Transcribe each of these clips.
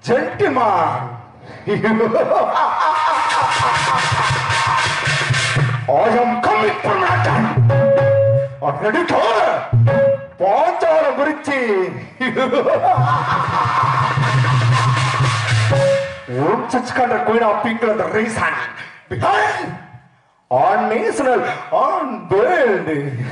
gentleman. I am coming from London. Ready to Ponchara Gurichi. Chachkanda Queen of Pink the reason behind on national on build.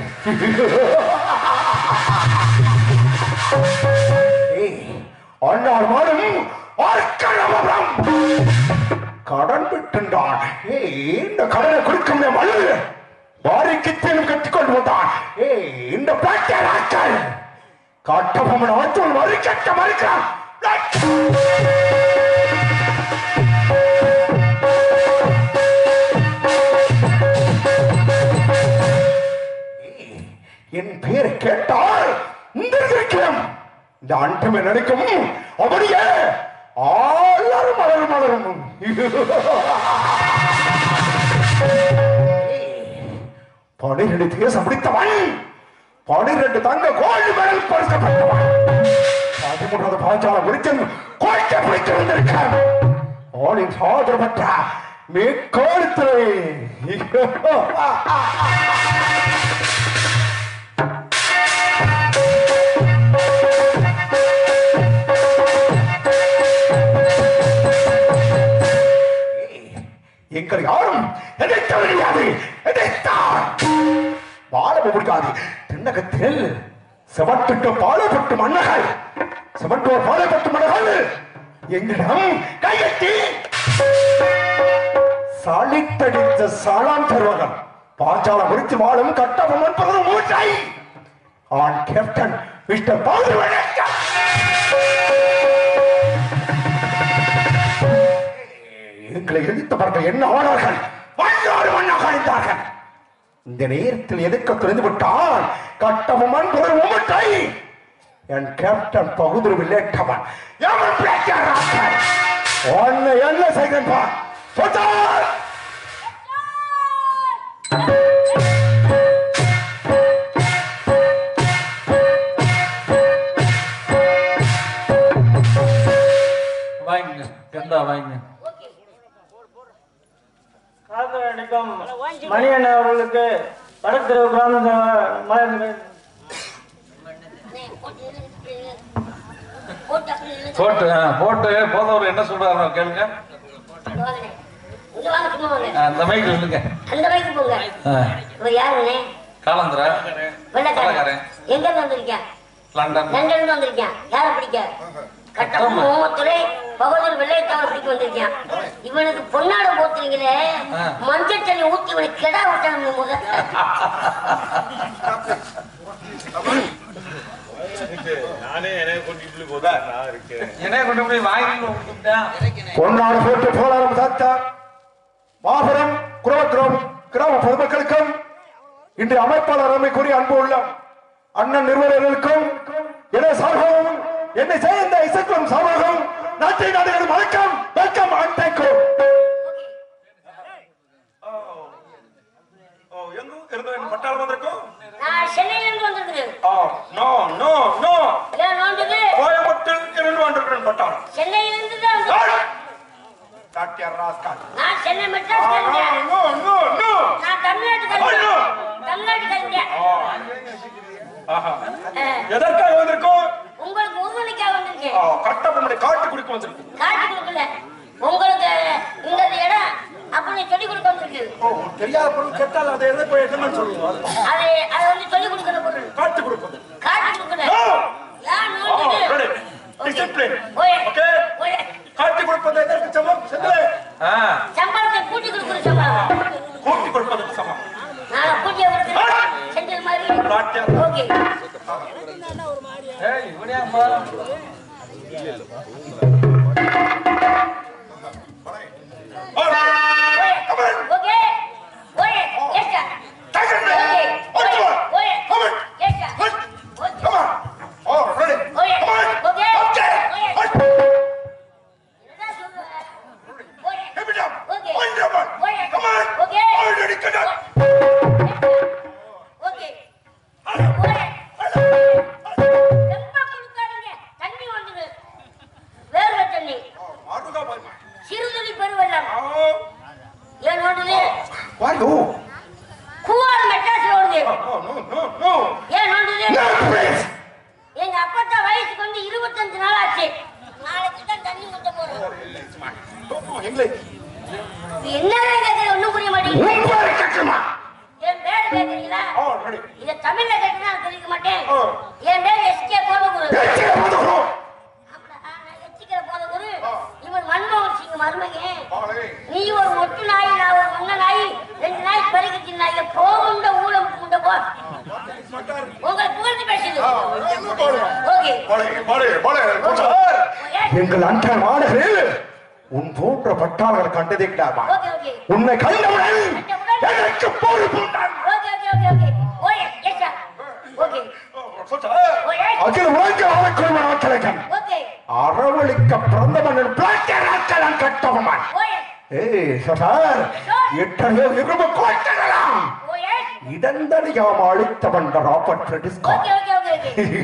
Hey, on our morning or Karavam Karan Bittendan. Hey, the Karan could come the mother. Body kitchen cut with that. Hey, in the black character. Cut up from an auto, Marika America. என் பேர் கேட்டால் நிர்வகிக்கும் இந்த அண்டமே நடக்கும் அப்படியே ஆளரும் மலரும் மலரும் 12 தேசம் பிடித்தவன் 12 தங்க கோல்டு மெடல் பரிசப்பட்டவன் 13வது பாஞ்சால விருச்சன் கோட்டை பிடித்து வந்திருக்கான் ஆளின் சோதரப்பட்ட மேற்கோளத்திலே எங்கள் யாரும் எதைத்த முடியாது எதைத்தான் பாலம முடியாது தென்னகத்தில் செவட்டுட்ட பாலப்பட்டு மன்னர்கள் செவட்டோர் பாலப்பட்டு மன்னர்கள் எங்களிடம் கையெட்டி சாலித்தடித்த சாலாம் தருவகம் பாஞ்சால முடித்து வாழும் கட்டபொம்மன் என்பதும் மூச்சை ஆன் கேப்டன் மிஸ்டர் பாலு வணக்கம் எங்களை எதிர்த்தவர்கள் என்ன ஆனார்கள் வண்ணாறு மண்ணாக அழிந்தார்கள் இந்த நேரத்தில் எதிர்க்க துணிந்து விட்டால் கட்டபொம்மன் ஒரு உமட்டை என் கேப்டன் பகுதியில் விளையாட்டவன் எவன் பிளேட்டார்கள் உன்னை என்ன செய்கின்றான் சொன்னார் வாங்க கந்தா வாங்க மணியண்ண அவர்களுக்கு வடக்கு கிராம போட்டு போதவர் என்ன சொல்றாரு கேளுங்க அந்த மைக்கு இல்லைங்க காலந்திரா எங்க வந்திருக்கேன் லண்டன் வந்திருக்கேன் யார பிடிக்க கட்டபொம்மத்துறை பகதூர் வெள்ளையத்தவரை பிடிக்க வந்திருக்கேன் இவனுக்கு பொன்னாட போத்துறீங்களே மஞ்சள் தண்ணி ஊத்தி இவனுக்கு கெடா விட்டாங்க முக பொன்னாடு போட்டு போராடும் சாத்தா மாபெரும் கிராம பொதுமக்களுக்கும் இன்று அமைப்பாளர் அருமைக்குரிய அன்பு உள்ள அண்ணன் நிறுவனர்களுக்கும் என சார்பாகவும் என்னை சேர்ந்த இசைக்கும் சார்பாகவும் நாட்டை நாடுகள் வணக்கம் வெல்கம் அண்ட் தேங்க்யூ பட்டாளம் வந்திருக்கும் சென்னையில இருந்து வந்திருக்குது கோயம்புத்தூர் இருந்து வந்திருக்கிறேன் பட்டாளம் சென்னையில இருந்து தான் நான் சென்னை மெட்ராஸ் நான் தமிழ்நாட்டுக்காரங்க எதற்காக வந்திருக்கோம் உங்களுக்கு ஊர்வலிக்காக வந்திருக்கேன் கட்டபொம்மனை காட்டு குடிக்க வந்திருக்கோம் காட்டு கொடுக்கல உங்களுக்கு இந்த இடம் அப்படி சொல்லி கொடுக்க வந்திருக்கு தெரியாத பொருள் கேட்டால் அதை எதை போய் என்னன்னு சொல்லுவோம் அதை வந்து சொல்லி கொடுக்கிற பொருள் காட்டு கொடுப்பது காட்டு கொடுக்கல காட்டி கொடுப்பது எதற்கு சமம் சம்பளத்தை கூட்டி கொடுக்கிற சம்பளம் கூட்டி கொடுப்பதற்கு சமம் நான் கூட்டிய செஞ்சல் மாதிரி ஓகே வேற Why no? கூவாடு மெட்ராஸ்ல ஓடுது. No, no, no. ஏன் நோண்டுது? No, please. எங்க அப்பத்தா வயசுக்கு வந்து 25 நாள் ஆச்சு. நாளைக்கு தான் தண்ணி ஊத்த போறோம். English. என்னடா கேக்குற ஒண்ணும் புரிய மாட்டேங்குது. உங்களை கேட்கணுமா? என் பேரு கேக்குறீங்களா? Ready. இத தமிழ்ல கேட்டா நான் தெரிவிக்க மாட்டேன். என் பேரு எஸ்கே போதகுரு. எச்சே போதும். நான் எச்சிக்கிற போதகுரு. இவன் மன்மோகன் சிங் மருமகன். ஆளே. நீ ஒரு மொட்டு நாய், நான் ஒரு மண்ண நாய், 2 நாய் பறிக்கத்தி நாய் போகுண்ட ஊழம் முண்ட போ. உங்களை புகழ்ந்து பேசுது. ஓகே. எங்கள் அன்றாட மாநகரில் உன் போன்ற பட்டாளர்கள் கண்டதே கிடையாதா? Okay okay. உன்னை கண்டவுடன் எனக்கு போர் பூண்டான். Okay okay okay okay. Okay yes sir. Okay. Okay. அகில உலக ஆளுக்குள் ஆட்களன் ஓகே. அரவளிக்க பிறந்த மன்னன் பிளாக்கர் ஆட்களன் கட்டவன். ஓகே. ஏய் சார், எத்தனையோ இரும்பு கோட்டைகளாம் ஓகே. இடந்தடியாம அழித்தவன் ராபர்ட் ஃப்ரெடிஸ்கோ. Okay okay okay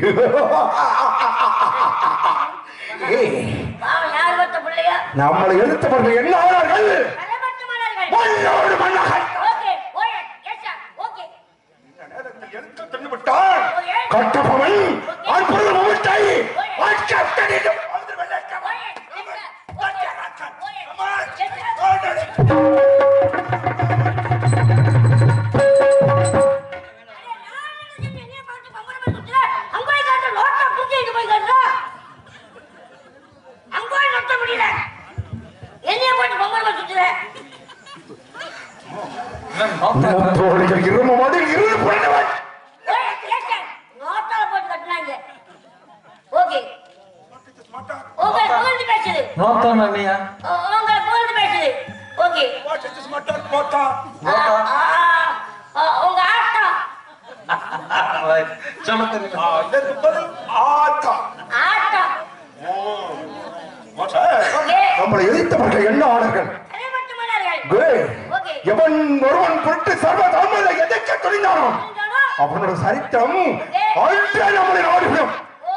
okay. பாவம் யார் வந்த பிள்ளையா? நம்மளை எழுத்தவர்கள் என்ன ஆனார்கள்? கரபட்டு மன்னர்கள். மண்ணோடு மன்னர்கள். Okay. Okay yes sir. Okay. எழுத்து தின்னு விட்டான். கட்டப்பவன் அற்புத முகத்தை வாட்கத்தனிடம் வந்து வெள்ளக்க. Okay yes sir. Okay. Okay yes sir. இரும்பு மாதிரி இருந்து புரண்டவன். நோத்தான் அண்ணியா சொல்ல தெரியும். நம்மளை எதிர்த்தவர்கள் என்ன ஆனார்கள்? எவன் ஒருவன் பொருட்டு சர்வ தாமரை எதைக்க துணிந்தானோ அவனோட சரித்திரம் அன்றே நம்மளை நாடுகிறோம்.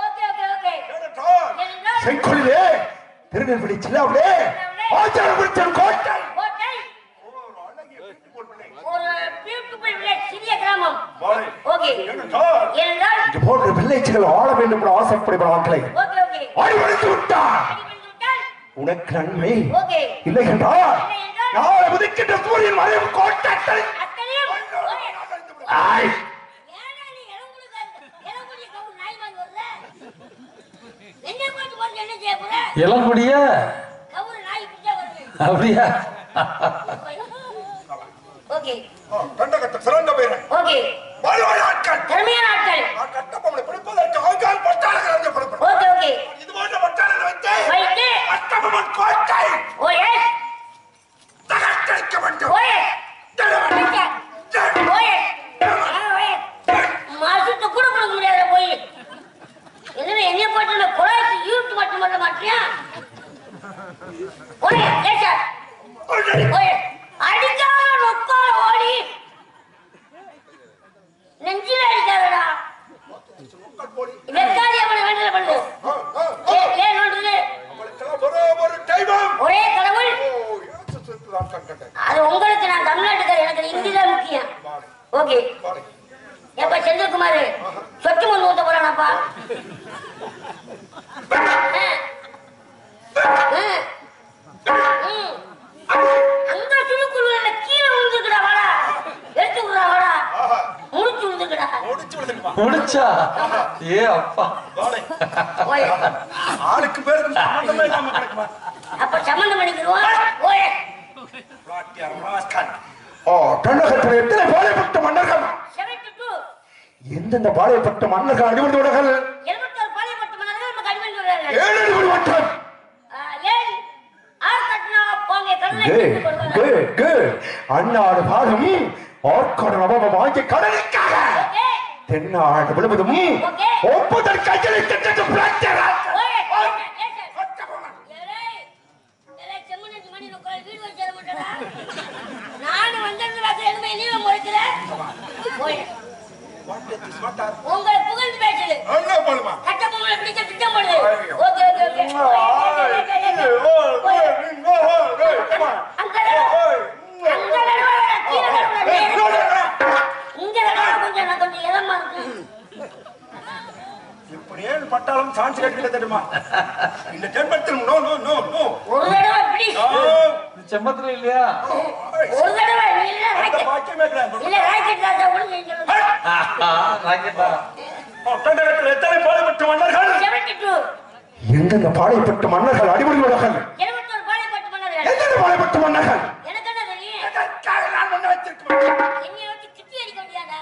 செங்கோலிலே திருநெல்வேலி ஜில்லாவிலே ஆச்சாரபுரத்தின் கோட்டை இது போன்ற வில்லேஜ்கள் ஆள வேண்டும் என்று ஆசைப்படுகிற ஆட்களை அடிபடுத்தி விட்டார். உனக்கு நன்மை இல்லை என்றால் நாளை உதிக்கின்ற சூரியன் மறைவு கோட்டை இளங்குடிய அப்படியா? சிறந்த பேர் திறமையான ஆட்கள் கட்டப்பொம்மனை பிடிப்பதற்கு ஆங்கால் பட்டாளர்கள் இது போன்ற பட்டாளர்கள் வைத்து கட்டபொம்மன் கோட்டை தகர்த்தளிக்க வேண்டும். மாசத்து கூட கொடுக்க முடியாத போய் என்ன என்ன போட்டு குழாய்க்கு யூட்டு மட்டும் பண்ண மாட்டியா? அடிக்காம நொக்கால ஓடி நெஞ்சில அடிக்காதடா. வெக்காதி அவனை வேண்டல பண்ணு. ஏன் நோண்டுது? ஒரே கடவுள். அது உங்களுக்கு நான் தமிழ்நாட்டுக்கார, எனக்கு ஹிந்தி தான் முக்கியம். ஓகே. எப்ப செந்தில்குமார் சொட்டு மண் ஊத்த போறானாப்பா? அந்த சுழுக்குள்ள கீழே விழுந்துக்கடா, வாடா எடுத்து விடுறா, வாடா முடிச்சு விழுந்துக்கடா. முடிச்சா ஏ அப்பா ஆளுக்கு பேருக்கு சம்பந்தமே இல்லாம கிடக்குமா? அப்ப சம்பந்தம் பண்ணிக்கிறோம். தமிழகத்தில் எத்தனை பாளையப்பட்ட மன்னர்கள்? 72 எந்தெந்த பாளையப்பட்ட மன்னர்கள் அடிபட்டு விடார்கள்? 71 பாளையப்பட்ட மன்னர்கள் நமக்கு அடிபட்டு விடுறாங்க. 7 அடிபட்டு விட்டார். ஏன் ஆர்கட்னா போங்க கண்ணை அண்ணாடு பாகம் ஆர்காடு நவம் வாங்கி கடலுக்காக தென்னாடு முழுவதும் ஒப்புதல் கைகளை திட்டத்து பிளாக்டர் வீடு வச்சு மாட்டேடா. நானும் வந்திருந்து எதுவுமே நீங்க முறைக்கிறேன். உங்களை புகழ்ந்து பேசுது. கட்டபொம்மனை பிடிக்க திட்டம் போடுது. Okay okay okay. அங்க சான்ஸ் கேட்கல தெரியுமா இந்த ஜென்மத்தில் நோ நோ நோ நோ ஒரு தடவை ப்ளீஸ் செம்பத்துல இல்லையா ஒரு தடவை இல்ல அந்த பாக்கியமே கிடையாது இல்ல ராக்கெட் ராஜா ஒழுங்கு ராக்கெட்டா கண்டகத்தில் எத்தனை பாடுபட்ட மன்னர்கள் 72 எந்தெந்த பாடுபட்ட மன்னர்கள் அடிபடுவார்கள் 71 பாளையப்பட்டு மன்னர்கள் எந்தெந்த பாடுபட்ட மன்னர்கள் எனக்கு என்ன தெரியும் எதற்காக நான் ஒண்ணு வச்சிருக்கேன் என்னைய வச்சு கிட்டி அடிக்க முடியாதா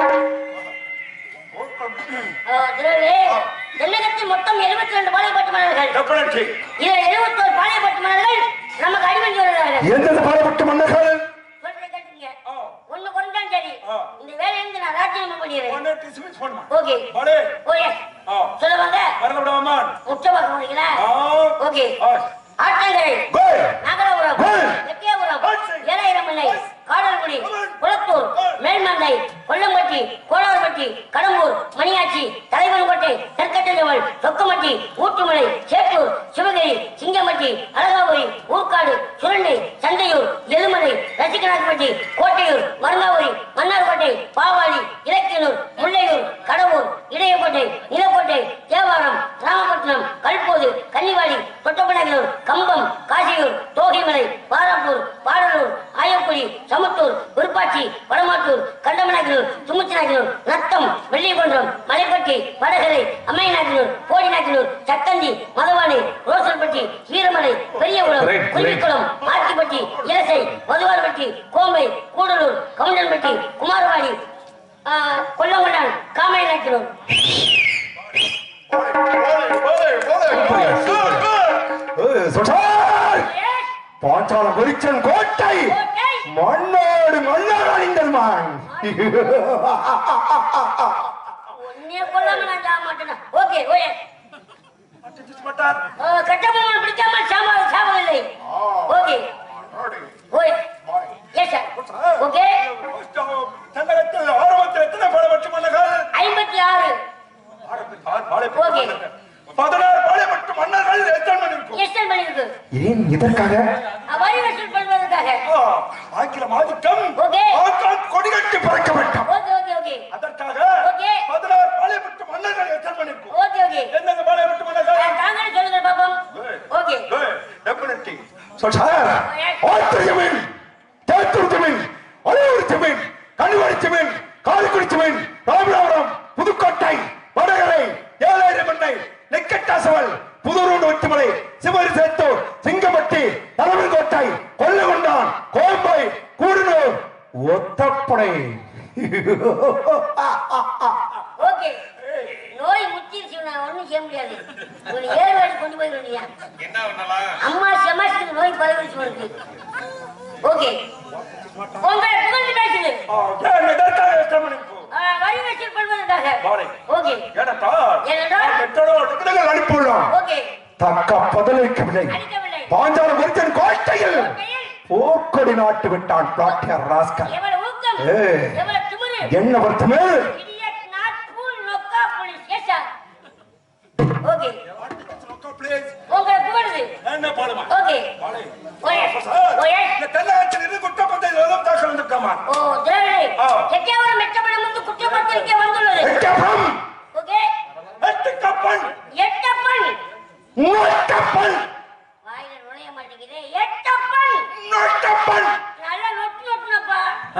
திரவே தென்னகத்தில் மொத்தம் 72 பாளையப்பட்டு மன்னர்கள் டெஃபினெட்லி இதுல 71 பாளையப்பட்டு மன்னர்கள் நமக்கு அடிபடி வருகிறார்கள் எந்தெந்த பாடுபட்ட மன்னர்கள் சொல்றதை கேட்டுங்க ஒண்ணு குறைஞ்சாலும் சரி இந்த வேலையை இருந்து நான் ராஜ்யம் பண்ணிடுறேன் ஒண்ணு டிஸ்மிஸ் பண்ணு ஓகே பாலே ஓகே சொல்ல வாங்க வரல விடாமா முச்சமாக போறீங்களா ஓகே ஆட்டங்கரை கோல் நாகலாபுரம் கோல் வெட்டியாபுரம் ஏலாயிரமலை காடல்குடி குளத்தூர் மேல்மந்தை கொல்லம்பட்டி கோளாறுபட்டி கடம்பூர் மணியாச்சி தலைவன்கோட்டை தெற்கட்டஞ்சவள் சொக்கமட்டி ஊட்டுமலை சேத்தூர் சிவகிரி சிங்கம்பட்டி அழகாபுரி ஊர்காடு சுரண்டை சந்தையூர் எலுமலை ரசிகநாத்பட்டி கோட்டையூர் மருங்காபுரி மன்னார்கோட்டை பாவாளி இலக்கியனூர் முல்லையூர் கடவுர் இடையக்கோட்டை நிலக்கோட்டை தேவாரம் ராமபட்டினம் கல்போது கன்னிவாடி தொட்டப்பனகலூர் கம்பம் காசியூர் தோகைமலை பாராப்பூர் பாடலூர் ஆயக்குடி சமுத்தூர் விருப்பாட்சி வடமாத்தூர் கண்டமநாயக்கனூர் சுமுத்திநாயக்கனூர் நத்தம் வெள்ளியகுன்றம் மலைப்பட்டி வடகரை அம்மைநாயக்கனூர் போடிநாயக்கனூர் சக்கந்தி மதவானை ரோசல்பட்டி வீரமலை பெரியகுளம் குஞ்சிக்குளம் ஆத்திப்பட்டி இலசை மதுவார்பட்டி கோம்பை கூடலூர் கவுண்டன்பட்டி குமாரவாடி கொல்லங்கொண்டான் காமைநாயக்கனூர் பாஞ்சால குறிச்சன் கோட்டை மண்ணோடு மண்ணோடு அணிந்தல்மான் ஒன்னே கொல்லாம நான் சாக மாட்டேனா ஓகே ஓகே கட்டபொம்மன் பிடிக்காம சாவதில்லை ஓகே ஓய் எஸ் சார் ஓகே தமிழகத்தில் ஆரம்பத்தில் எத்தனை பாடுபட்ட மன்னர்கள் 56 ஓகே 16 பாடுபட்ட மன்னர்கள் எத்தனை பண்ணிருக்கு ஏன் இதற்காக வரி வசூல் பண்ணுவதற்காக ஆங்கிலம் ஆதிக்கம் ஓகே ஆக்கான் கொடிகட்டி பறக்க வேண்டும் ஓகே ஓகே ஓகே அதற்காக ஓகே 16 பாளையப்பட்ட மன்னர்கள் எத்தனை பண்ணிருக்கும் ஓகே ஓகே என்னங்க பாளையப்பட்ட மன்னர்கள் தாங்களே சொல்லுங்க பாப்போம் ஓகே டெஃபினெட்லி சார் ஆத்திரமின் தேத்துர்ஜமின் அலையுர்ஜமின் கனிவரிச்சமின் காலிக்குடிச்சமின் ராமநாதபுரம் புதுக்கோட்டை வடகரை ஏழாயிரமண்ணை நெக்கட்டாசவல் புதூர் ஒற்றுமலை சிவரி சேத்தூர் சிங்கம்பட்டி தலைவன்கோட்டை கொல்லகொண்டான் கோம்பை கூடலூர் ஒத்தப்படை ஓகே நோய் முத்திருச்சு நான் ஒண்ணும் செய்ய முடியாது ஒரு 7 வாடி கொண்டு போய் வேண்டியா என்ன பண்ணலாம் அம்மா செமஸ்டருக்கு நோய் பரவிச்சு இருக்கு ஓகே உங்க புகழ்ந்து பேசுது எதற்காக எத்தனை பண்ணிருக்கும் வரி வசூல் பண்ணுவதற்காக ஓகே அனுப்பியுள்ளோம் ஓகே தக்க பதிலளிக்கவில்லை பாஞ்சால குறிச்சன் கோட்டையில் போக்கொடி நாட்டு விட்டான் பிளாட்டியர் ராஸ்கல் எவ்வளவு ஊக்கம் எவ்வளவு திமிரு என்ன வருத்தமே இடியட் நாட் ஃபூல் நோக்கா போலீஸ் எஸ் சார் ஓகே உங்க புகழுது என்ன பாடுமா ஓகே ஓயே ஓயே இந்த தென்னகத்தில் இருந்து குற்றப்பத்திரிகை எழுதும் தாக்கல் வந்திருக்காமா ஓ திரவிடை எட்டயபுரம் மெட்டப்பள்ளம் வந்து குற்றப்பத்திரிகை வந்துள்ளது எட்டப்பன் ஓகே எட்டப்பன் எட்டப்பன் நோட்டப்பன் வாயில நுழைய மாட்டேங்குதே எட்டப்பன் நோட்டப்பன் நல்லா நொட்டு நொட்டுனப்பா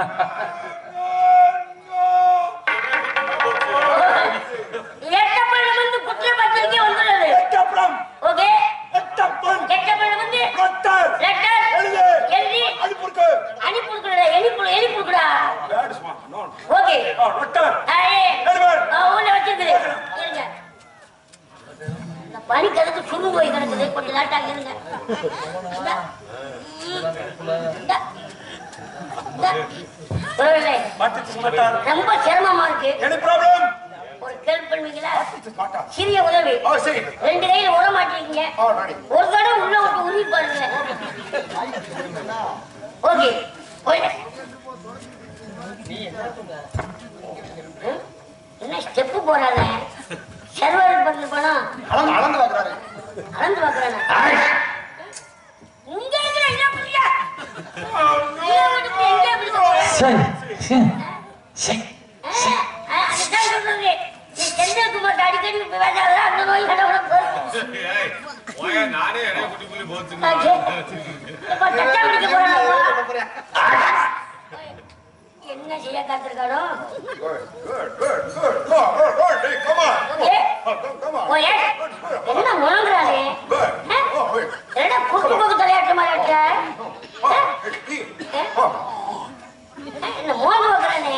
எட்டப்பன் வந்து குற்றப்பத்திரிகை வந்துள்ளது எட்டப்பன் ஓகே எட்டப்பன் எட்டப்பன் வந்து லெட்டர் லெட்டர் எழுதி அனுப்புருக்கு அனுப்புக்குடா எழுப்புக்குடா வேட்ஸ்மா நோ ஓகே லெட்டர் உள்ள வச்சிருக்குது இருங்க இந்த பனி கணக்கு சுருண்டு போய் கிடக்குது கொஞ்சம் லேட்டாக இருங்க ரொம்ப சிரமமா இருக்கு எனி ப்ராப்ளம் ஒரு ஹெல்ப் பண்ணுவீங்களா சிறிய உதவி 2 கையில உர மாட்டீங்க ஒரு தடவை உள்ள விட்டு உருவி பாருங்க ஓகே என்ன ஸ்டெப்பு போறாங்க சர்வர் பண்ணு போனா அளந்து பாக்குறாரு அளந்து பாக்குறாங்க இங்க இருக்கிற என்ன புரியா அதுதான் சொல்றது நீ செந்தில்குமார் அடிக்கடி பேசாத அந்த நோய் கடவுளுக்கு நானே இடைய குட்டி புள்ளி போச்சு என்ன செய்ய காத்திருக்காரோ என்ன முழங்குறாரு என்ன குறுக்கு போக்கு தலையாட்ட மாதிரி என்ன மோந்து வைக்கிறானே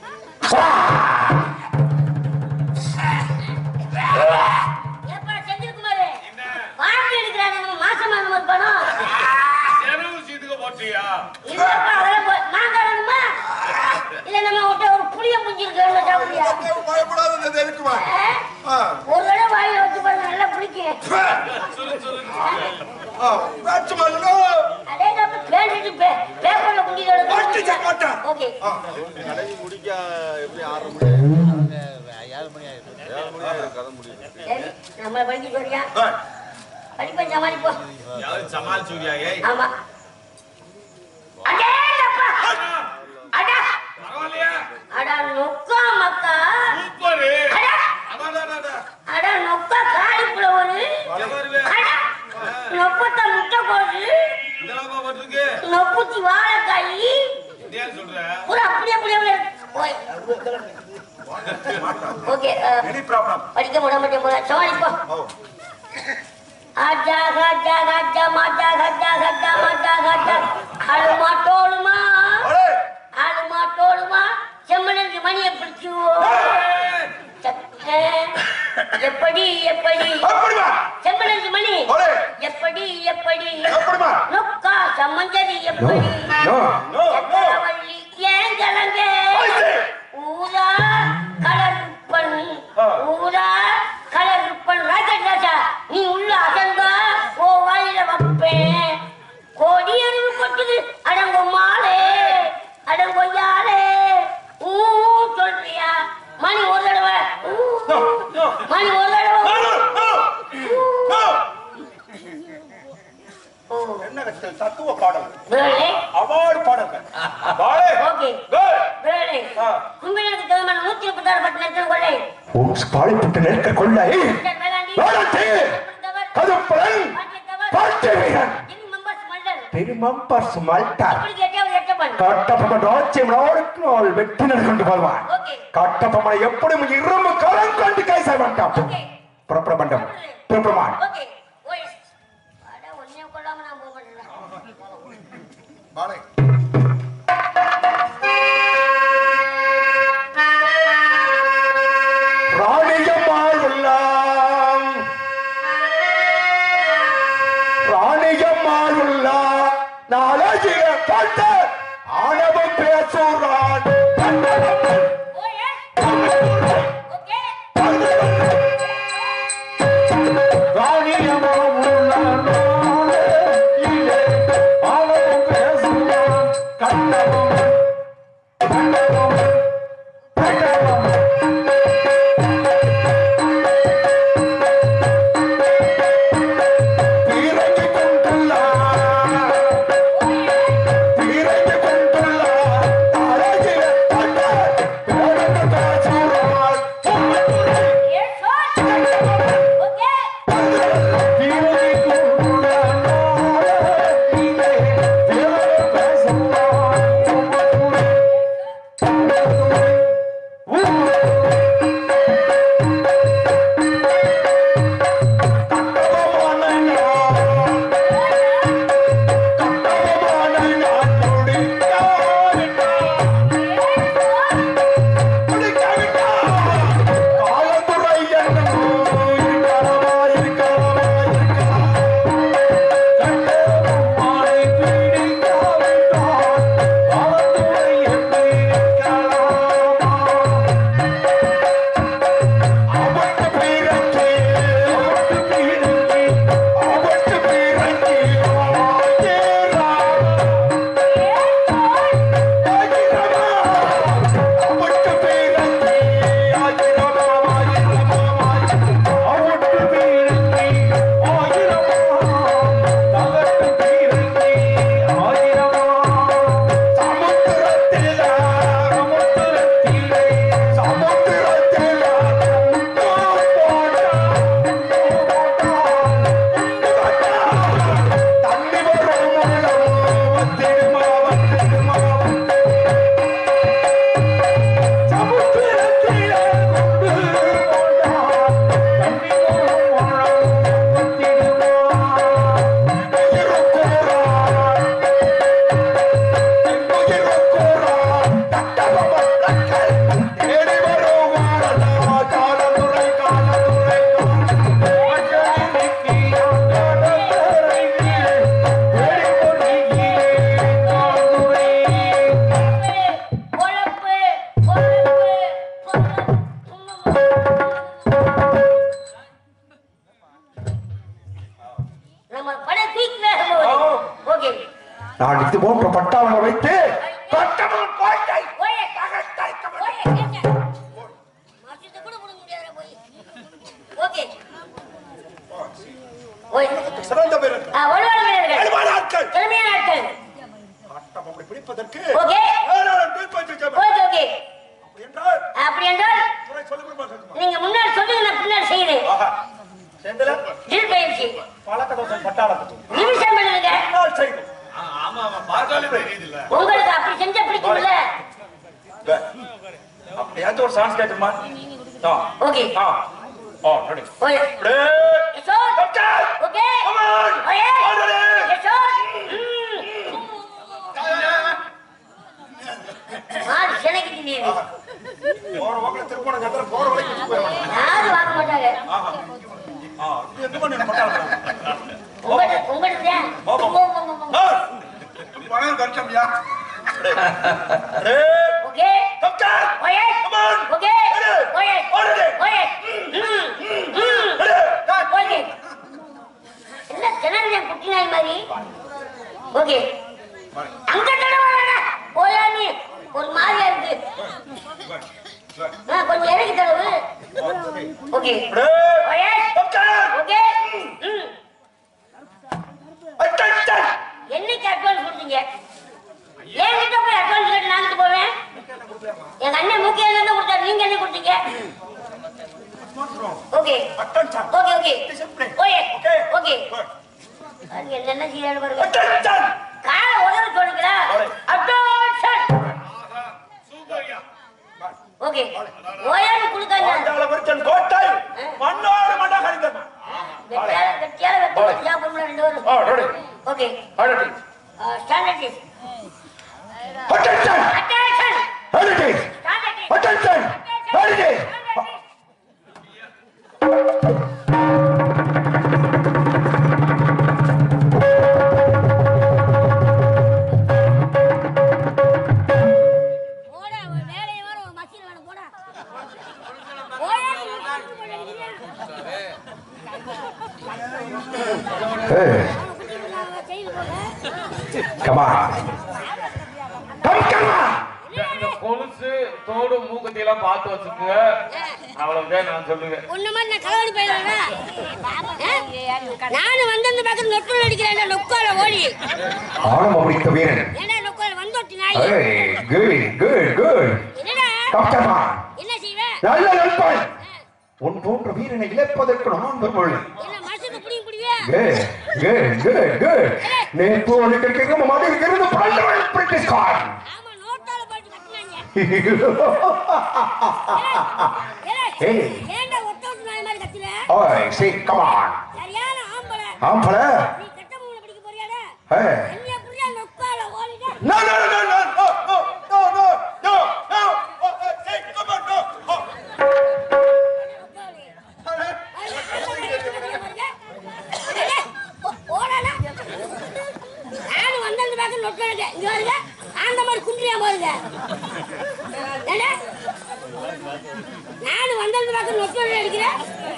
எப்ப செஞ்சிருக்குமாரு வாழ்க்கை எடுக்கிறானே நம்ம மாசமா ஒரு பணம் சீட்டுக்கு போட்டியா இல்லப்பா அதெல்லாம் நான் தரணுமா இல்ல நம்ம விட்ட ஒரு புளிய புஞ்சிருக்கு சாப்பிடியா பயப்படாத இருக்குமா ஒரு தடவை வாயில வச்சு பாருங்க நல்லா பிடிக்கும் அதே நம்ம கேட்டுட்டு பேப்பர்ல புண்டியோட ஓகே முடிக்க எப்படி 6 மணி 7 மணி ஆயிடுச்சு 7 மணி ஆயிடும் கதை முடியும் சரி நம்ம படிக்க சொல்றியா படிப்பேன் சமாளிப்போம் யாரு சமால் சூர்யா ஏய் ஆமா அடேங்கப்பா அடா பரவாயில்லையா அடா நொக்கா மக்கா சூப்பர் அடா அடடடடா அடா நொக்கா காலிஃப்ளவர் எவருவே அடா நொப்பத்த முட்டைக்கோசு இதெல்லாம் போட்டுருக்கு நொப்புத்தி வாழைக்காய் என்ன சொல்ற பூரா அப்படியே ஓய் ஓகே எனி ப்ராப்ளம் படிக்க முடியாம சமாளிப்போம் ஆஜா காஜா காஜா மாஜா காஜா காஜா மாஜா காஜா ஆளுமா தோளுமா ஆளுமா தோளுமா செம்மனுக்கு மணியை பிடிச்சுவோ எப்படி எப்படி செம்மனுக்கு மணி எப்படி எப்படி நொக்கா சம்மஞ்சரி எப்படி சக்கரவள்ளி ஏன் கலங்க ஊரா கலர்ப்பன் ஊரா கலர்ப்பன் ராஜன் ராஜா நீ உள்ள அசந்தா ஓ வாயில வைப்பேன் கோடி அறிவு கொட்டுது அடங்கொம்மாளே அடங்கொய்யாளே சொல்றியா மணி ஒரு தடவை மணி ஒரு தடவை என்ன தத்துவ பாடல் வேலை அவார்டு பாடல் ஓகே வேலை கும்பிடுறதுக்கு தகுந்த 136 பட்டு நிறுத்தம் கொள்ளை பாடிப்பட்ட நெருக்க கொள்ளை கதுப்பலன் பாட்டு வீரன் திருமம்பர்ஸ் மல்டார் கட்டப்பம ராஜ்யம் வெற்றி நடந்து வருவான் கட்டப்பமனை எப்படியும் இரும்பு கரம் கொண்டு கை செய்ய மாட்டான் புறப்பட மண்டம் புறப்படமான் பாலை ராணியம்மாள் உள்ளாம் ராணியம்மாள் உள்ளா நாளைய பாட்டு ஆணவம் பேசுறான் நம்ம படை தூக்கிவே போகுது. ஓகே. நான் இது போன்ற பட்டாளங்களை வைத்து பட்டமும் கோட்டை ஓயே தகர்த்தை ஓயே மாத்திட்டு கூட போட முடியாத போய். ஓகே. ஓய் சிறந்த பேர் வலுவான ஆட்கள் திறமையான ஆட்கள் ஆட்டம் அப்படி பிடிப்பதற்கு ஓகே ஓகே அப்படி என்றால் நீங்க முன்னாடி சொல்லுங்க நான் பின்னாடி செய்யறேன். டீல் பயிற்சி பழக்கதோசம் பட்டாளத்துக்கு நிமிஷம் பண்ணுங்க. ஆமா ஆமா பார்த்தாலே தெரியுது இல்ல உங்களுக்கு அப்படி செஞ்சா பிடிக்கும்ல. அப்படியாச்சும் ஒரு சான்ஸ் கேட்டுமா? ஓகே ரெடி ஓய் எசோ ஓகே ஓயே எசோ மாடு செனக்கிட்டு நீ போற வகையில திருப்போண ஜாத்திரை போற வரைக்கும் போயிடுவாங்க. யாரும் வாங்க மாட்டாங்க. எந்த பண்ணி பட்டாளம் உங்களுக்கு பணம் கட்டம்யா ஓகே டாக்டர் ஓயே ஓகே ஓயே ஓயே ஓகே என்ன ஜனங்க குட்டினாய் மாதிரி. ஓகே அங்க தடவை போயா நீ ஒரு மாதிரியா இருக்கு. கொஞ்சம் இறங்கி தடவு. ஓகே ஓயே ஓகே என்னைக்கு அட்வான்ஸ் கொடுத்தீங்க? என்கிட்ட போய் அட்வான்ஸ் கேட்டு நாங்கிட்டு போவேன். எங்க அண்ணன் முக்கிய என்ன கொடுத்தாரு, நீங்க என்ன கொடுத்தீங்க? Okay okay okay okay okay என்ன செய்யறாரு பாருங்க. கால உதவி சொல்லுங்களா? அட்வான்ஸ் சூப்பர்யா ஓகே ஓயாம கொடுக்காங்க. கோட்டை மண்ணோடு மண்ணா கழிந்தது. வெட்டியால வெட்டி சாப்பிடணும் 2 வரும். Okay standard is Attention! Attention Holidays! Standard is Attention! Holidays! போடா ஒரு வேலைய வர ஒரு மச்சில வேணும் போடா. போடா Hey, come on. Come on! இந்த கொலுசு தோடு மூக்குத்தி எல்லாம் பார்த்து வச்சுக்கோங்க. அவ்வளவுதான் நான் சொல்லுவேன். உன்ன மாதிரி நான் கலவடி போயிடுவேனா? நானும் வந்து பக்கம் நொட்டு அடிக்கிறேன். நொக்கால ஓடி ஆழம் முடித்த வீரன். ஏன்னா நொக்கால வந்தோட்டி நாய். Hey, good. என்னடா Come on. என்ன செய்வே? நல்ல நண்பன். உன் போன்ற வீரனை இழப்பதற்கு நான் விரும்பவில்லை. என்ன மனசுக்கு புடிங்க Good. நேற்று உனக்கு இருக்கிற மாதிரி இருக்கிறது பல்லவன் பிரிட்டிஷ்கார். ஆமா நோட்டால போட்டு கட்டினாங்க. Hey. ஏன்டா ஒட்டோட்டு நாய் மாதிரி கத்தில? Oi, see, come on. சரியான ஆம்பளை. ஆம்பளை. நீ கட்ட மூளை பிடிக்க போறியாடா? Hey. என்னைய புரியா நொக்கால ஓடிடா. No. Hey, come on, no. நானும் வந்தது பார்க்க நொட்டு இங்க வருங்க. அந்த மாதிரி குன்றியா போருங்க. ஏண்டா நானும் வந்தது பார்க்க நொட்டு அடிக்கிறேன்.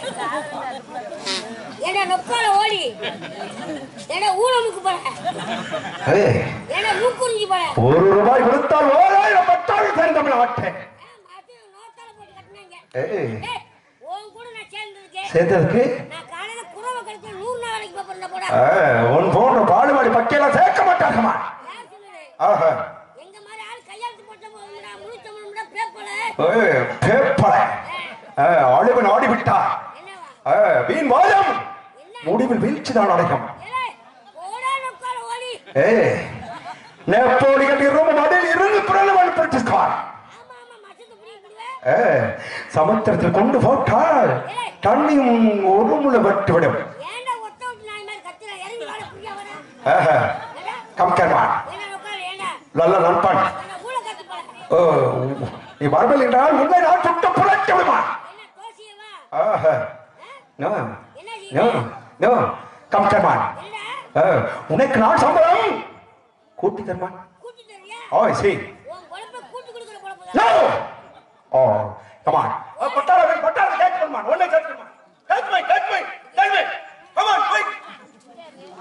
ஏண்டா நொக்கால ஓடி ஏண்டா ஊனமுக்கு போற. Hey. ஏண்டா மூக்குறிஞ்சி போற. ₹1 கொடுத்தால் 1000 பட்டாளி சேர்ந்தவன் ஆட்டேன். நோட்டால போட்டு கட்டினாங்க. Hey. உன் கூட நான் சேர்ந்திருக்கேன். சேர்ந்ததுக்கு நான் காலையில குறவை கழிச்சு 100 நாளைக்கு போறேன் போடா. உன் போன்ற பாடுபாடி பக்கையெல்லாம் சேர்க்க மாட்டாங்கம்மா. யார் சொல்லுது? ஆஹா. எங்க மாதிரி ஆள் கையாளத்து போட்ட போதுடா முழுச்சமுடா பேப்பல. பேப்பரை அழுவன் ஆடிவிட்டா. என்னவா? வீண் வாதம் முடிவில் வீழ்ச்சிதான் அடையும். ஏலே ஓடா நொக்கால ஓடி. நெப்போலியன் இரவும் அதில் இருந்து பிறந்தவன் பிரிட்டிஷ்கார். ஆமா மசத்து புடிவே. சமுத்திரத்தில் கொண்டு போட்டால் தண்ணியும் ஒரு முளை விட்டுவிடும். ஏண்டா ஒட்டோட்டு நாய் மாதிரி கத்துற இறங்கி வாட புடியா வர. கம்கர்மா என்ன நொக்கால ஏண்டா? நல்ல நண்பன். என்ன ஊள கத்து போற. நீ வரவில்லை என்றால் உன்னை நான் சுட்டு புரட்டி விடுமா. என்ன தோசியவா? நோ என்ன நோ செய்வே? நோ கம்கர்மா என்னடா? உனக்கு நான் சம்பளம் கூட்டி தருமான். கூட்டி தரியா? சரி உன் பொழப்ப கூட்டி கொடுக்கிற பொழப்பு No! தான். Oh, come on. பட்டாள கேட்கணுமா? ஒண்ணே கேட்கணுமா? Catch me. Come on, quick.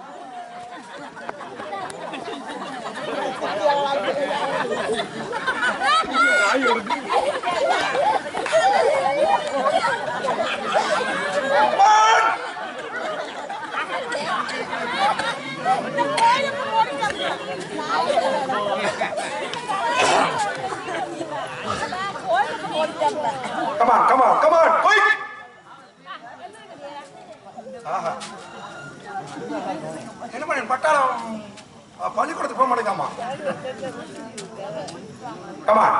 Come on quick. ஆஹா, என்ன பண்ண பட்டாளம் பள்ளிக்கூடத்துக்கு போக மாட்டேங்காமா. Come on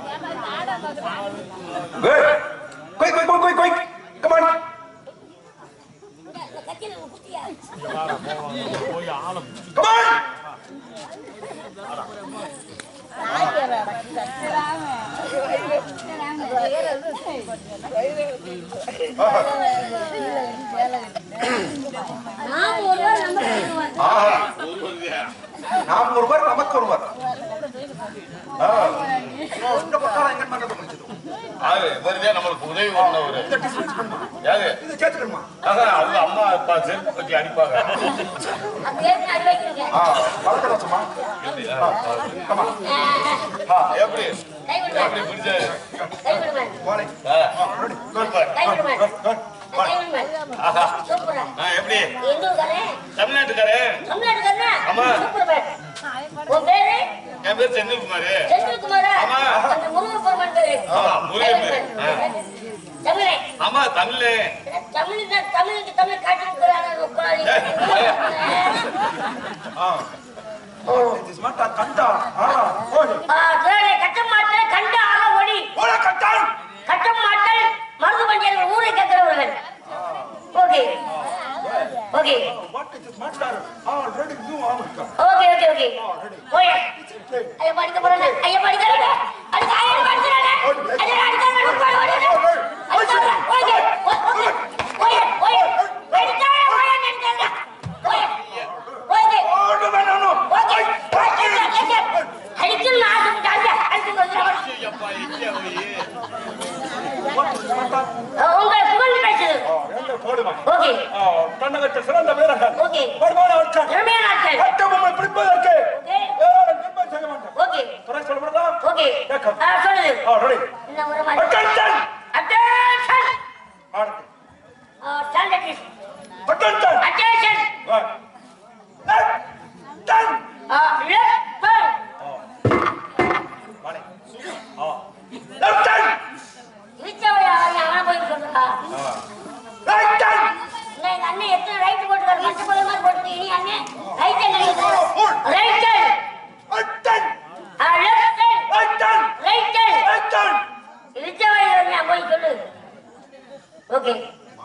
quick quick quick quick come on. Come on நாம் ஒருவர் நமக்கு ஒருவர். இந்த பட்டாளம் எங்க பண்றது முடிச்சது. நம்மளுக்கு உதவி பண்ணவர் இது சேர்த்துக்கணுமா? அது அம்மா அப்பா செருப்பு பற்றி அடிப்பாங்க. வளர்க்கணுமா? எப்படி எப்படி பிடிச்சது? எப்படி தமிழ்நாட்டுக்காரே? ஆமா என் பேர் செந்தில்குமார். ஆமா முருகன் பேரு. ஆமா தமிழ் மருந்து பண்டிகை ஊரை கேட்கிறவர்கள். Okay okay okay okay okay போய் ஐயா படிக்க போறானே. ஐயா படிக்கறானே. அது ஐயா படிக்கறானே. ஐயா அடிக்கறானே. போய் ஓகே போய் போய் படிக்கறானே. போய் நின்னுங்க. போய் ஓகே ஓடு வேணும். ஓகே அடிக்கணும் நான் தாங்க. அடிக்கணும் அப்பா இங்க உங்க புகழ் பேசுது. ஓகே கண்ணகத்தை சிறந்த வீரர்கள். ஓகே படுமான ஆட்கள். திறமையான ஆட்கள். கட்டபொம்மை பிடிப்பதற்கு நிர்பந்தம் செய்ய மாட்டோம். ஓகே துறை சொல்லப்படுதா? ஓகே சொல்லுது. ரெடி. என்ன ஒரு மாதிரி அட்டென்ஷன். அட்டென்ஷன் ஆடுது. Standard is attention. Attention left turn. Left turn வாலே. Left turn. இச்சவளை அவன போய் சொல்றா. Right turn. எங்க அண்ணன் எத்தனை ரைட் போட்டுறாரு. மத்த போல மாதிரி போட்டுட்டு இனி அண்ணன் right turn right turn right turn. Left turn right turn. Right turn right turn. இச்சவளை நான் போய் சொல்லு. ஓகே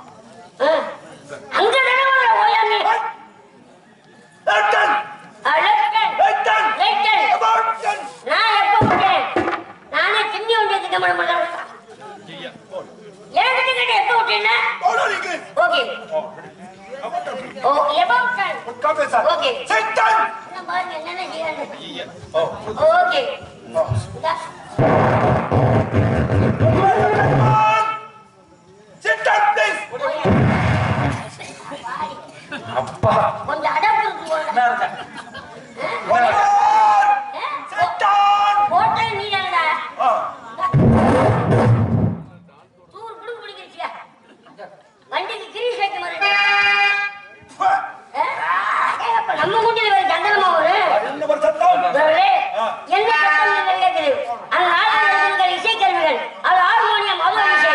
அங்க தான ஓயாமி. Left turn. Left turn right turn. Right turn about turn. நான் எப்ப போட்டேன். நானே சின்னி ஒன்று திட்ட மாட்டேன். எனக்கு டிக்கெட் எப்ப விட்டீங்க? ஓடுறீங்க. Okay oh about turn coffee sir. Okay sit down. என்ன பாருங்க என்னென்ன செய்யறாங்க. Okay sit down please. அப்பா கொஞ்சம் அடப்பு இருக்கு போல. Sit down. போட்டே நீ தானடா. தூர் குடு குடிக்கிறீங்க. வண்டிக்கு கிரீஸ் வைக்க மாட்டேன். அப்ப நம்ம முண்டில வர சந்தனமா ஒரு என்ன ஒரு சத்தம்? என்ன சத்தம் கேக்குது. அந்த நாடகங்கள் இசைக்கருவிகள் அது ஹார்மோனியம் அது இசை.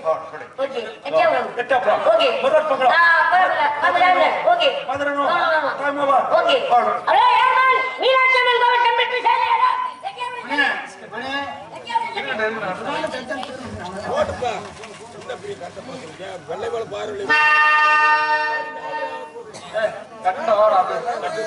ओके अच्छा अच्छा प्रा ओके मदद पकड़ो हां बराबर बराबर ओके मदरनो टाइम ओवर ओके अरे यार मान मीनाक्षी अम्मन को टेम्परेचर से लेगा ஓட்டப்பா இந்த பெரிய கட்ட போறீங்க வெள்ளை வெள்ள பாருல கட்ட ஓட அப்படியே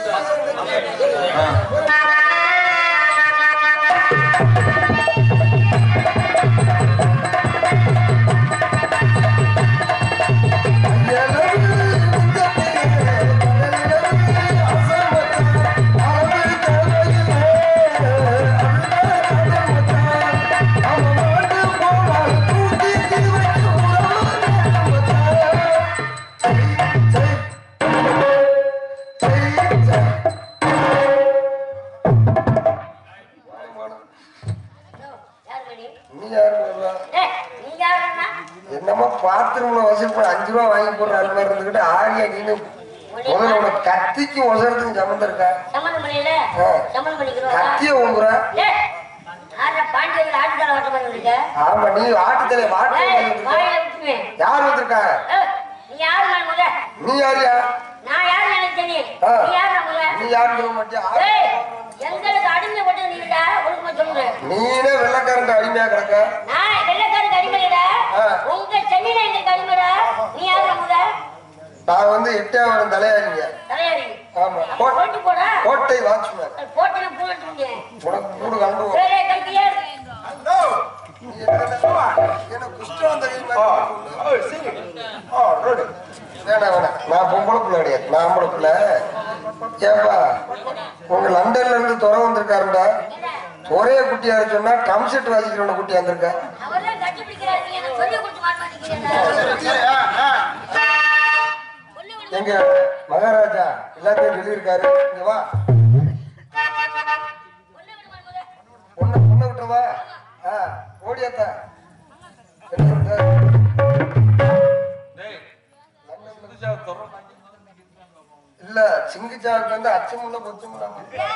என்னமோ பாத்ரூம்ல வசிப்பு 5 ரூபா வாங்கி போடுற அது மாதிரி இருந்துகிட்டு ஆரியா நீனு முதல்ல உனக்கு கத்திக்கு ஒசரத்துக்கு சம்மந்தம் இருக்கா? சம்மந்தம் பண்ணல சம்மந்தம் பண்ணிக்கிறோம் கத்திய உங்குற ஆற பாண்டியல ஆட்டுதல ஓட்ட பண்ணிருக்க ஆமா நீ ஆட்டுதல வாட்டை வாயில விட்டுவே யார் வந்திருக்காங்க? நீ யார் நான் முத நீ யாரியா? நான் யார் எனக்கு தெரியும் நீ யார் நான் முத நீ யார் சொல்ல மாட்டியா? ஏய் எங்களுக்கு அடிமை போட்டு நீடா ஒழுங்கா சொல்றேன் நீனே வெள்ளக்காரன் அடிமையா கிடக்க நான் வெள்ளக்காரன் அடிமைடா உங்க சென்னையில எங்களுக்கு அடிமைடா நீ யார் நான் முத நான் வந்து எட்டாவது தலையாரிங்க தலையாரி ஆமா போட்டு போடா கோட்டை வாட்ச்மேன் போட்டு போட்டுங்க உனக்கு கூடு கண்டுவோம் சரி கண்டியா நோ என்ன குஷ்டம் தெரியுமா? ரோடு வேணாம் நான் பொம்பளை பிள்ளை கிடையாது நான் ஆம்பளை பிள்ளை ஏப்பா உங்க லண்டன்ல இருந்து துறை வந்திருக்காருண்டா ஒரே குட்டியா சொன்னா கம் செட் வாசிக்கிறவன குட்டியா வந்திருக்க அவரெல்லாம் கட்டி பிடிக்கிறாரு எனக்கு சொல்லி கொடுத்து மாட்டேங்கிறீங்க எங்க மகாராஜா எல்லாத்தையும் சொல்லியிருக்காரு இங்க வா பொண்ணை விட்டுவா ஓடியாத்தா இல்ல சிங்கிச்சாவுக்கு வந்து அச்சமுள்ள பொச்சமுள்ள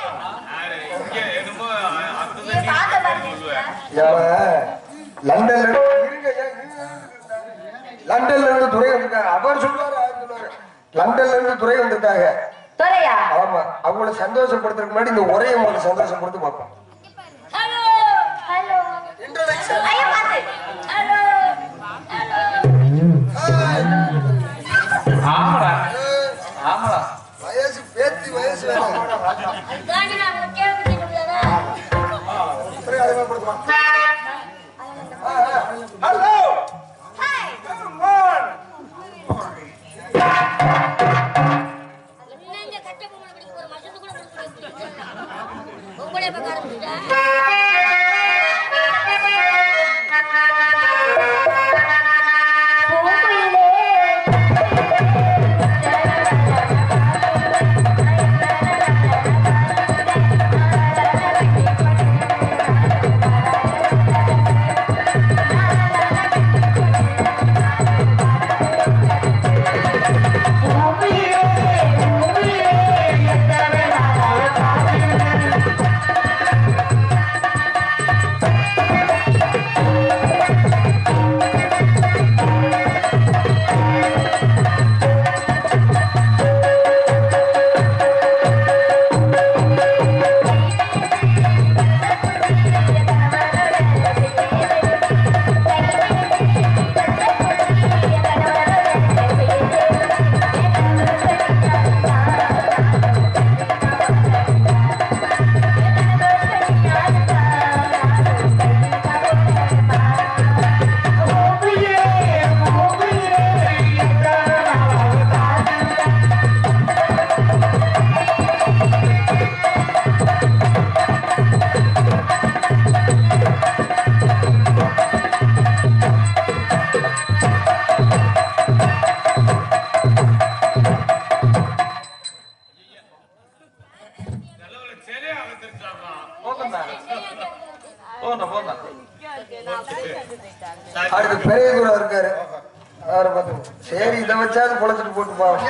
லண்டன்ல இருந்து துறை வந்திருக்காங்க அவர் சொல்லுவாரு லண்டன்ல இருந்து துறை வந்திருக்காங்க துறையா ஆமா அவங்களை சந்தோஷப்படுத்துறதுக்கு முன்னாடி இந்த உரையை உங்களுக்கு சந்தோஷப்படுத்தி பார்ப்போம் ஹலோ ஹலோ இன்ட்ரோடக்ஷன் ஐயா பாத்து ஹலோ ஆமாடா ஆமாடா வயசு பேத்தி வயசு வேணும் காணி நான் கேள்வி கேட்கிறதா துறை அதை கொடுமா ஹலோ ஹாய் கம் ஆன் என்னங்க கட்ட பொம்மல பிடிக்க ஒரு மசந்து கூட கொடுத்துறீங்க உங்களே பக்க ஆரம்பிச்சா அடுத்து பெரியதூரா இருக்காரு அவரை பார்த்து சரி இதை வச்சாது பொழைச்சிட்டு போட்டு போவோம்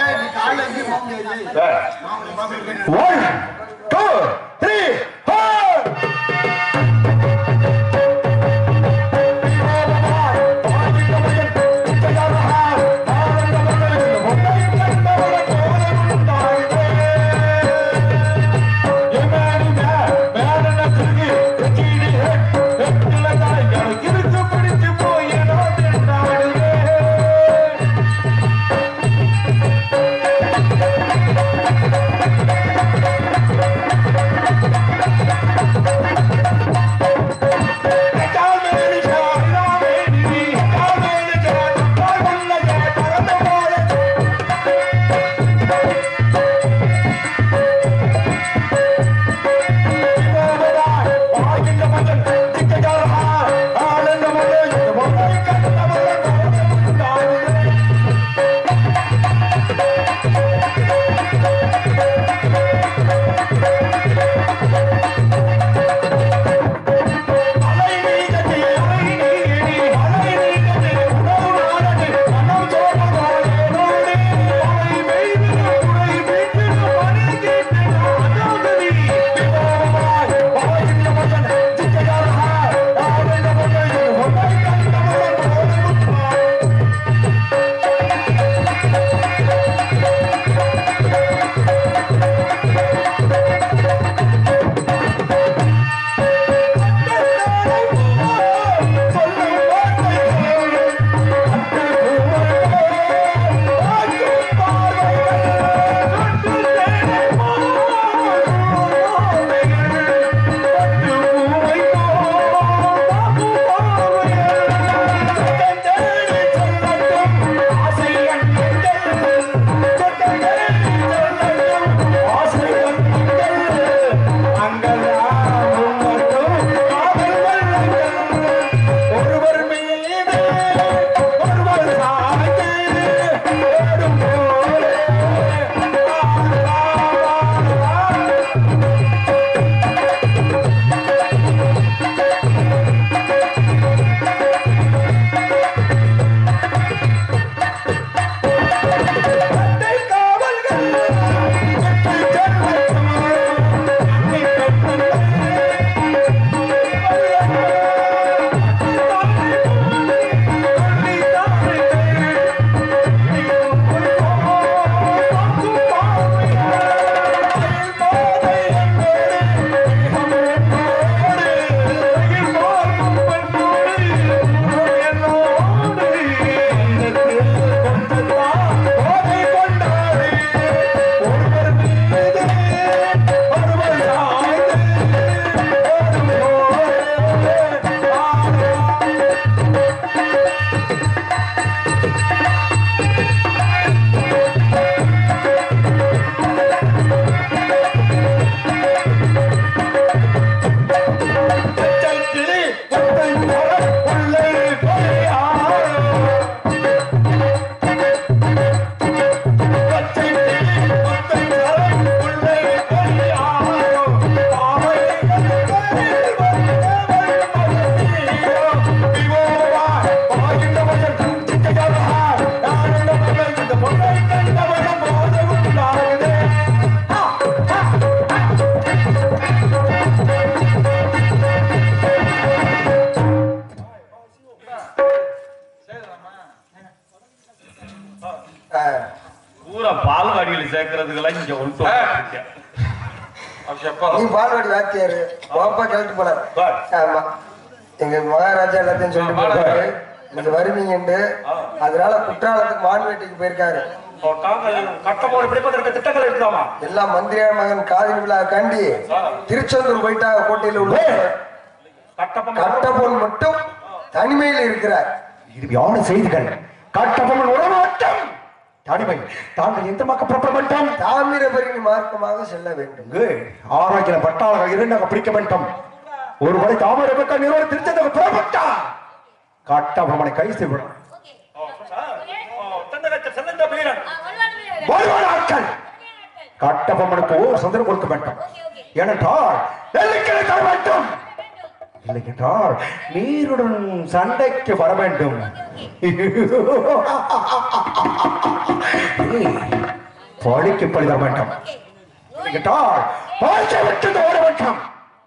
1 2 3 4 பால்வாடியில் சேர்க்கறதுக்கெல்லாம் இங்க ஒன்று நீ பால்வாடி வாத்தியாரு பாப்பா கிளட்டு போல. ஆமா எங்க மகாராஜா எல்லாத்தையும் சொல்லி போட்டாரு நீங்க வருவீங்கன்னு. அதனால குற்றாலத்துக்கு மான்வேட்டைக்கு போயிருக்காரு. கட்டபொம்மனை பிடிப்பதற்கு திட்டங்கள் இருக்குதாமா? எல்லாம் மந்திரியார் மகன் காதலி விழா கண்டி திருச்செந்தூர் போயிட்டா கோட்டையில் உள்ள கட்டபொம்மன் மட்டும் தனிமையில் இருக்கிறார். இறுதியான செய்திகள். கட்டபொம்மன் உறவாட்டம் தனிமை. தாங்கள் எந்த பக்கம் புறப்பட வேண்டும்? தாமிரபரணி மார்க்கமாக செல்ல வேண்டும். ஆரோக்கிய பட்டாளர்கள் இரண்டாக பிடிக்க வேண்டும். ஒருவரை தாமிரபரணி நிறுவனம் திருச்செந்தூர் புறப்பட்டா கட்டபொம்மனை கை செய்விடும். கட்டபொம்மனுக்கு ஓர் சந்திரம் கொடுக்க வேண்டும். ஏனென்றால் நெல்லிக்கலை தர வேண்டும். இல்லை என்றால் நீருடன் சண்டைக்கு வர வேண்டும். பழிக்கு பழி தர வேண்டும். என்றால் வாழ்க்கை விட்டு ஓட வேண்டும்.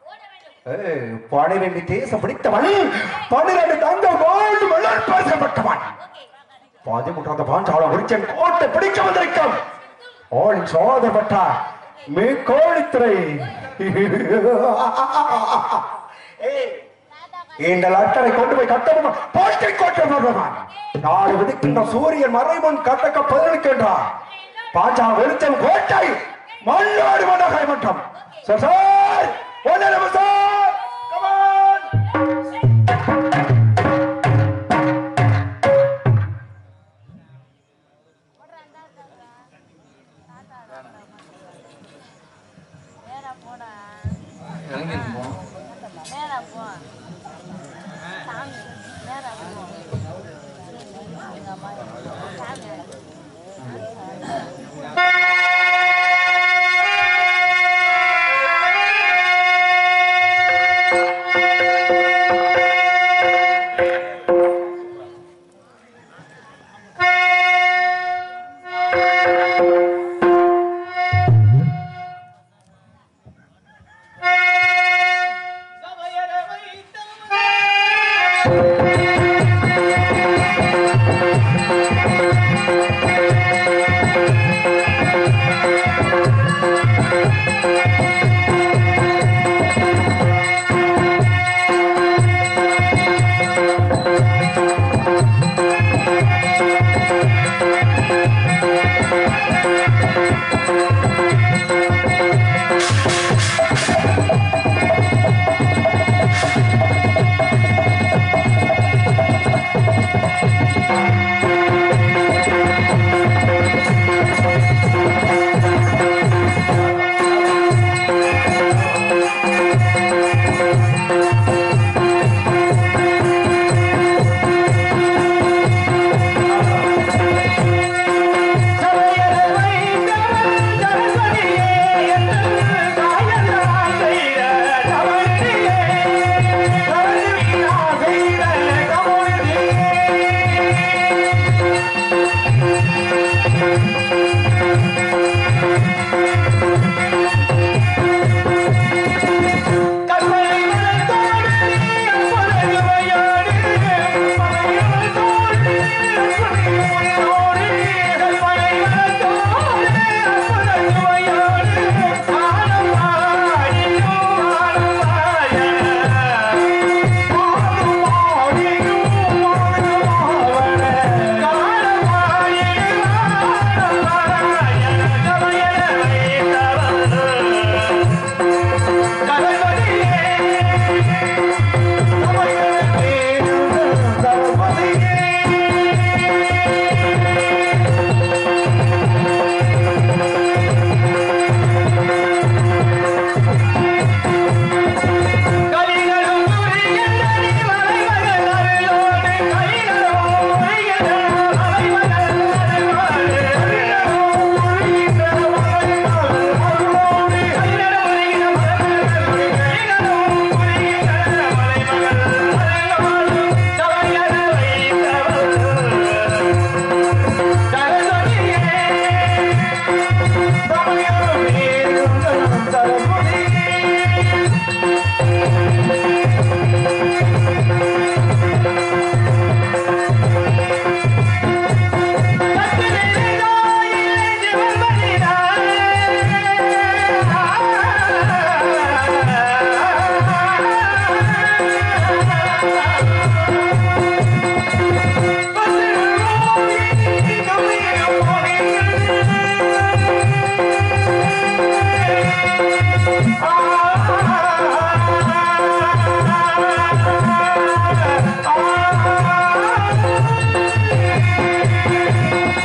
12 தேசம் பிடித்தவன், 12 தங்க வாழ்ந்து மலர் பேசப்பட்டவன். 13 பாஞ்சால ஒரிச்சன் கோட்டை பிடிக்க வந்திருக்கும். ஆளின் சோதரப்பட்ட மேற்கோழித்துறை இந்த லட்டரை கொண்டு போய் கட்டபொம்மன் போட்டை கோட்டை போடுவான். நாடு விதிக்கின்ற சூரியன் மறைமுன் கட்டக்க பதிலளிக்கின்றார். பாஞ்சால ஒரிச்சன் கோட்டை மண்ணோடு மன்னகை மன்றம். சார் சார் ஒன்று சார் கமான்.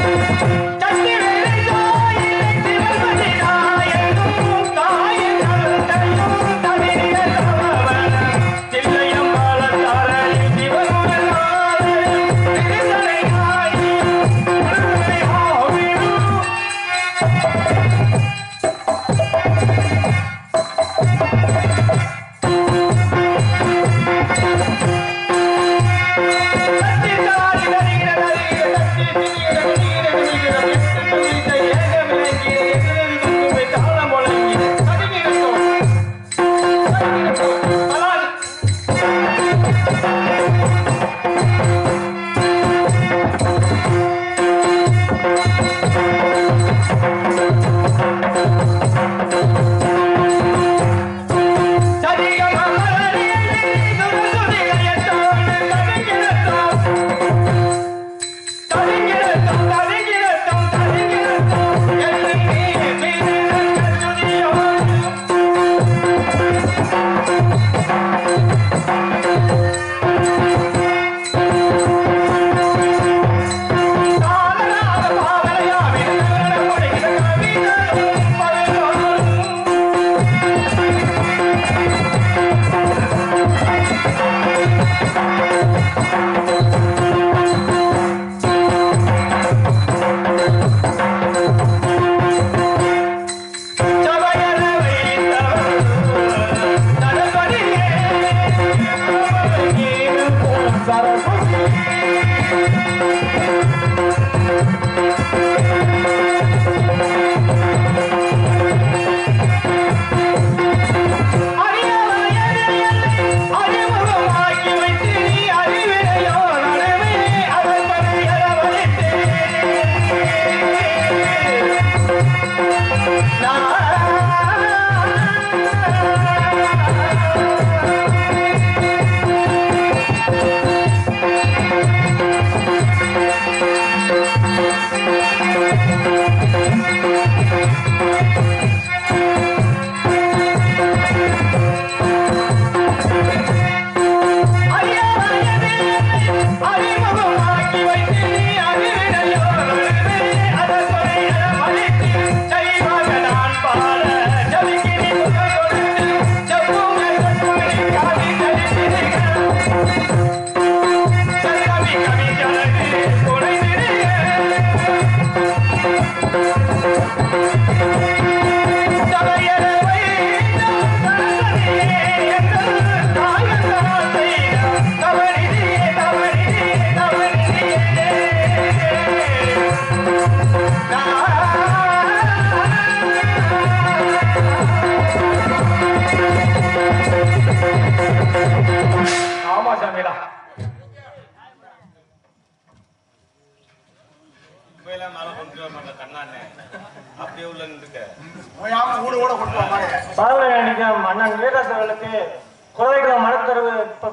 அண்ணன் வீரர்களுக்கு குறைகளை மனத்தரவு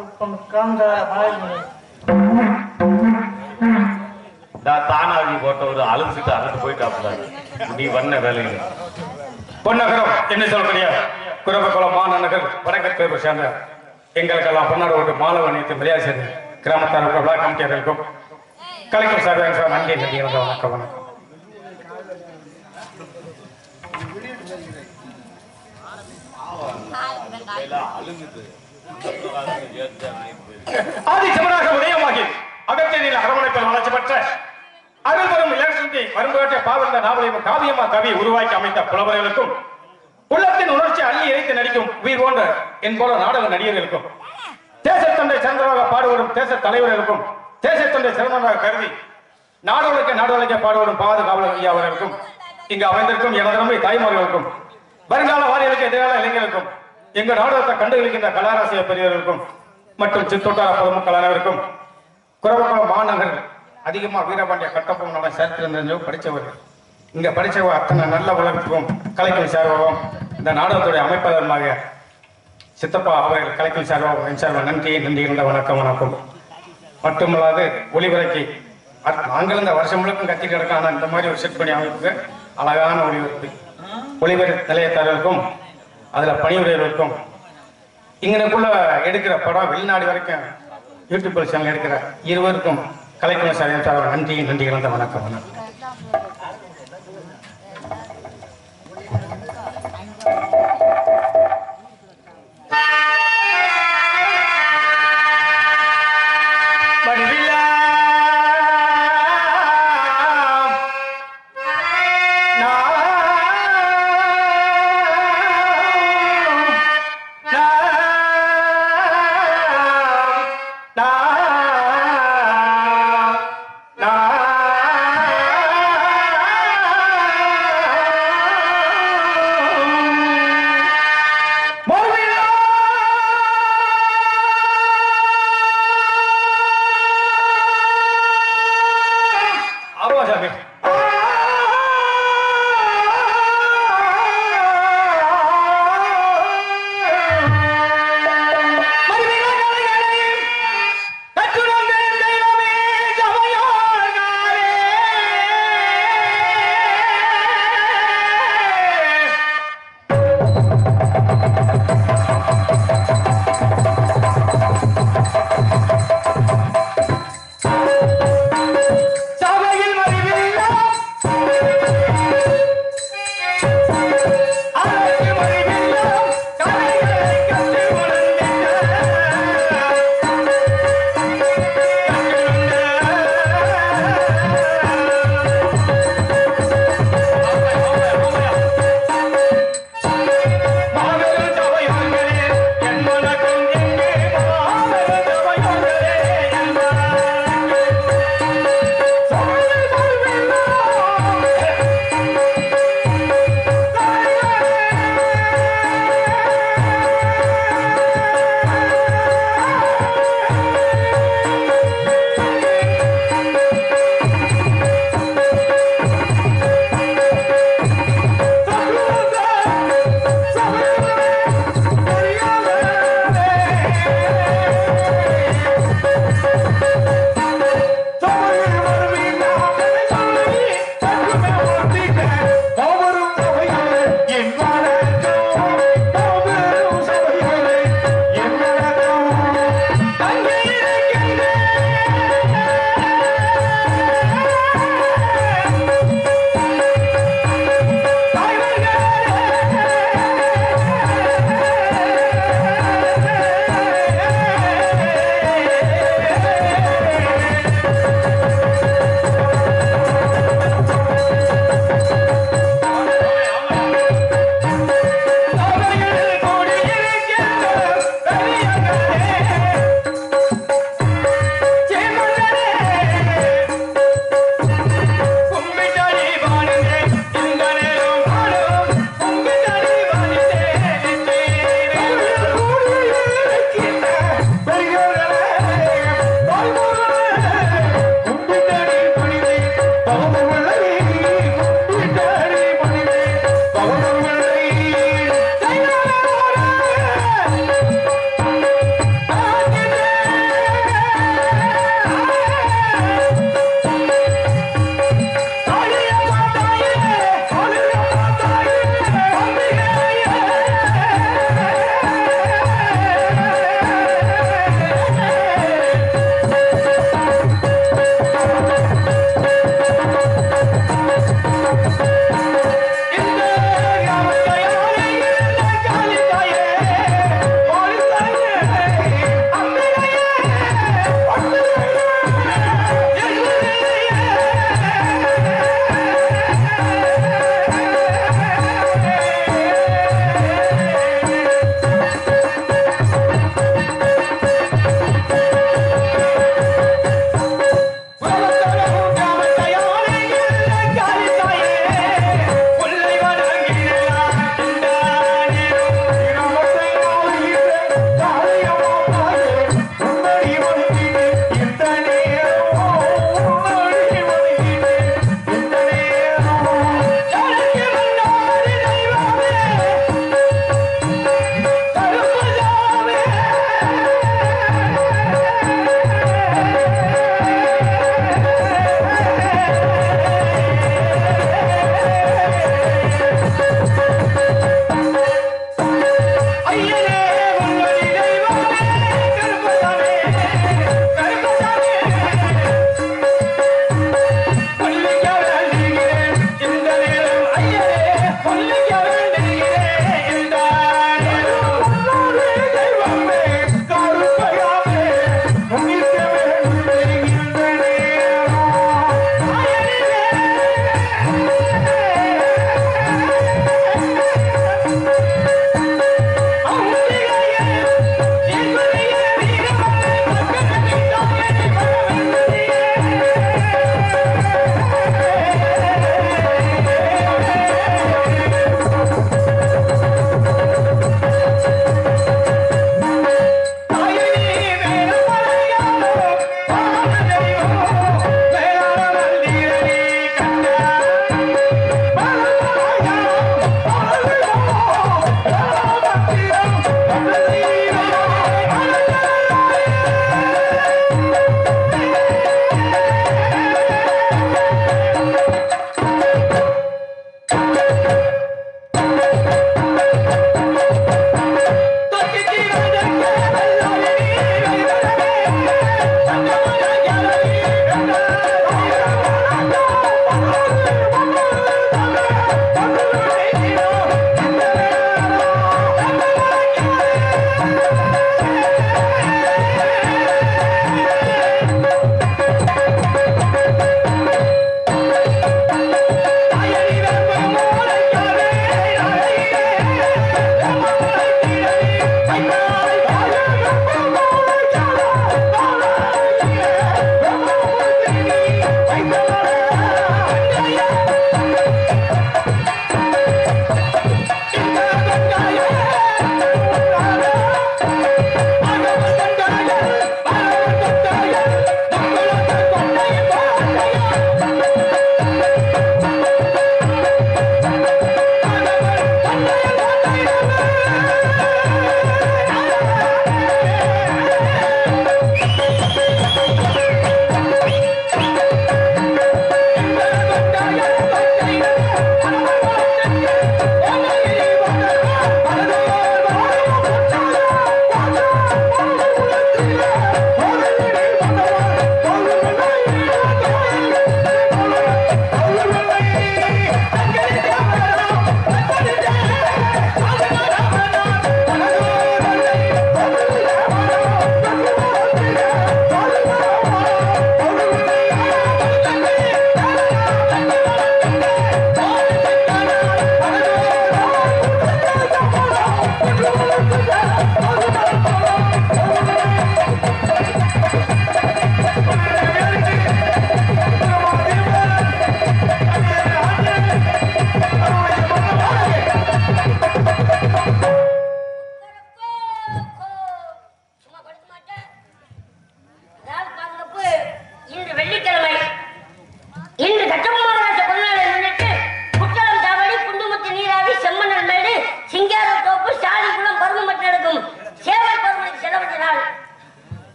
தானாகி போட்ட ஒரு அழுந்துட்டு அழுந்து போயிட்டாப்ல நீ வண்ண வேலையில் பொன்னகரம் என்ன சொல்றியா குரவகுளம் மாநகர் வடக்கத்தை சேர்ந்த எங்களுக்கெல்லாம் பொன்னாடு ஒரு மாலை வணிகத்தை மரியாதை செய்து கிராமத்தார் விழா கமிட்டியாளர்களுக்கும் கலைக்கும் சார் நன்றி நன்றி வணக்கம் வணக்கம். ஆதி சிவனாக உதயமாகி அகத்தியில் அரவணைப்பில் வளர்ச்சி பெற்ற அருள் வரும் இலட்சத்தை வரும்பேற்ற பாவந்த நாவலையும் காவியமா கவி உருவாக்கி அமைத்த புலவர்களுக்கும் உள்ளத்தின் உணர்ச்சி அள்ளி இறைத்து நடிக்கும் உயிர் போன்ற என் போல நாடக நடிகர்களுக்கும் தேசத்தொண்டை சிறந்தவராக பாடுவரும் தேச தலைவர்களுக்கும் தேசத்தொண்டை சிறந்தவராக கருதி நாடுகளுக்கு பாடுவரும் பாதுகாவலர் ஐயா அவர்களுக்கும் இங்கு அமைந்திருக்கும் எனதனமை தாய்மார்களுக்கும் வருங்கால வாரியர்களுக்கு எதிரான இளைஞர்களுக்கும் எங்கள் நாடகத்தை கண்டுகளிக்கின்ற கலாராசிய பெரியவர்களுக்கும் மற்றும் சித்தோட்டார பொதுமக்கள் அனைவருக்கும் குரவகுளம் மாநகர் அதிகமா வீரபாண்டிய கட்டப்பொம்மனோட சேர்த்திருந்தோ படித்தவர்கள் இங்க படிச்சவ அத்தனை நல்ல உலகத்துக்கும் கலைக்கல் சார்பாகவும் இந்த நாடகத்துடைய அமைப்பாளருமாக சித்தப்பா அவர்கள் கலைக்கல் சார்பாகவும் என் சார்பாக நன்றி இருந்த வணக்கம் மட்டுமல்லாது ஒளிபரப்பி நாங்கள் இந்த வருஷம் முழுக்கும் கத்தி கிடக்கும் ஆனால் இந்த மாதிரி ஒரு செட் பண்ணி அமைப்புக்கு அழகான ஒளிபரப்பு நிலையத்தாளர்களுக்கும் அதுல பணியுடையவர்களுக்கும் இங்கனுக்குள்ள எடுக்கிற படம் வெளிநாடு வரைக்கும் யூடியூப் சேனல் எடுக்கிற இருவருக்கும் கலைக்குழு சார் நன்றி இருந்த வணக்கம்.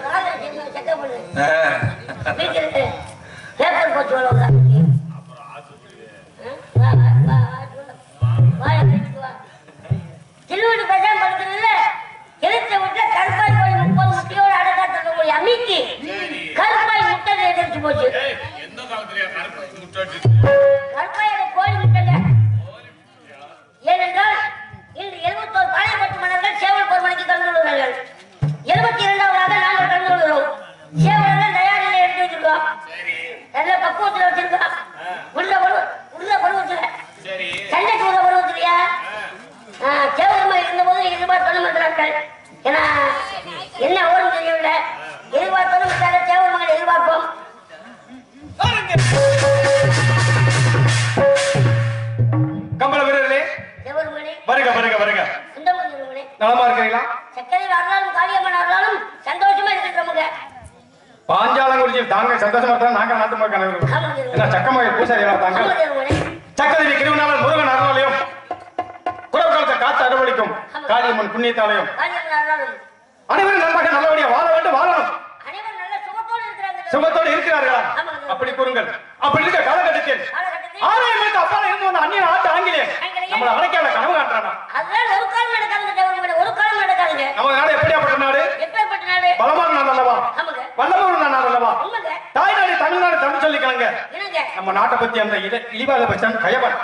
பேப்பர் போட்டு திருவண்ணு பேசாம படுக்கிறதுல எழுத்த விட்ட கருப்பாய் கோழி 30 முட்டையோடு அடக்காட்டு அமைக்கி கருப்பாய் முட்டை எதிர்த்து போச்சு. கருப்பாயோட கோழி முட்டைங்க. ஏனென்றால் இன்று 71 பாளையப்பட்டு மன்னர்கள் சேவல் பொறுமனைக்கு கலந்து கொள்கிறார்கள். 72வது நாங்கள் கலந்து கொள்கிறோம். சேவல் தயாரில எடுத்து வச்சிருக்கோம். நல்ல பக்குவத்தில் வச்சிருக்கோம். உள்ள பருவத்துல சண்டைக்கு உள்ள பருவத்திலையா சேவல் இருந்த போது எதிர்பார்த்து இருக்கிறார்கள். ஏன்னா என்ன ஓடும் தெரியவில்லை. எதிர்பார்த்தாலும் சேவல் மகளை எதிர்பார்ப்போம். கம்பள வீரர்களே வருக வருக வருக. நலமா இருக்கிறீங்களா? சக்கரை வரலாலும் காளியம்மன் வரலாலும் சந்தோஷமா இருக்கிறோமுங்க. பாஞ்சாலங்குறிச்சியில் தாங்க சந்தோஷமா இருந்தா நாங்க நாட்டு மக்கள் என்ன சக்கமாக பூசாரியா தாங்க சக்கரவி கிருவனாளர் முருகன் அருளாலயம் குறவுகாலத்தை காத்து அறுவழிக்கும் காளியம்மன் புண்ணியத்தாலயம் அனைவரும் நன்றாக நல்லபடியா வாழ வேண்டும் வாழணும். சுகத்தோடு இருக்கிறார்களா? அப்படி கூறுங்கள். அப்படி இருக்க காலகட்டத்தில் ஆலயம் அப்பால இருந்து வந்த அந்நிய நாட்டு ஆங்கிலேயன் நம்மளை அடைக்கால கனவு காட்டுறானா? நம்ம நாடு எப்படியாப்பட்ட நாடு? பலமான நாடு அல்லவா? வல்லமான நாடு அல்லவா? தாய்நாடு தமிழ்நாடு தமிழ் சொல்லிக்கிறாங்க. நம்ம நாட்டை பத்தி அந்த இழிவாக பச்சான் கயவன்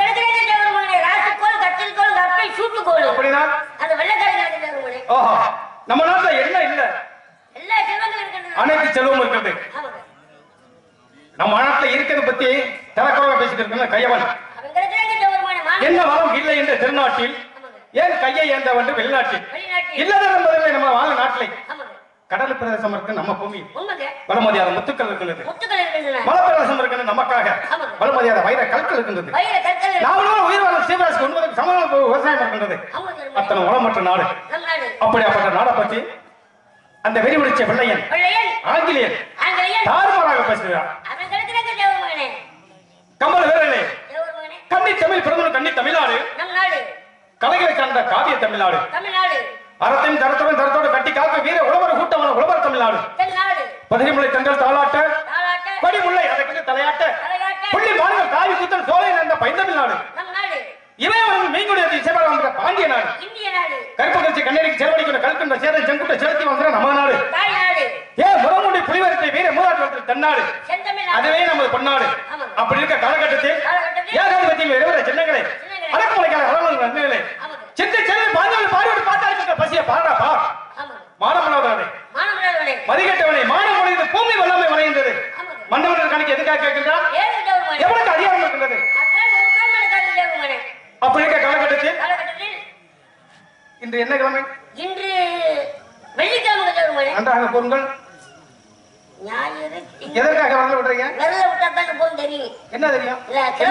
அப்படின்னா ஓஹோ நம்ம நாட்டுல என்ன இல்ல அனைத்து செல்வம் இருக்கிறது. நம்ம நாட்டுல இருக்கிறத பத்தி தரக்குறைவா பேசிட்டு இருக்க கையவன் என்ன வளம் இல்லை என்ற திருநாட்டில் ஏன் கையை ஏந்தவன் வெளிநாட்டில் இல்லது என்பதில்லை. நம்ம வாழ நாட்டிலே கடல் பிரதேசம் இருக்கு நம்ம பூமி வளமதியாத முத்துக்கள் இருக்கின்றது. மலப்பிரதேசம் இருக்கு நமக்காக வளமதியாத வைர கற்கள் இருக்கின்றது. நாமளும் உயிர் வாழும் சீவராசி உண்பதற்கு சமமான விவசாயம் இருக்கின்றது. அத்தனை வளமற்ற நாடு. அப்படியாப்பட்ட நாடை பற்றி அந்த வெறி முடிச்ச வெள்ளையன் ஆங்கிலேயன் தாறுமாறாக பேசுகிறார். கம்பள வீரர்களே கன்னி தமிழ் பிறந்தவன் கன்னி தமிழ்நாடு கலைகளை சார்ந்த காவிய தமிழ்நாடு அறத்தையும் தரத்துடன் தரத்தோடு கட்டி காக்க வீர உழவர் கூட்டமான உழவர் தமிழ்நாடு பதிரிமுலை தங்கள் தாளாட்ட படிமுல்லை அதற்கு தலையாட்ட புள்ளி மாநிலம் தாவி கூத்தல் சோலை நடந்த பைந்தமிழ்நாடு இவன் மீன்குடி இசைவாள பாண்டிய நாடு கருப்பு கட்சி கண்ணேரிக்கு செலவழிக்கிற கல்கின்ற சேரன் செங்குட்ட செலுத்தி வந்த நம்ம நாடு ஏன் முறமுடி புலிவரத்தை வீர மூதாட்டு தென்னாடு அதுவே நமது பொன்னாடு. அப்படி இருக்க காலகட்டத்தில் ஏகாதிபத்தியில் இருவர சின்னங்களே அடக்குமுறைக்கான அளவு நன்மைகளே சின்ன செல்வி பாஞ்சாலி பாடியோடு பார்த்தாலும் பசிய பாடா பா மானமனவரானே மதிகட்டவனை மானம் முறைந்து பூமி வல்லமை வளைந்தது மன்னவர்கள் கணக்கு எதுக்காக கேட்கின்றார்? எவ்வளவு அதிகாரம் இருக்கின்றது? அப்படி இருக்க காலகட்டத்தில் இன்று என்ன கிழமை? இன்று வெள்ளிக்கிழமை. நன்றாக பொருங்கள். எதற்காக வரல விடுறீங்க? என்ன தெரியும்?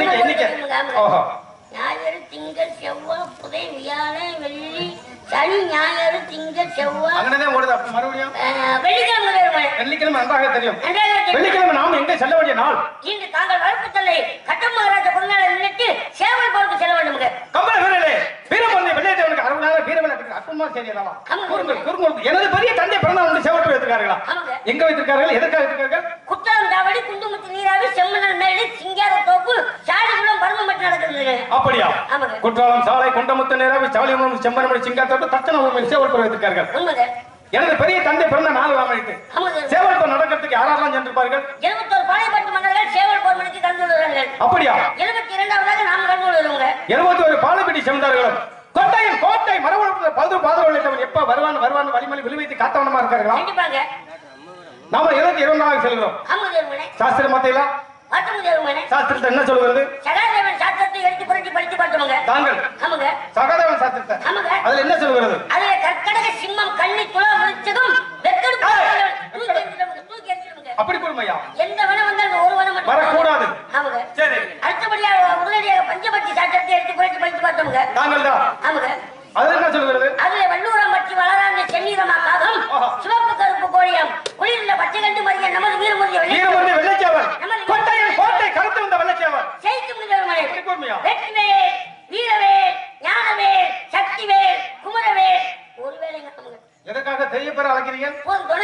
ஞாயிறு திங்கள் செவ்வாய் புதை வியாழன் வெள்ளி சனி ஞாயிறு திங்கள் செவ்வாய் அங்கனதான் ஓடுது. அப்ப மறுபடியும் வெள்ளிக்கிழமை. வெள்ளிக்கிழமை நன்றாக தெரியும். வெள்ளிக்கிழமை நாம் எங்க செல்ல வேண்டிய நாள்? இன்று தாங்கள் வளர்ப்பு தந்தை கட்டமகாராஜ பொருளாளை முன்னிட்டு சேவல் போருக்கு செல்ல வேண்டும். கம்பள வீரர்களே வீரமந்தை வெள்ளையத்தவனுக்கு 60 நாள் வீர விளையாட்டு அற்புதமா செய்யலாமா? எனது பெரிய தந்தை பிறந்த வந்து சேவல் வைத்திருக்கார்களா? எங்க வைத்திருக்கார்கள்? எதற்காக வைத்திருக்கார்கள்? குற்றாலம் தாவடி குண்டுமுத்து நீராவி செம்மணல் மேடு சிங்கார தோப்பு சாலிகுளம் பருமம் மட்டும் நடக்கிறது. அப்படியா? குற்றாலம் சாலை குண்டமுத்து நீராவி சாலிகுளம் செம்மணல் சிங்கார தோப்பு தச்சன சேவல் வைத்திருக்கார்கள். எனது பெரிய தந்தை பிறந்த நாள் அமைத்து சேவல் போர் நடக்கிறதுக்கு யாரெல்லாம் சென்றிருப்பார்கள்? 71 பாளையப்பட்டு மன்னர்கள் சேவல் போர் மணிக்கு கலந்து கொள்கிறார்கள். அப்படியா? 72வது நாம் கலந்து கொள்கிறோங்க. 71 பாளையப்பட்டி சென்றார்களும் கோட்டையின் கோட்டை மரபு பாதுகாப்பு எப்ப வருவான் வழிமொழி விளைவித்து காத்தவனமா இருக்கார்களா? கண்டிப்பாங்க. நாம 24 செல்கிறோம். சாஸ்திர மத்தையில சாஸ்திரத்தை என்ன சொல்லுகிறது? சகாதேவன் சாஸ்திரத்தை எடுத்து புரட்டி படித்து பார்த்தவங்க தாங்கள். ஆமாங்க. சகாதேவன் சாஸ்திரத்தை அதுல என்ன சொல்லுகிறது? அதுல கற்கடக சிம்மம் கண்ணி துளா விருச்சகம் வெக்கெடுப்பு தூக்கி எறிஞ்சிடுங்க. அப்படி கூறுமையா? எந்த வனம் வந்தாலும் ஒரு வனம் மட்டும் வரக்கூடாது. ஆமாங்க. சரி. அடுத்தபடியாக உடனடியாக பஞ்சபட்சி சாஸ்திரத்தை எடுத்து புரட்டி படித்து பார்த்தவங்க தாங்கள் தான். ஆமாங்க. அது என்ன சொல்லுகிறது? அதுல வல்லூரம்பட்டி வளராண்ட சென்னீரமா காகம் சிவப்பு கருப்பு கோழியம் குளிர்ந்த பச்சை கண்டு மறிய நமது வீரமுறை வெள்ளைச்சேவல் கோட்டையின் கோட்டை கருத்து வந்த வெள்ளைச்சேவல் செய்து வெற்றிவேல் வீரவேல் ஞானவேல் சக்திவேல் குமரவேல் ஒருவேளை எதற்காக தெரிய பெற அழைக்கிறீங்க?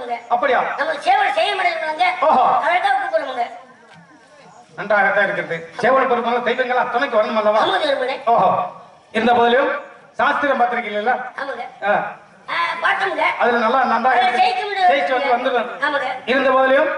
கூப்பிடுறோமுங்க. அப்படியா? நம்ம சேவல் செய்ய மாட்டேங்கிறாங்க. ஓஹோ. அதற்காக கூப்பிடுறோமுங்க. நன்றாகத்தான் இருக்கிறது. சேவல் பெருமாள் தெய்வங்களா துணைக்கு வரணும் அல்லவா? ஆமாங்க பெருமாளே. ஓஹோ. இருந்த போதிலும் சாஸ்திரம் பார்த்திருக்கீங்களா? ஆமாங்க. ஆ. பார்த்தோமுங்க. அதுல நல்லா நன்றாக அதுல ஜெயிச்சு வந்து வந்துடுறேன். ஆமாங்க. இருந்த போதிலும்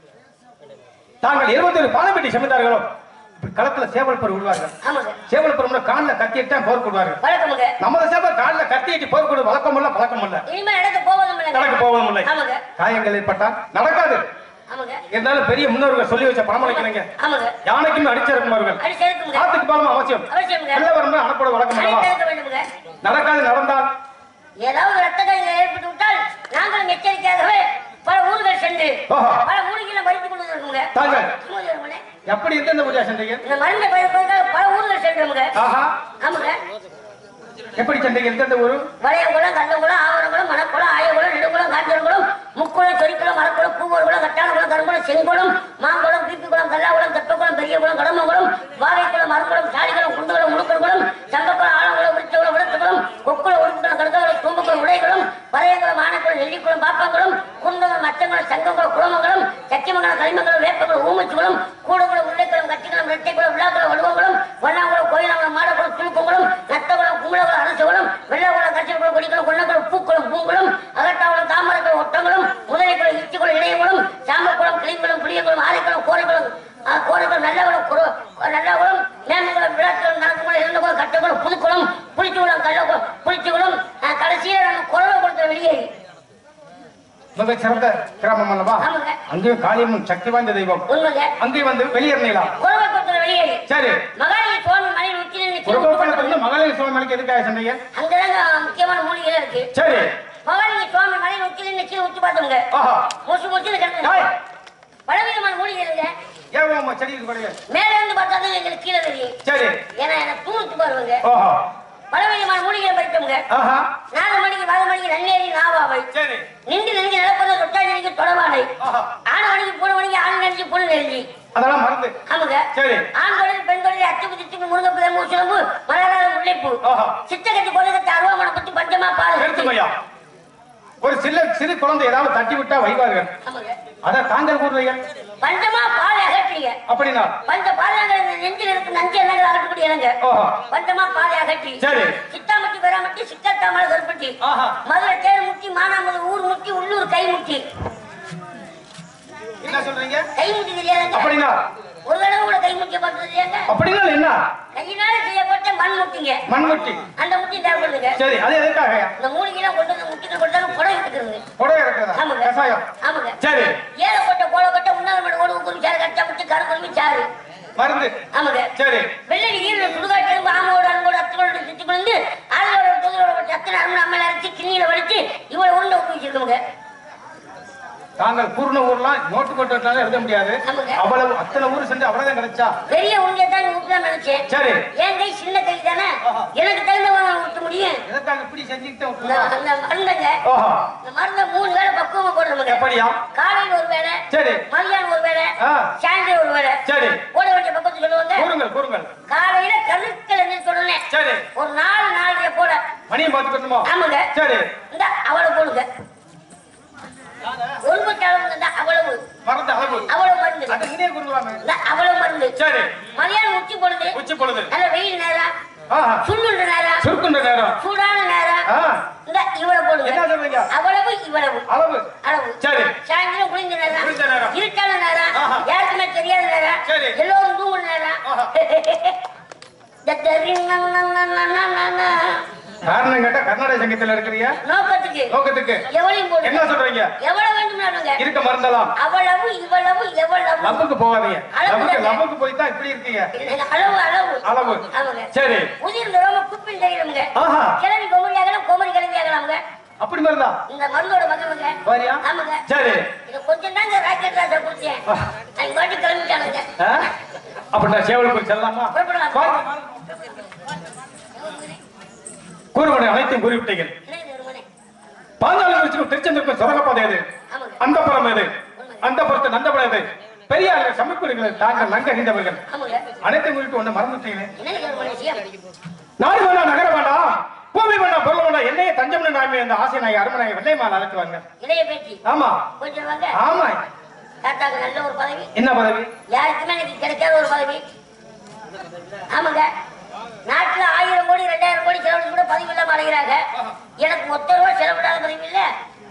தாங்கள் 21 பாலம்பட்டி சமைத்தார்களோ களத்துல சேவல் பெரு விடுவார்கள். ஆமாங்க. சேவல் பெரும்னா காலில் கத்திட்டு தான் போர் கொடுவார்கள். வழக்கமுங்க. நமது சேவல் காலில் கத்திட்டு போர் கொடு வழக்கம் இல்ல பழக்கம் இல்ல. இனிமே நடக்க போவதும் இல்லை. நடக்க போவதும் இல்லை. ஆமாங்க. காயங்கள் ஏற்பட்டா நடக்காது. ஆமாங்க. இருந்தாலும் பெரிய முன்னோர்கள் சொல்லி வச்ச பணம் அளிக்கிறீங்க. ஆமாங்க. யானைக்கும் அடிச்சிருக்குமார்கள். அடிச்சிருக்குங்க. காத்துக்கு பாலம் அவசியம். அவசியம்ங்க. வெள்ள வரும்போது அனுப்போட வழக்கம் அல்லவா? அடிச்சிருக்க வேண்டும்ங்க. நடக்காது. நடந்தால் ஏதாவது ரத்த காயங்கள் ஏற்பட்டு விட்டால் நாங்களும் எச்சரிக்கையாகவே பல ஊர்கள் சென்று பல மூலிகளை மறித்துக் கொண்டு இருக்குங்க. தாங்கள் எப்படி எந்தெந்த ஊரியா சென்றீங்க? இந்த மருந்தை பயன்படுத்த பல ஊர்கள் சென்றோமுங்க. ஆஹா. ஆமாங்க. எப்படி சென்றீங்க? எந்தெந்த ஊரு? வளையங்குளம், கண்டங்குளம், ஆவரங்குளம், மணக்குளம், ஆயகுளம், நெடுங்குளம், காஞ்சங்குளம், முக்குளம், சொரிக்குளம், மரக்குளம், பூவோர்குளம், கட்டானகுளம், கருங்குளம், செங்குளம், மாங்குளம், பீப்பிக்குளம், கல்லாகுளம், தெப்பக்குளம், பெரியகுளம், கடம்பகுளம், வாகைக்குளம், அருங்குளம், சாலிகுளம், குண்டுகுளம், முழுக்கர்குளம், சங்கக்குளம், ஆலங்குளம், விருச்சகுளம், விடத்துக்குளம், கொக்குளம், உடுப்புக்குளம், கடுத்தகுளம், தும்பக்குளம், உடைக்குளம், வரையங்குளம், ஆனைக்குளம், நெல்லிக்குளம், பாப்பாங்குளம், குந்தகுளம், மச்சங்குளம், சங்கங்குளம், குளமங்கலம், சக்கியமங்கலம், களிமங்கலம், வேப்பகுளம், ஊமச்சிக்குளம், கூடகுளம், உள்ளைக்குளம், கட்டிக்குளம், ரெட்டைக்குளம், விழாக்குளம், வலுவங்குளம், வண்ணாங்குளம், கோயிலாங்குளம், மாடக்குளம், துணுக்குங்குளம், நத்தகுளம், கும்பலகுளம், அரசகுளம், வெள்ளகுளம், கச்சிக்குளம், கொடிக்குளம், கொன்னக்குளம், பூக்குளம், பூங்குளம், அகட்டாகுளம், தாமரைக்குளம், ஒட்டங்குளம், முதலைக்குளம், இச்சிக்குளம், இடையகுளம், சாம்பக்குளம், கிளிங்குளம், புளியகுளம், ஆரைக்குளம், கோரைக்குளம், கோரைக்குளம், நல்லகுளம், மேம்பகுளம், விழாக்குளம், நரக்குளம், இருந்தகுளம், கட்டக்குளம், புதுக்குளம், புளிச்சுக்குளம், கள்ளக்குளம், புளிச்சுக்குளம், கடைசியில நம்ம குறவகுளத்துல வெளியேறி மிக சிறந்த கிராமம் அல்லவா? ஆமாங்க. அங்கேயும் காளியம்மன் சக்தி வாய்ந்த தெய்வம். உண்மைங்க. அங்கேயும் வந்து வெளியேறினீங்களா? குறவகுளத்துல வெளியேறி சரி. மகாலிங்க சுவாமி மலையில் உச்சி குருகோபாலத்துல மகளிர் சுவாமி மலைக்கு எதுக்காக சொன்னீங்க? அங்கதாங்க முக்கியமான மூலிகைலாம் இருக்கு. சரி. மகாலிங்க சுவாமி மலையில் உச்சில கீழே உச்சி பார்த்தோங்க. ஆஹா. மூச்சு கிடக்கு. பலவிதமான மூலிகை இருங்க. ஏன் செடி இருக்கு பாருங்க. மேல இருந்து பார்த்தா தான் எங்களுக்கு கீழே தெரியும். சரி. ஏன்னா எனக்கு தூணிட்டு பாருங்க. ஓஹோ. பலவிதமான மூலிகை படித்தோங்க. ஆஹா. 4 மணிக்கு 4 மணிக்கு நன்னேரி நாவாவை. சரி. நின்று நிலப்பத தொட்டாஜிக்கு தொடவானை. ஆஹா. 6 மணிக்கு 3 மணிக்கு ஆண் நெஞ்சு பொண்ணு நெஞ்சு. அதெல்லாம் மறந்து. ஆமாங்க. சரி. ஆண் தொழில் பெண் தொழில் அச்சுப்பு திச்சுப்பு முருங்கப்பு தெம்பு சிலம்பு மலராத முல்லைப்பூ. ஆஹா. சித்தகத்தி கொலகத்தி அருவாமனை பத்தி பஞ்சமா பால். எடுத்துமையா. ஒரு சிறு குழந்தை ஏதாவது தட்டி விட்டா வைவார்கள். ஆமாங்க. அத தாங்கள் கூறுறீங்க. பஞ்சமா பால் அகற்றிங்க. அப்படினா பஞ்ச பாலாங்கள் நெஞ்சில் இருக்கு நஞ்சு எண்ணங்கள் அகற்றக்கூடிய இனங்க. ஓஹோ. பஞ்சமா பால் அகற்றி. சரி. சித்தாமட்டி பெறாமட்டி சிக்கத்தாமலை கருப்பட்டி. ஆஹா. மதுரை தேர் முட்டி மானாமது ஊர் முட்டி உள்ளூர் கை முட்டி. என்ன சொல்றீங்க? கை முட்டி தெரியாதுங்க. அப்படினா ஒரு தடவை கூட கை முட்டிய பார்த்தது இல்லையாங்க? அப்படினா என்ன? கையினால செய்யப்பட்ட மண் முட்டிங்க. மண் முட்டி. அந்த முட்டி தேவைப்படுதுங்க. சரி. அது எதுக்காக? இந்த மூலிகைலாம் கொண்டு வந்து முட்டிக்கு கொடுத்தாலும் புடவை எடுத்துக்கிறது. புடவை எடுக்கிறதா? ஆமாங்க. கசாயம். ஆமாங்க. சரி. ஏலக்கொட்டை கோலக்கொட்டை உண்ணாத மணி ஓடு உக்குரு சாறு கட்டா முட்டி கருக்குருமி சாறு. மருந்து. ஆமாங்க. சரி. வெள்ளடி ஈரல் சுடுகாட்டு ஆமோடு அன்போடு அத்துகளோடு சுத்தி கொண்டு ஆளோட தொகுதியோட அத்தனை அருமை அம்மல அரைச்சி கிண்ணியில வலிச்சு இவ்வளவு உருண்டை ஊற்றி வச்சிருக்கோங்க. தாங்கள் பூர்ண ஊர்லாம் நோட்டு போட்டு வச்சாலும் எழுத முடியாது. அவ்வளவு அத்தனை ஊர் சென்று அவ்வளவுதான் கிடைச்சா? பெரிய உருண்டை தான் ஊற்றலாம் நினைச்சேன். சரி. என் கை சின்ன கை தானே, எனக்கு தகுந்தவங்க ஊற்ற முடியும். எதற்காக இப்படி செஞ்சுக்கிட்டே அந்த மருந்துங்க. இந்த மருந்தை 3 வேளை பக்குவமா போடணுங்க. எப்படியா? காலையில் ஒரு வேளை, சரி, மதியானம் ஒரு வேளை, சாயந்தரம் ஒரு வேளை. சரி. போட வேண்டிய பக்கத்து சொல்லுவாங்க. கூறுங்கள். காலையில கருக்கல் சொன்னேன். சரி. ஒரு 4 போட மணியை பார்த்துக்கணுமா? ஆமாங்க. சரி. இந்த அவ்வளவு போடுங்க. ஒன்பது அளவு அவ்வளவு மருந்து அளவு அவ்வளவு மருந்து அவ்வளவு மருந்து. சரி. மதியானம் உச்சி பொழுது நல்ல வெயில் நேரம், சுள்ளுண்ட நேரம், சுருக்குண்ட நேரம், சூடான நேரம், இந்த இவ்வளவு போடுங்க. என்ன சொல்றீங்க? அவ்வளவு இவ்வளவு அளவு. சரி. சாயந்தரம் குளிர்ந்த நேரம், இருட்டான நேரம், யாருக்குமே தெரியாத நேரம், எல்லோரும் தூங்குற நேரம். காரணம் கேட்டா கர்நாடக சங்கீதத்துல இருக்கிறீங்க. நோக்கத்துக்கு எவ்வளவு போடுங்க. என்ன சொல்றீங்க? எவ்வளவு வேண்டும்னாலுங்க இருக்க மறந்தலாம். அவ்வளவு இவ்வளவு எவ்வளவு. லவ்வுக்கு போகாதீங்க. லவ்வுக்கு போய் தான் இப்படி இருக்கீங்க. அளவு. சரி. உதிர்ந்த ரோம குப்பில் தெரியுங்க. கிளவி கொமரியாகலாம், கோமரி கிளவியாகலாம்ங்க. அப்படி மாதிரிதான் இந்த மருந்தோட மகனுங்க. வாரியா? ஆமாங்க. சரி. இது கொஞ்சம் தாங்க ராக்கெட் ராஜா குடிச்சேன். நான் வாட்டி கிளம்பிட்டானுங்க. அப்ப நான் சேவலுக்கு செல்லலாமா? கூறுவனை அனைத்தும் கூறிவிட்டீர்கள். பாஞ்சாலம் திருச்செந்தூருக்கு சுரங்கப்பாதை எது? அந்த புறம் எது? அந்த புறத்து நந்தபுரம் எது? பெரிய சமைப்பீர்கள். தாங்கள் நன்கு அறிந்தவர்கள். அனைத்தையும் குறித்து ஒண்ணு மறந்துட்டீங்களே. நாடு வேண்டாம், நகர வேண்டாம், பூமி பண்ண பொருள் பண்ண என்னைய தஞ்சம் நாமி அந்த ஆசை நாய் அருமநாய் வெள்ளை மாலை அழைச்சுவாங்க. இளைய பேச்சு. ஆமா கொஞ்சம் வாங்க. ஆமா. தாத்தாக்கு நல்ல ஒரு பதவி. என்ன பதவி? யாருக்குமே எனக்கு கிடைக்காத ஒரு பதவி. ஆமாங்க. நாட்டுல 1000 கோடி 2000 கோடி செலவு கூட பதவி இல்லாம அலைகிறாங்க. எனக்கு ஒத்த ரூபா செலவிடாத பதவி இல்ல.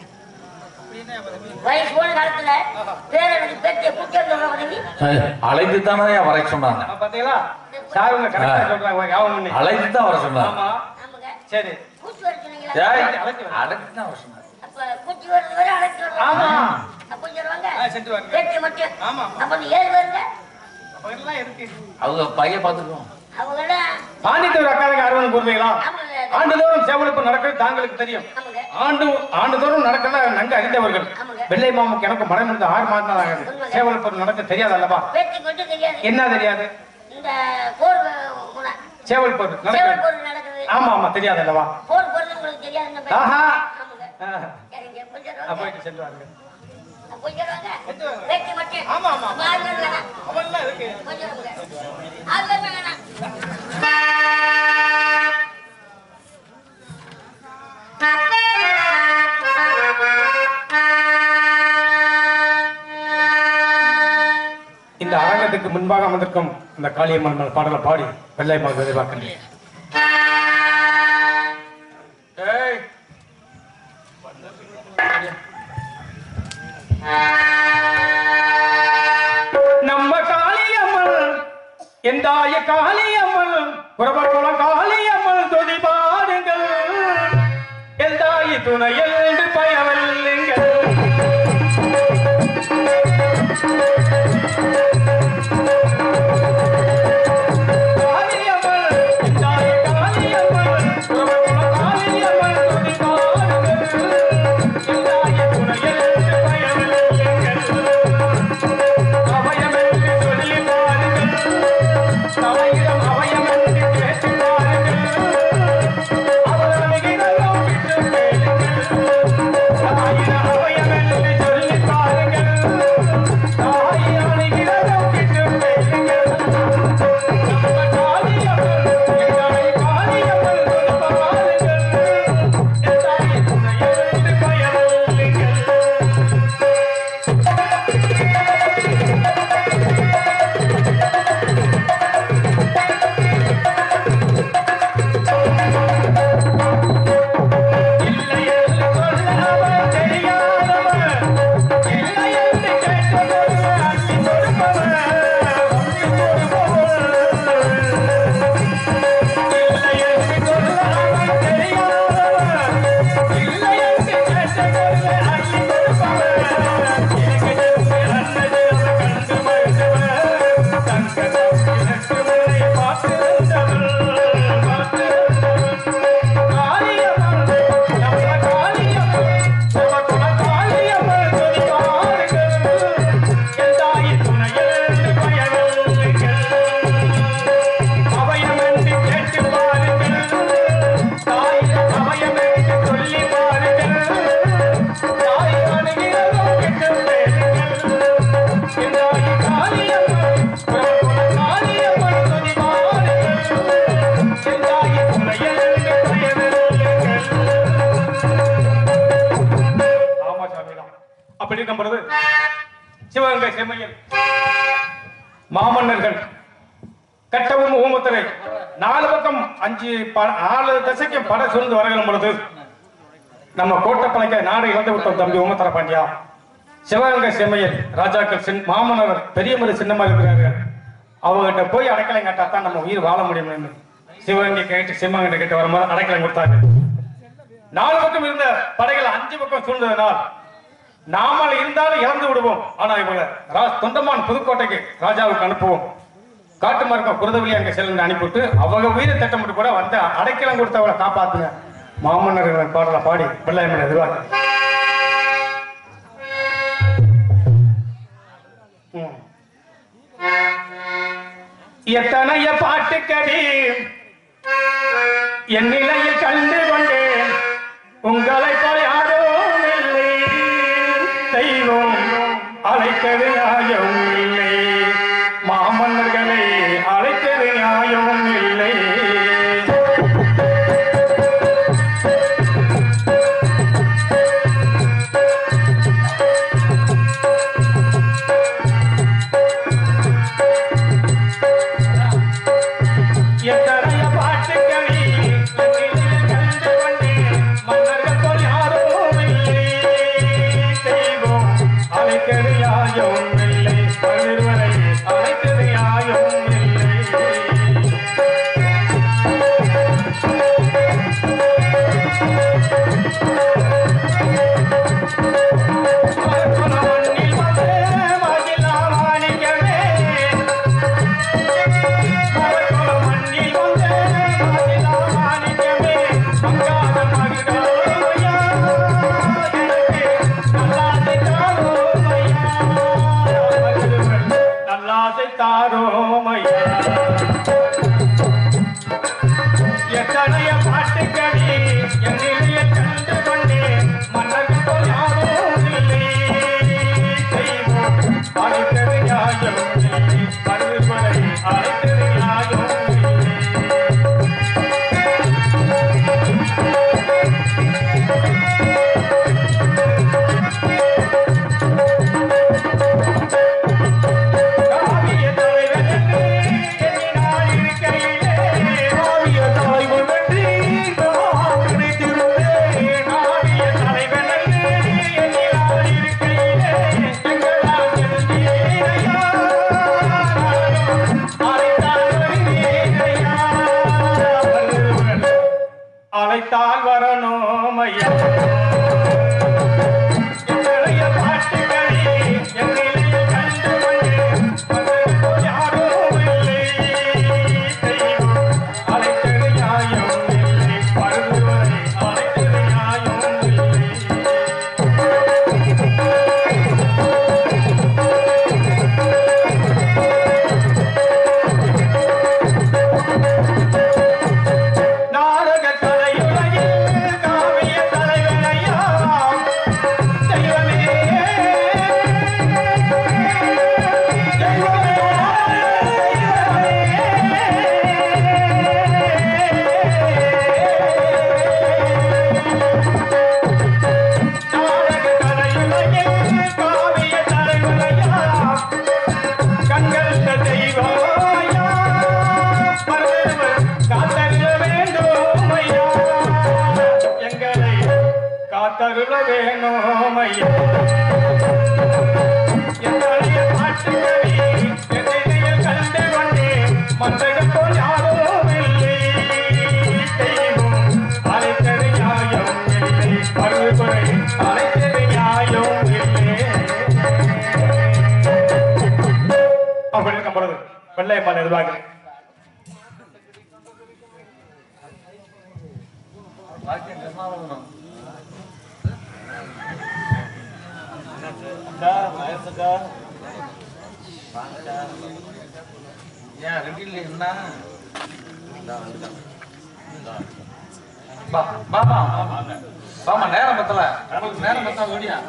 வயசு போன காலத்துல பேர எனக்கு பேட்டிய கூட்டிட்டு வர பதவி. அழைத்து தானே வர சொன்னாங்க. பாத்தீங்களா சாருங்க கரெக்டா சொல்றாங்க. யாவும் அழைத்து தான் வர சொன்னாங்க. ஆமா ஆமாங்க. சரி கூட்டி வர சொன்னீங்களா? அழைத்து தான் வர சொன்னாங்க. அப்ப கூட்டி வரது வரை அழைச்சு வரணும். ஆமா. அப்ப கொஞ்சம் வாங்க. சென்று வாங்க. பேட்டி மட்டும். ஆமா. அப்ப அந்த 7 பேருங்க. அவங்கெல்லாம் இருக்கு. அவங்க பையன் பார்த்துக்குவோம். அவங்கெல்லாம் பாண்டித்தூர் அக்காரங்க அறுவன் கூறுவீங்களா? ஆமாங்க. ஆண்டுதோறும் சேவலுக்கு நடக்கிறது தாங்களுக்கு தெரியும். ஆமாங்க. ஆண்டுதோறும் நடக்கிறத நன்கு அறிந்தவர்கள். ஆமாங்க. வெள்ளை மாமுக்கு எனக்கு மனம் இருந்து 6 மாதம் தான் ஆகுது. சேவலுக்கு நடக்க தெரியாது அல்லவா? பேட்டி கொஞ்சம் தெரியாது. என்ன தெரியாது? இந்த போர் சேவல் போர் சேவல் போர் நடக்குது. ஆமா ஆமா தெரியாது அல்லவா? போர் போறது உங்களுக்கு தெரியாது. ஆஹா. ஆமாங்க. சரிங்க கொஞ்சம் வாங்க. போயிட்டு சென்று வாங்க. கொஞ்சம் வாங்க. பேட்டி மட்டும். ஆமா ஆமா. ஆள் வேணாம். அவன்லாம் இருக்கு. கொஞ்சம் வாங்க. ஆள் வேணாம். இந்த அரங்கத்துக்கு முன்பாக வந்திருக்கும் இந்த காளியம்மன் பாடலை பாடி வெள்ளை மாவு எதிர்பார்க்கின்றேன். நம்ம காளியம்மன் எந்தாய காளியம்மன் புறபக்குளம் காளியம்மன் துதி பாடுங்கள் எந்தாயி துணையில் என்று பயவல்லுங்கள். அப்படி நம்புறது சிவகங்கை செம்மையில் மாமன்னர்கள் கட்டவும் ஊமத்திரை 4 பக்கம் 4 திசைக்கும் பட சூழ்ந்து வருகிற பொழுது நம்ம கோட்டப்பளைக்க நாடு இழந்து விட்டோம் தம்பி ஊமத்திர பாண்டியா. சிவகங்கை செம்மையில் ராஜாக்கள் மாமன்னர் பெரியமலை சின்னமா இருக்கிறார்கள். அவங்ககிட்ட போய் அடைக்கலம் கேட்டாதான் நம்ம உயிர் வாழ முடியும். சிவகங்கை கேட்டு சிம்மகிட்ட கேட்டு வரும்போது அடைக்கலம் கொடுத்தாங்க. 4 பக்கம் இருந்த படைகள் 5 பக்கம் சூழ்ந்ததனால் நாமல் இருந்தாலும் இறந்து விடுவோம். ஆனா இவங்க தொண்டமான் புதுக்கோட்டைக்கு ராஜாவுக்கு அனுப்புவோம். காட்டு மார்க்கம் குருதவழி அங்க செல்ல அனுப்பிவிட்டு அவங்க உயிரை திட்டமிட்டு கூட வந்து அடைக்கலம் கொடுத்தவங்களை காப்பாத்துங்க. மாமன்னர்கள் பாடல பாடி பிள்ளையம்மன் எதிர்வாங்க. எத்தனைய பாட்டுக்கடி என் நிலையை கண்டு கொண்டேன். உங்களை போல் யாரும் இல்லை. தெய்வம் அழைத்தது நியாயம் இல்லை. மாமன்னர்களை அழைத்தது நியாயம் இல்லை. அழைத்தது யாயும் இல்லை பல்வேறுவரை அழைத்தது யாயும் இல்லை எத்தனைய பாட்டுக்கடி என் நிலையை கண்டு கொண்டே மன்னர்கள் போல் யாரும் இல்லை தெய்வம் அழைத்தது நியாயம் இல்லை பருவரை அழைத்தது நியாயம் அழைத்தால் வரணும் ஐயா என்னுடைய பாட்டுகளை என் நிலையில் கண்டு கொண்டு யாரும் இல்லை தெய்வம் அழைத்தது நியாயம் இல்லை பருவரை அழைத்தது நியாயம் இல்லை காத்தருள வேணும் ஐயா என்னுடைய பாட்டுகளை என் நிலையில் கண்டு கொண்டே மற்றகள் போல் யாரும் இல்லை தெய்வம் அழைத்தது நியாயம் இல்லை பருவரை அழைத்தது நியாயம் இல்லை அப்படி இருக்கும் பொழுது வெள்ளையம்மா நிர்வாகி ஏன் ரெண்டு என்ன பாபா பாமா நேரம் பத்தல நேரம் பத்தா ஓடியா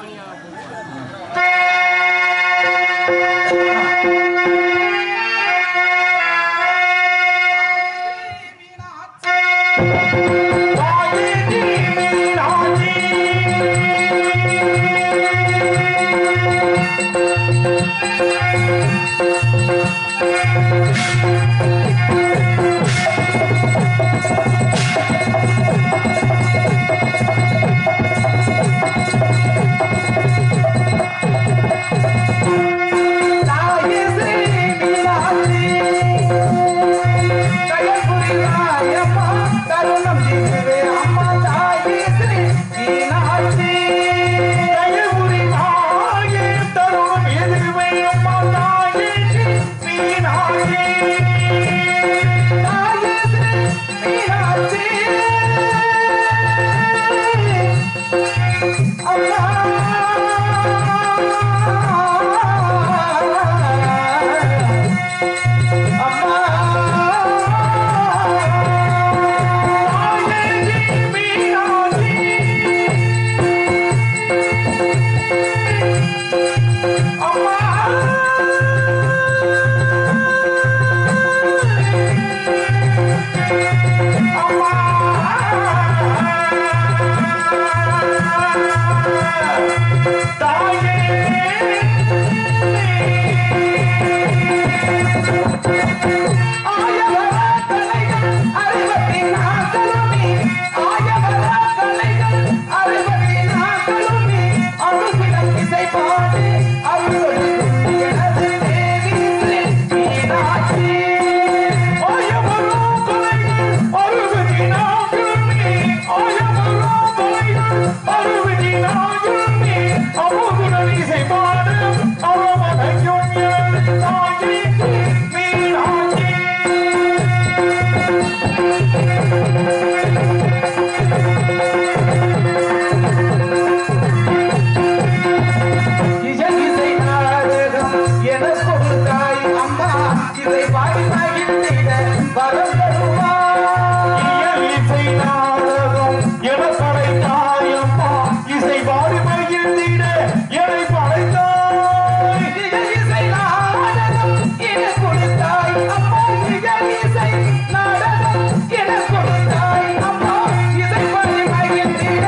இதை பாடி மகிழ்ந்திட வரம் தருவாய் இசை நாடகம் என படைத்தாயம்மா இசை பாடி மகிழ்ந்திட எனை படைத்தாய் இசை நாடகம் என கொடுத்தாய் அம்மா இசை நாடகம் என கொடுத்தாய் அம்மா இசை பாடி மகிழ்ந்திட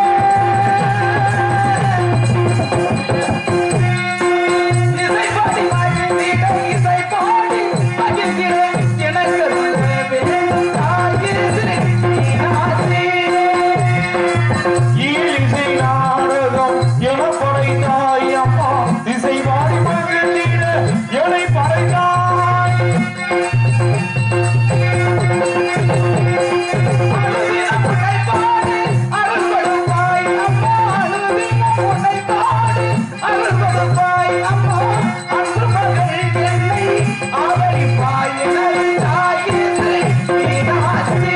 இசை பாடி மகிழ்ந்திட இசை பாடி மகிழ்ந்திட எனக்கு வேணும் தாயே மீனாட்சி இசை நாடகம் என படைத்தாய் அம்மா இசை பாடி மகிழ்ந்திட எனை படைத்தாய் அனுதினம் உன்னை பாடி அருள் கொடுப்பாய் அம்மா அனுதினம் உன்னை பாடி அருள் கொடுப்பாய் அம்மா அன்பு மகள் என்னை ஆதரிப்பாய் எனது தாயே மீனாட்சி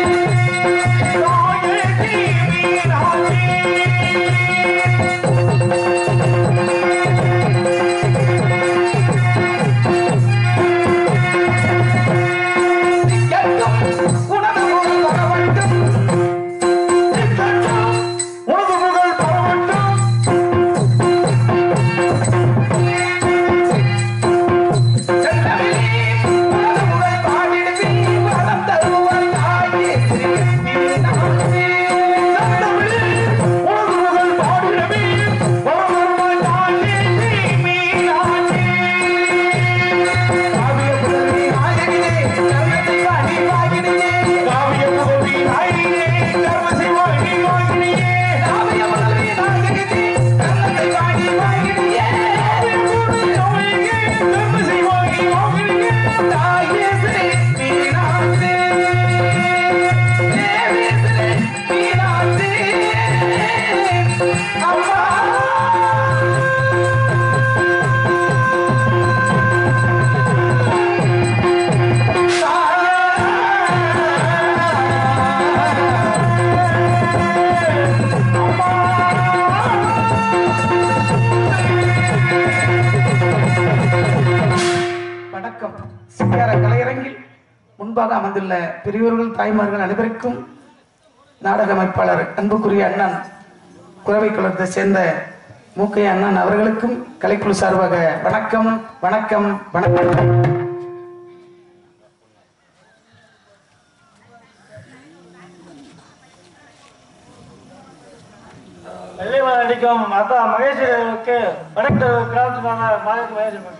தாயே மீனாட்சி உனது புகழ் பரவட்டும் உனது புகழ் பரவட்டும் செந்தமிழே உனது புகழ் பாடிடுவேன் வரம் தருவாய் தாயே மீனாட்சி செந்தமிழே உனது புகழ் பாடிடுவேன் வரம் தருவாய் தாயே மீனாட்சி காவிய புதல்வி நாயகினே கர்மத்தை வாணி வாகினியே காவிய புதல்வி நாயகினே கர்மத்தை வாணி வாகினியே காவிய புதல்வி நாயகினே கர்மத்தை வாணி வாகினியே கர்மத்தை வாணி வாகினியே தாயே ஸ்ரீ மீனாட்சி தேவி ஸ்ரீ மீனாட்சி அம்மா வணக்கம். சிங்கார கலையரங்கில் முன்பாக அமர்ந்துள்ள பெரியோர்கள் தாய்மார்கள் அனைவருக்கும் நாடக அமைப்பாளர் அன்புக்குரிய அண்ணன் குறவை குலத்தை சேர்ந்த மூக்கைய அண்ணன் அவர்களுக்கும் கலைக்குழு சார்பாக வணக்கம் வணக்கம் வணக்கம். வெள்ளைமலை நடிக்கும் அத்தா மகேஸ்வரருக்கு வடக்கு கிராமத்து மாநில மகேஸ்வரன்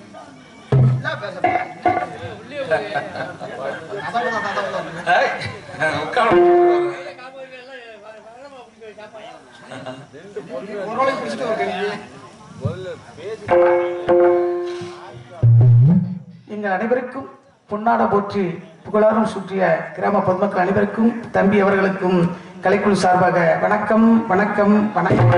எங்கள் அனைவருக்கும் பொன்னாட போற்றி புகழாரம் சுற்றிய கிராம பொதுமக்கள் அனைவருக்கும் தம்பி அவர்களுக்கும் கலைக்குழு சார்பாக வணக்கம் வணக்கம் வணக்கம்.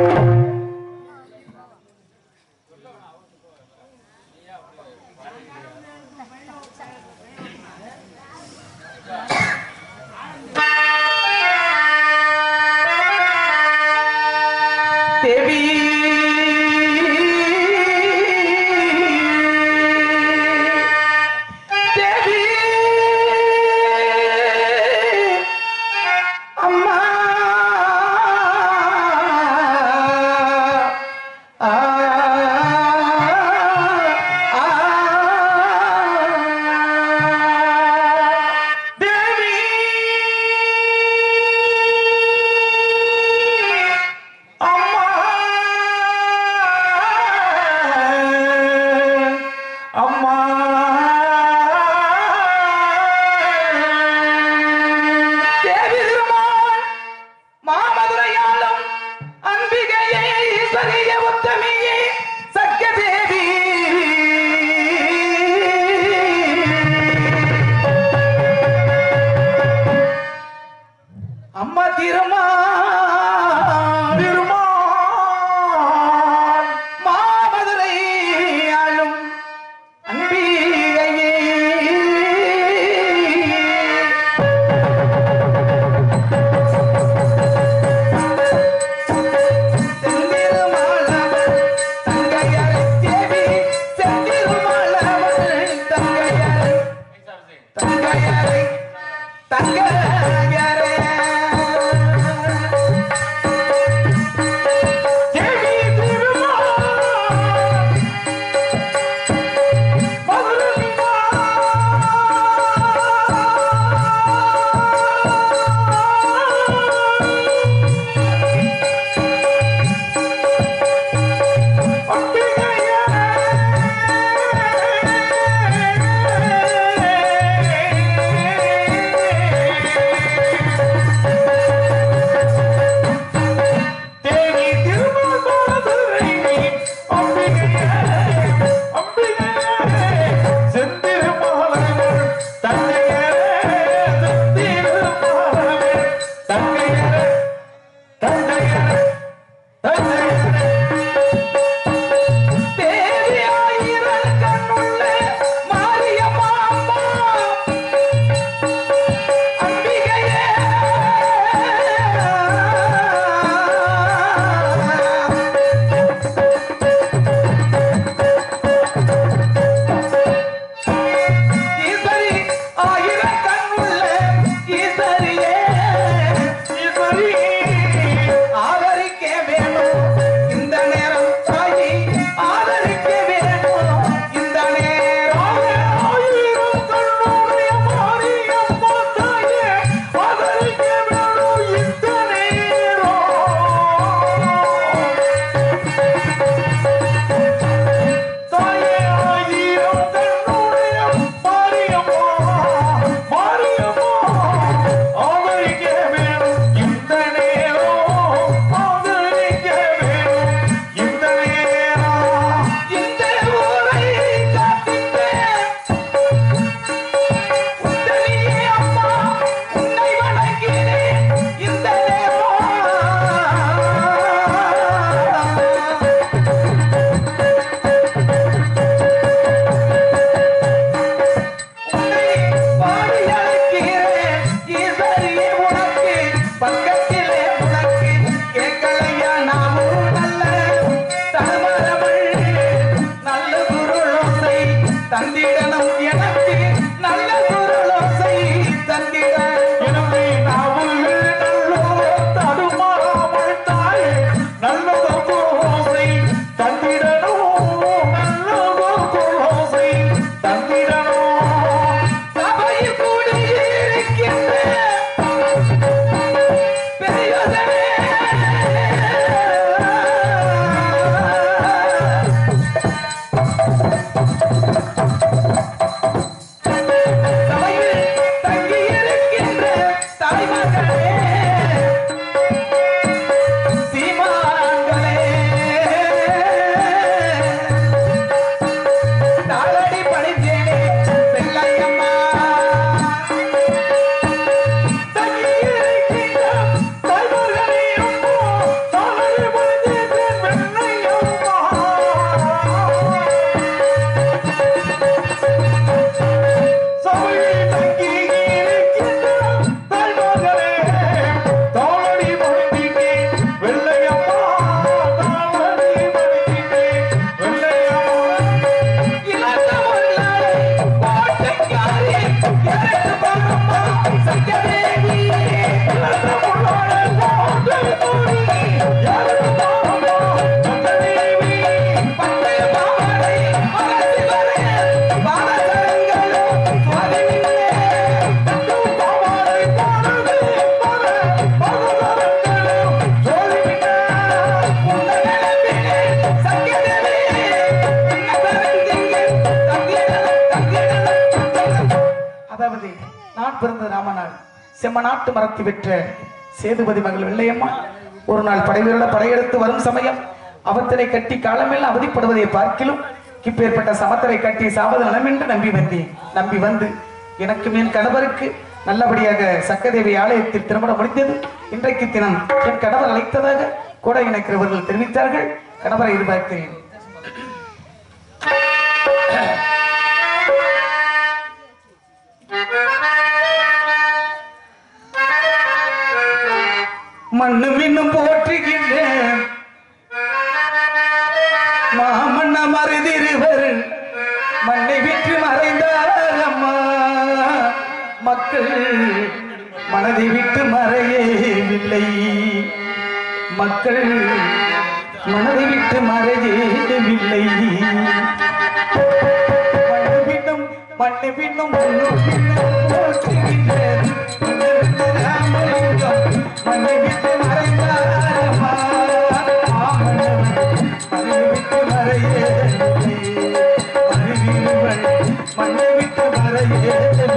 தேவி தேவி அம்மா தந்திடனும் எனக்கு நல்ல குரலோசை தந்திட எனவே நாவல்கள் நல்லோ தடுமாறாமல் தாயே நல்ல குரலோசை தந்திடனும் நல்ல குரலோசை தந்திடனும் சபையில் கூடியிருக்கின்ற பெரியதனே செம்மநாட்டு மரத்தை பெற்ற சேதுபதி மகள் வெள்ளையம்மா ஒரு நாள் படைவீரோட படையெடுத்து வரும் சமயம் அவத்தரை கட்டி காலமெல்லாம் அவதிப்படுவதை பார்க்கிலும் இப்பேற்பட்ட சமத்தரை கட்டி சாவது நலமென்று நம்பி வந்து எனக்கு என் கணவருக்கு நல்லபடியாக சக்கதேவி ஆலயத்தில் திருமணம் முடித்தது. இன்றைக்கு தினம் என் கணவர் அழைத்ததாக கூட எனக்கு இவர்கள் தெரிவித்தார்கள். கணவரை எதிர்பார்க்கிறேன். மண்ணு விண்ணும் போற்றுகின்றேன் மாமன்ன மருதிருவர் மண்ணை விட்டு மறைந்தார் அம்மா. மக்கள் மனதை விட்டு மறையவில்லை, மக்கள் மனதை விட்டு மறையவில்லை. மண்ணு விண்ணும் போற்றுகின்றேன் ராமலிங்கம் மண்ணை விட்டு மறைந்தாரம்மா. மண்ணை விட்டு மறையவில்லை, மண்ணை விட்டு மறையவில்லை.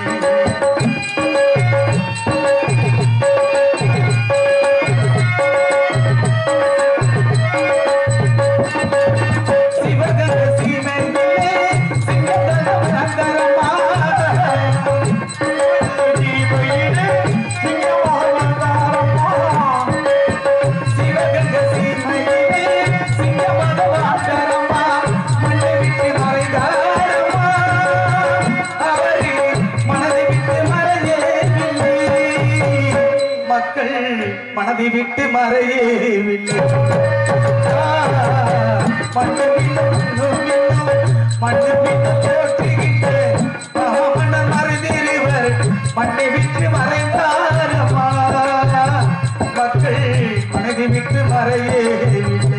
மனதை விட்டு மறையவில்லை, மண்ணு விட்டு போற்றுகின்ற மன்ன மருதிருவர் மண்ணை விட்டு மறைந்தாரம்மா. மக்கள் மனதை விட்டு மறையவில்லை.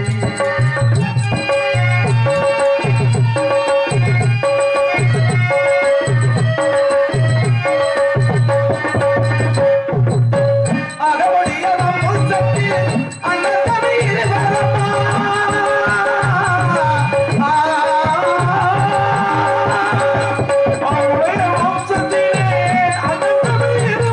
அவருடைய வம்சத்திலே அண்ணன்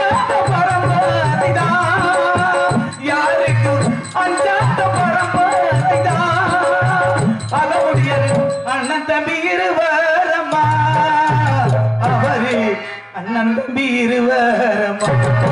அஞ்சாத பரம்பரைதான் யாருக்கும் அஞ்சாத பரம்பரைதான் அகமுடியது அண்ணன் தம்பி இருவரம்மா அவரு அண்ணன் தம்பி இருவரம்மா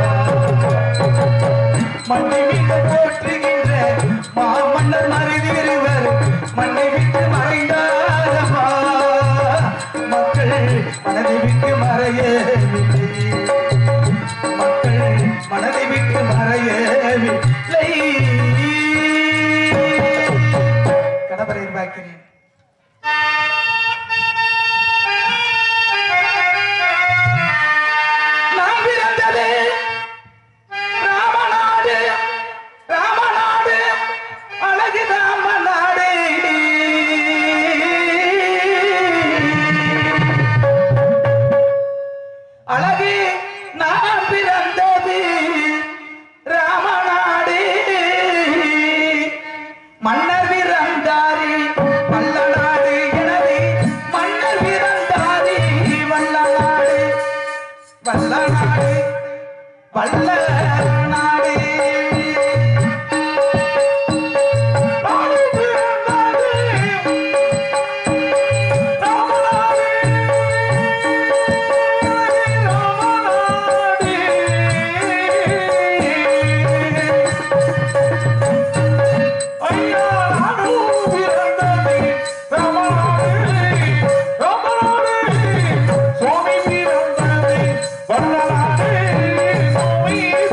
மண்ணை விட்டு போற்றுகின்ற மாமன்னர் மருதிருவர் மண்ணை விட்டு மறைந்தாரம்மா மக்கள் மனதை விட்டு மறையவில்லை மக்கள் மனதை விட்டு மறையவில்லை கணவரை எதிர்பார்க்கிறேன் நான் பிறந்தது ராமநாடு ராமநாடு அழகு ராமநாடு அழகு நான் பிறந்தது ராமநாடு மன்னர் பிறந்தாரி வல்லநாடு எனவே மன்னர் பிறந்தாரி வல்லநாடு வல்லநாடு வல்லநாடு நாடு பிறந்தது ராமநாடு ஐயா நாடு பிறந்தது ராமநாடு ராமநாடு சுவாமி பிறந்தது வல்லநாடு சுவாமி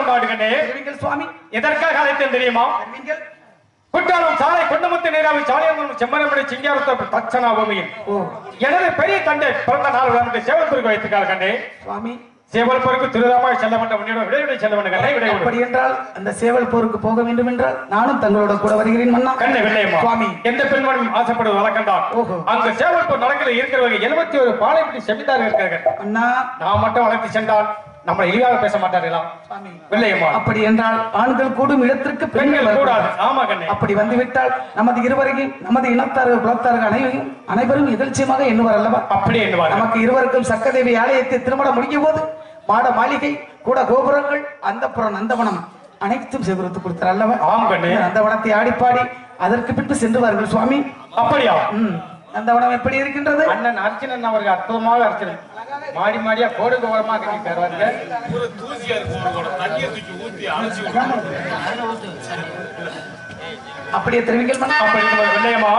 மாட்டுக்கண்ணே சுவாமி எதற்காக அழைத்தேன் தெரியுமா? நீங்கள் குற்றாலம் சாலை கொண்டமுத்து நீராவி சாலையம்மன் செம்மரமணி சிங்காரத்த தட்சணா பூமியில் எனது பெரிய தந்தை பிறந்த நாள் விழாவுக்கு சேவல்புருக்கு வைத்திருக்கார் கண்ணே. சுவாமி சேவல்புருக்கு திருதாமாக செல்ல வேண்டும், உன்னிடம் விடைவிடை செல்ல வேண்டும் கண்ணே. விடை அப்படி என்றால் அந்த சேவல் போருக்கு போக வேண்டும் என்றால் நானும் தங்களோட கூட வருகிறேன் மன்னா. கண்ணே வெள்ளையம்மா சுவாமி எந்த பெண்மனும் ஆசைப்படுவது வழக்கம்தான். ஓஹோ. அங்க சேவல்பூர் நடக்கிற இருக்கிறவங்க 71 பாளையப்பட்டி செமிதார் இருக்கிறார்கள். அண்ணா நான் மட்டும் வளர்த்து சென்றால் நம்ம இழிவாக பேச மாட்டார்களா சுவாமி? வெள்ளையம்மா அப்படி என்றால் ஆண்கள் கூடும் இடத்திற்கு பெண்கள் பெண்கள் கூடாது. ஆமா கண்ணே. அப்படி வந்துவிட்டால் நமது இருவரையும் நமது இனத்தார்கள் குலத்தார்கள் அனைவரும் எதிர்ச்சியமாக எண்ணுவார் அல்லவா? அப்படி எண்ணுவார். நமக்கு இருவருக்கும் சக்கதேவி ஆலயத்தை திருமணம் முடியும் போது மாட மாளிகை கூட கோபுரங்கள் அந்தப்புறம் நந்தவனம் அனைத்தும் சேகரித்து கொடுத்தார் அல்லவா? ஆம் கண்ணே. நந்தவனத்தை ஆடிப்பாடி அதற்கு பின்பு சென்றுவார்கள் சுவாமி. அப்படியா? நந்தவனம் எப்படி இருக்கின்றது? அண்ணன் அர்ச்சனன் அவர்கள் அற்புதமாக அர்ச்சனன் மாடி மாடியா கோடு கோபுரமா கட்டி தருவாங்க. ஒரு தூசியா இருக்கும், தண்ணியை தூக்கி ஊத்தி அழைச்சி விட்டு அப்படியே தெரிவிக்கல் மன்னா. அப்படி இருக்கும்போது வெள்ளையம்மா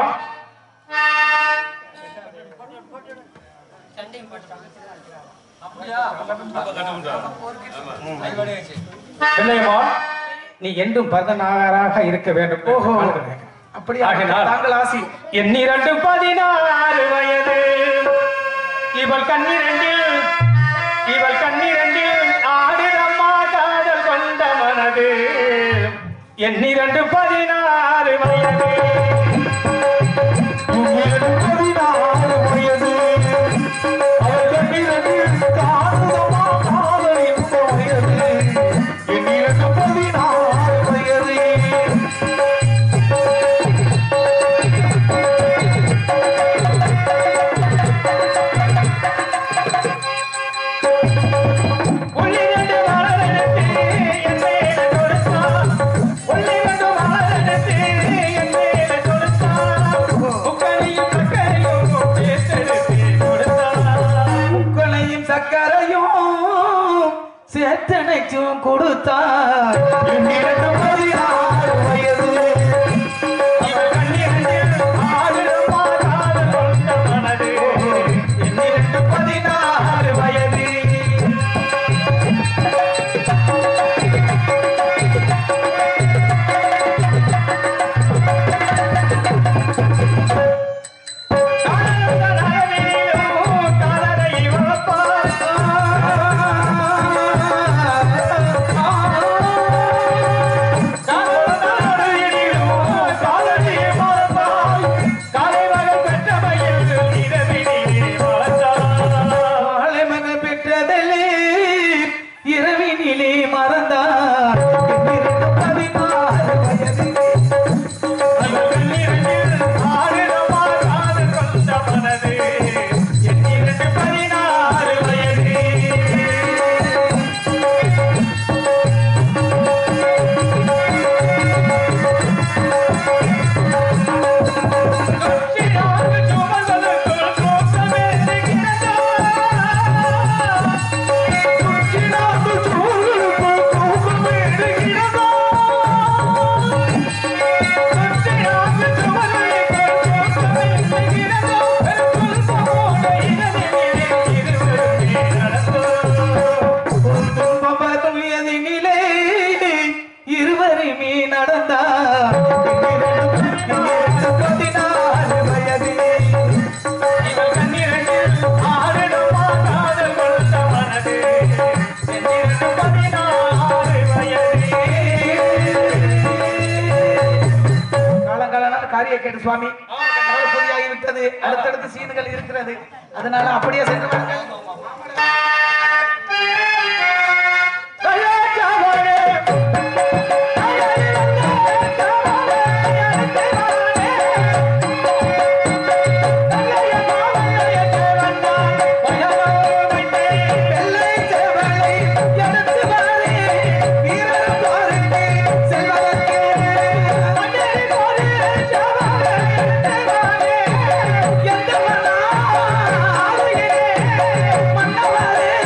வெள்ளையம்மா நீ என்றும் பரதனாக இருக்க வேண்டும். ஓஹோ. ஆளுங்க. அப்படியா? ஆகினால் தாங்கள் ஆசி. என் 16 வயது இவள் கண்ணீரண்டில் ஆடுதம்மா காதல் கொண்ட மனது. என் 16 வயது சேத்தனைக்கும் கொடுத்தார். 16 வயது இவள் கண்ணீரண்டில் ஆடுதம்மா காதல் கொண்ட மனது. என் 16 வயது கேட்டு சுவாமி பொதியாகிவிட்டது. அடுத்தடுத்து சீன்கள் இருக்கிறது. அதனால அப்படியே சென்று வாருங்கள். மன்னவரே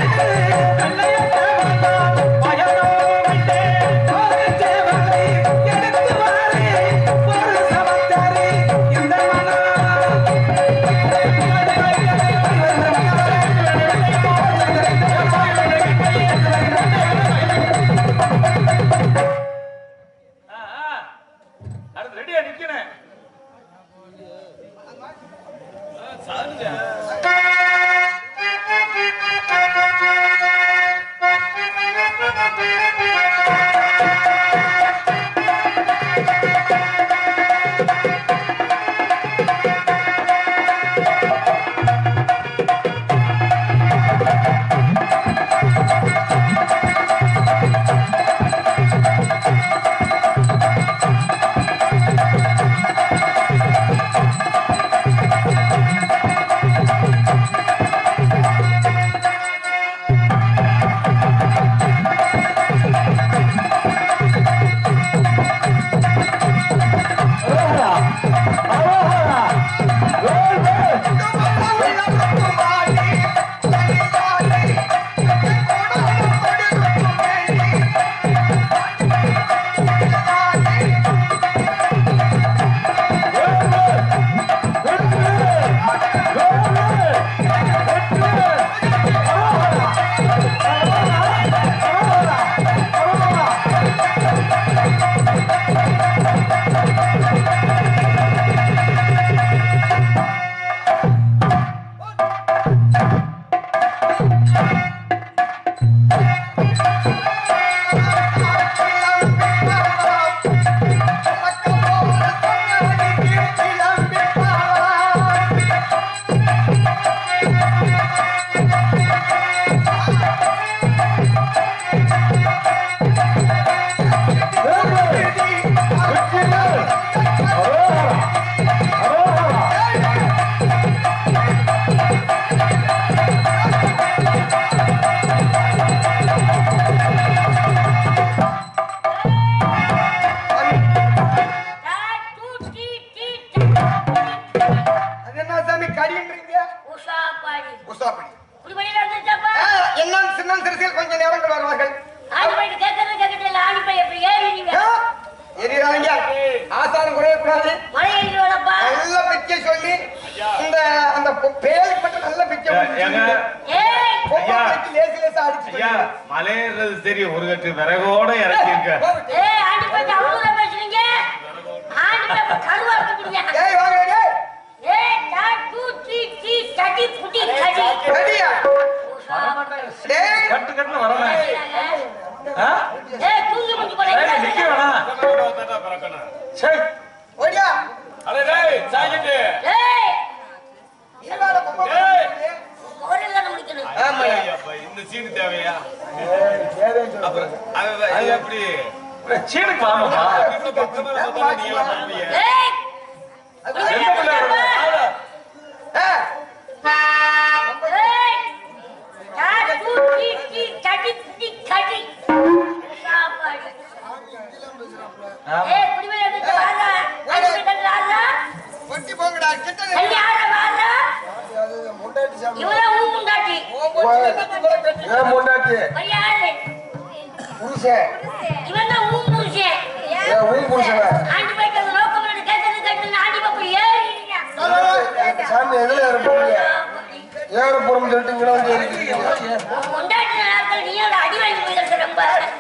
உசாப்படி குடிமணியில வந்துருச்சாப்பா என்ன சின்ன சிறுசியில் கொஞ்சம் நேரங்கள் வருவார்கள். ஆணி பையன் கேட்கறது ஆணி பையன் எப்படி ஏறிடுவீங்க எரியாங்க ஆசாரம் குறையக்கூடாது. மழை ஏறிடுவாப்பா நல்ல பிச்சை சொல்லி இந்த அந்த பேருக்கு மட்டும் நல்ல பிச்சை ஏய் லேசி லேசா அடிச்சு மலையேறது சரி ஒரு கட்டு விறகோட இறக்கி இருக்க. ஏய் ஆணி பையன் அவ்வளவு பேசுறீங்க ஆணி பையன் கருவா இருக்குங்க ஏய் வாங்க டேய் ஏய் 1 2 3 கடி புடி கடி ரெடியா டேய் கட்டு கட்டு வரல. ஏய் தூங்கி முடிச்சு போறேன் நிக்க வேணாம். சரி ஓடியா அடே டேய் சாகிட்டு ஏய் இவால பொம்மை ஏய் ஒரே தான் முடிக்கணும் ஆமா இந்த சீன் தேவையா தேவைன்னு சொல்றேன். அது எப்படி சீனுக்கு வாங்கப்பா. ஏய் எந்த பிள்ளை ஏய் 1 2 3 கடி புடி கடி சாப்பாடு ஏய் குடிமணி வந்து வாடா ஆணி பையன் வாடா ஒட்டி போங்கடா கிட்ட கல்யாண வாடா அது முண்டாட்டி சாமி இவரா ஊமுண்டாட்டி ஏன் முண்டாட்டி யாரு புருஷன் இவன் தான் ஊம்பூசன் ஏன் ஊன் புருஷனா ஆண்டி பைக்கு அந்த நோக்கம் கேட்டு ஆண்டி பாப்பு ஏறிடுங்க சாமி எதுல ஏற போறீங்க ஏற போறோம்னு சொல்லிட்டு இங்க வந்து ஏறிக்கிறீங்க. கொண்டாட்டி நாட்கள் நீயோட அடி வாங்கி போயிருக்க ரொம்ப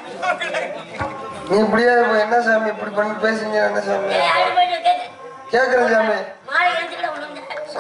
நீ இப்படியே இப்ப என்ன சாமி இப்படி பண்ணி பேசுங்க என்ன சாமி ஆண்டி பைக்கு கேட்டு கேக்குறேன் சாமி மாலை எழுந்துக்கிட விழுங்க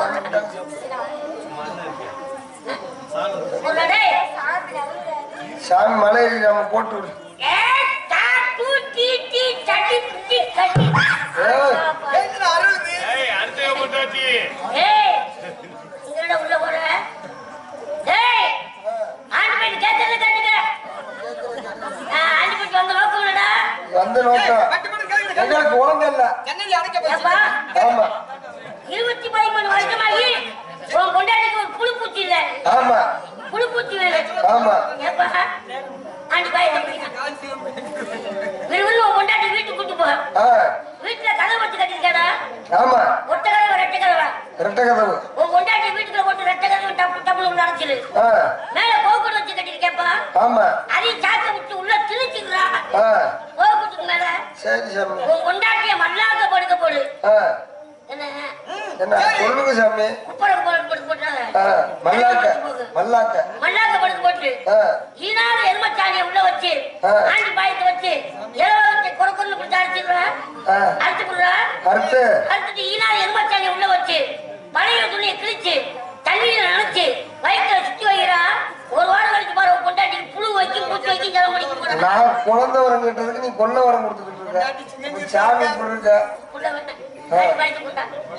சொல்லடே சாமி மலையில நம்ம போட்டு விடு. ஏய் தாத்து டீ சட்டி புட்டி கட்டி ஏய். ஏய் அடுத்த போட்டாச்சி ஏய் இங்கட உள்ள போற ஏய் ஆண்டி பைக்கு கேட்டது கேட்டுக்க ஆண்டி பைக்கு வந்து நோக்கம்டா வந்த நோக்கம் எங்களுக்கு உலகம் இல்ல ஏப்பா ஆமா 13 வருஷமாகி உன் கொண்டாடிக்கு ஒரு புழு பூச்சி இல்ல ஆமா புழு பூச்சி வேணும் ஆமா ஏப்பா ஆண்டி பாய் விரும்புன்னு உன் கொண்டாடி வீட்டுக்கு கூட்டு போ ஆ, வீட்டுல கதவு வச்சு கட்டிருக்கா ஆமா ஒட்ட கதவு ரெட்டை கதவா ரெட்டை கதவு உன் கொண்டாடி வீட்டுக்குள்ள போட்டு ரெட்டை கதவு டப்பு டப்புனு உள்ள அடைச்சிரு ஆ, மேல போக்குடு வச்சு கட்டிருக்கேப்பா ஆமா அதையும் சாக்க விட்டு உள்ள திணிச்சுக்கிறா ஆ, போக்குட்டுக்கு மேல சரி சாமி உன் கொண்டாட்டிய மல்லாக்க படுக்க போடு ஆ, என்ன என்ன சொல்லுங்க சாமி குப்பரை படுக்க போட்டாங்க ஆ, மல்லாக்க மல்லாக்க மல்லாக்க படுக்க போட்டு ஆ, ஈனால எருமச்சாணியை உள்ள வச்சு ஆ. ஆண்டி பாயத்தை வச்சு இலவசத்தை குறக்குன்னு பிடிச்சி அடிச்சுடுறா ஆ, அடிச்சு விடுறா அடுத்து அடுத்துட்டு ஈனால எருமச்சாணியை உள்ள வச்சு பழைய துணியை கிழிச்சு தண்ணியில நினைச்சு வயிற்றுல சுத்தி வைக்கிறா ஒரு வாரம் கழிச்சு பாரு உன் கொண்டாட்டிக்கு புழு வைக்கும் பூச்சி வைக்கும் ஜலம் முடிக்க போறா நான் குழந்தை வரம் கேட்டதுக்கு நீ கொல்ல வரம் கொடுத்துக்கிட்டு இருக்க உன் சாமி இப்படி இருக்க புள்ள வேணும் ஆண்டி பாயத்தை கொண்டா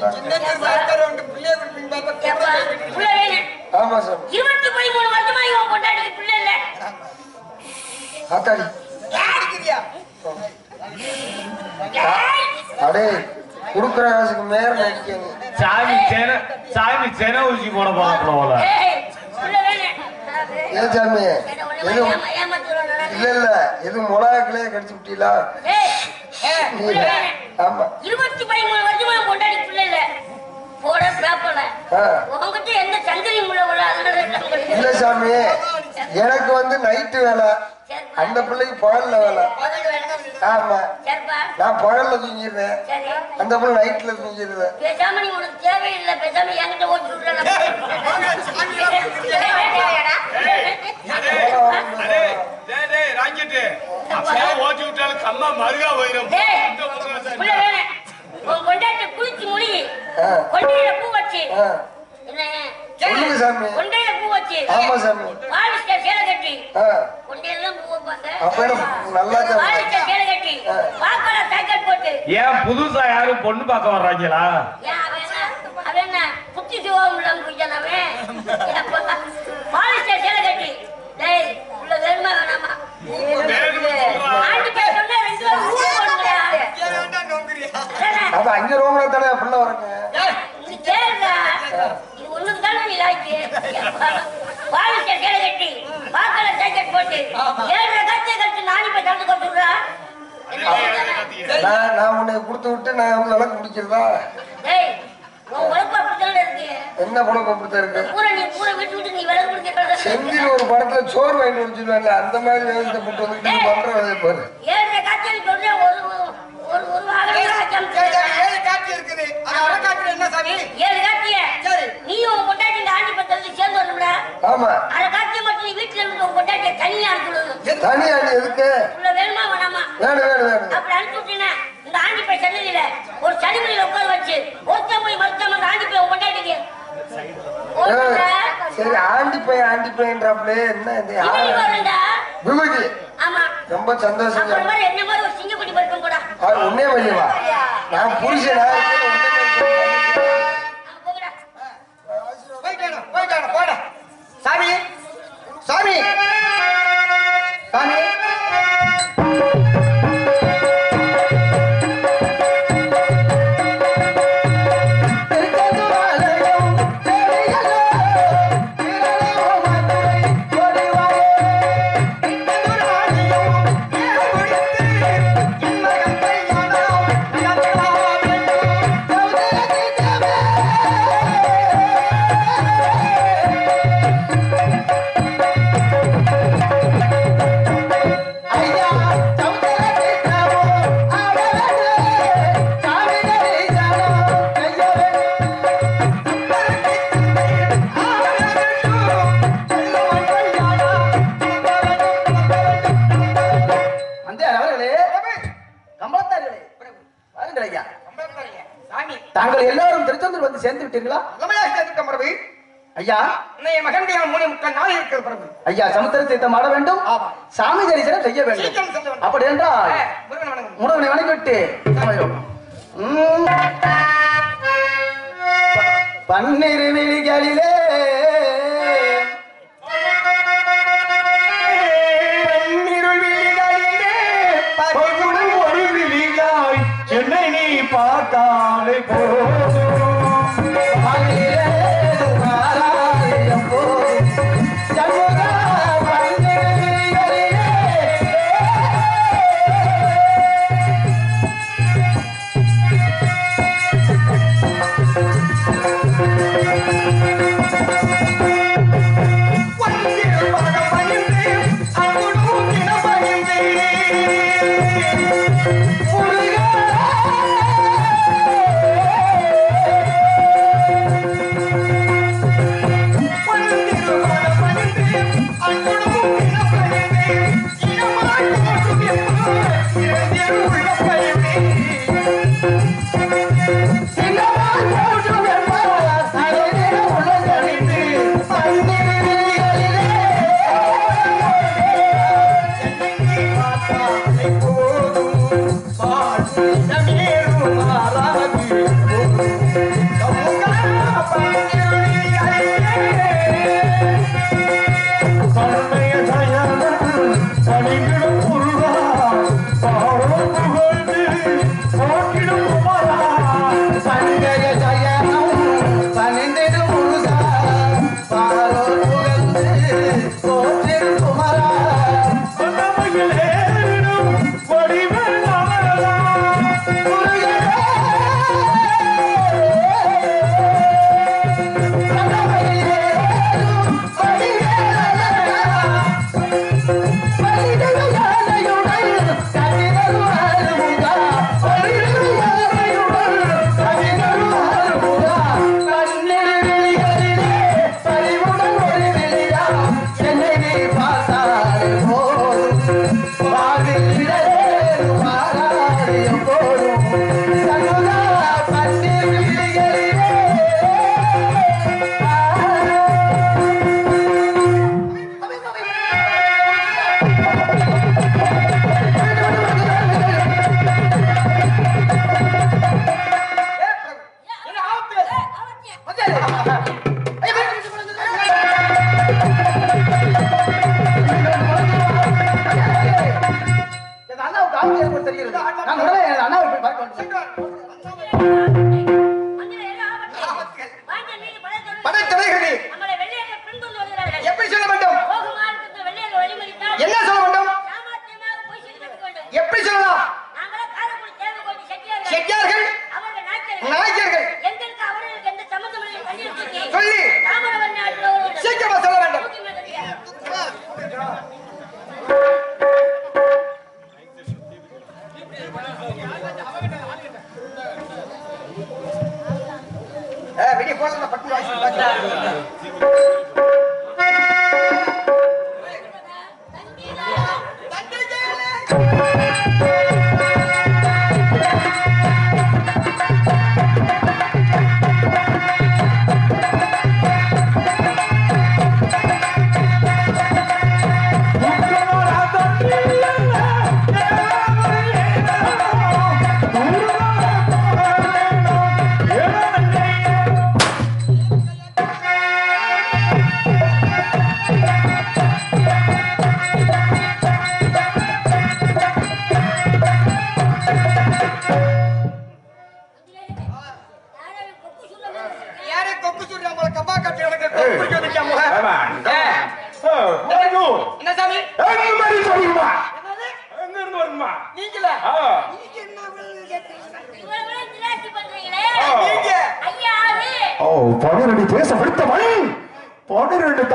ஏப்பா, புள்ள வேணும் ஆமா சாமி 23 வருஷமா இவன் கொண்டாட்டிக்கு பிள்ளை இல்ல ஆத்தாடி அடே குடுக்குற காசுக்கு மேல நடிக்க நீ சாமி சென ஊசி போட போல. ஏய், புள்ள வேணும் ஏன் சாமி எது ஏமாத்துறான் இல்ல இல்ல எது மிளகாக்கிலே கடிச்சு விட்டீங்களா ஆமா 23 வருஷமா கொண்டாடி பிள்ளை இல்ல போட பேப்பல ஆ. உங்ககிட்ட எந்த சங்கரியும் உள்ள உள்ள இல்ல சாமி எனக்கு வந்து நைட்டு வேலை அந்த பிள்ளைக்கு பகல்ல வேலை ஆமா சரிப்பா நான் பகல்ல தூங்கிடுறேன் சரி அந்த பிள்ளை நைட்ல தூங்கிடுறேன் பேசாம நீ உனக்கு தேவையில்லை பேசாம என்கிட்ட ஓட்டு அடே டேய் டேய் ராங்கிட்டு அப்படியே ஓட்டி விட்டாலும் கம்மா மருகா போயிடும் உன் கொண்டாட்ட குளிச்சு முடி ஆ. கொண்டையில பூ வச்சு ஆ, என்ன சொல்லுங்க சாமி கொண்டையில பூ வச்சு ஆமா சாமி பாலிஸ்டர் சேலை கட்டி ஆ, கொண்டையில பூ வைப்பாங்க அப்ப எனக்கு நல்லா தான் பாலிஸ்டர் சேலை கட்டி பாப்பால சைக்கிள் போட்டு ஏன் புதுசா யாரும் பொண்ணு பார்க்க வர்றாங்களா? ஏன் அவன் என்ன புத்தி சிவம் இல்லாம போயிட்டானே பாலிஸ்டர் சேலை கட்டி டேய் உள்ள வேணுமா வேணாமா ஆண்டி பேர் சொன்னா 2 ரூபா போடுங்கடா அப்ப அங்க ரூம்ல தானே பிள்ளை வரங்க இது கேளுடா இது ஒண்ணுக்கு தானே நீ லாய்க்கு பாலிஸ்டர் சேலை கட்டி பாப்பால சைக்கிள் போட்டு 7 கட்சி கட்டி நானி போய் தந்து கொடுத்துடுறா நான் உன்னை கொடுத்து விட்டு நான் வந்து விளக்கு முடிக்கிறதா டேய் உன் உழைப்பு அப்படித்தானே இருக்கு என்ன பழக்கம் கொடுத்தா இருக்கு பூரா நீ பூரா விட்டு விட்டு செந்தில் ஒரு படத்துல சோறு வாங்கி வச்சுருவாங்க அந்த மாதிரி வேகத்தை போட்டு வந்துட்டு பண்ற வேலையை பாரு. ஏழு காட்சியில் சொல்றேன் ஒரு வாரம் ஏழு காட்சி இருக்குது. அது அரை காட்சி என்ன சாமி? 7 காட்சிய நீயும் உன் பொண்டாட்டி இந்த ஆண்டி பத்திரத்து சேர்ந்து வரணும்டா. ஆமா அரை காட்சி மட்டும் நீ வீட்டுல இருந்து உன் பொண்டாட்டிய தனியா அனுப்பிடுது. தனியா நீ எதுக்கு? உள்ள வேணுமா வேணாமா? வேணும். அப்படி அனுப்பிச்சுட்டீங்கன்னா இந்த ஆண்டி போய் சன்னதியில ஒரு சனிமலையில உட்கார வச்சு ஒருத்தன் போய் மறுத்தம் அந்த ஆண்டி போய் உன் பொண்டாட்டிக்கு சரி ஆண்டி பையன்றாப்ல என்ன விபூதி ஆமா ரொம்ப சந்தோஷம். என்ன மாதிரி ஒரு சிங்கக்குட்டி பருக்கம் கூட உன்னே வழிவா நான் புருஷனா போட சாமி சாமி சாமி தாங்கள் எல்லாரும் திருச்செந்தூர் வந்து சேர்ந்து விட்டீர்களா? ஐயா மகன் 3 நாள் இருக்கிற பிரபு. ஐயா சமுத்திர தீர்த்தம் ஆட வேண்டும், சாமி தரிசனம் செய்ய வேண்டும். அப்படி என்றால் முருகனை வணங்கிவிட்டு பன்னிரு விழிகளிலே ஒரு விழியாய் என்னை நீ பார்த்தாலே போதும்.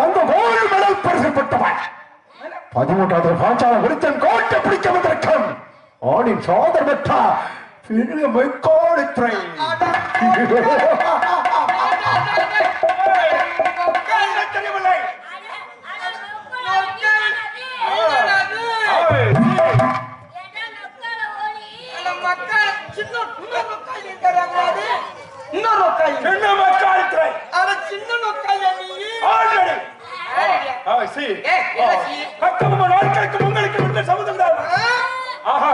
தந்த கோல்டு மெடல் பரிசு பெற்றவன் 13வது பாஞ்சாலம் ஒருத்தன் கோட்டை பிடிக்க வந்திருக்கும் ஆணின் சோதர் பெற்ற பெரிய மெக்கானித்துறை தெரியவில்லை. உங்களுக்கு விட்ட சமுதம் தான். ஆஹா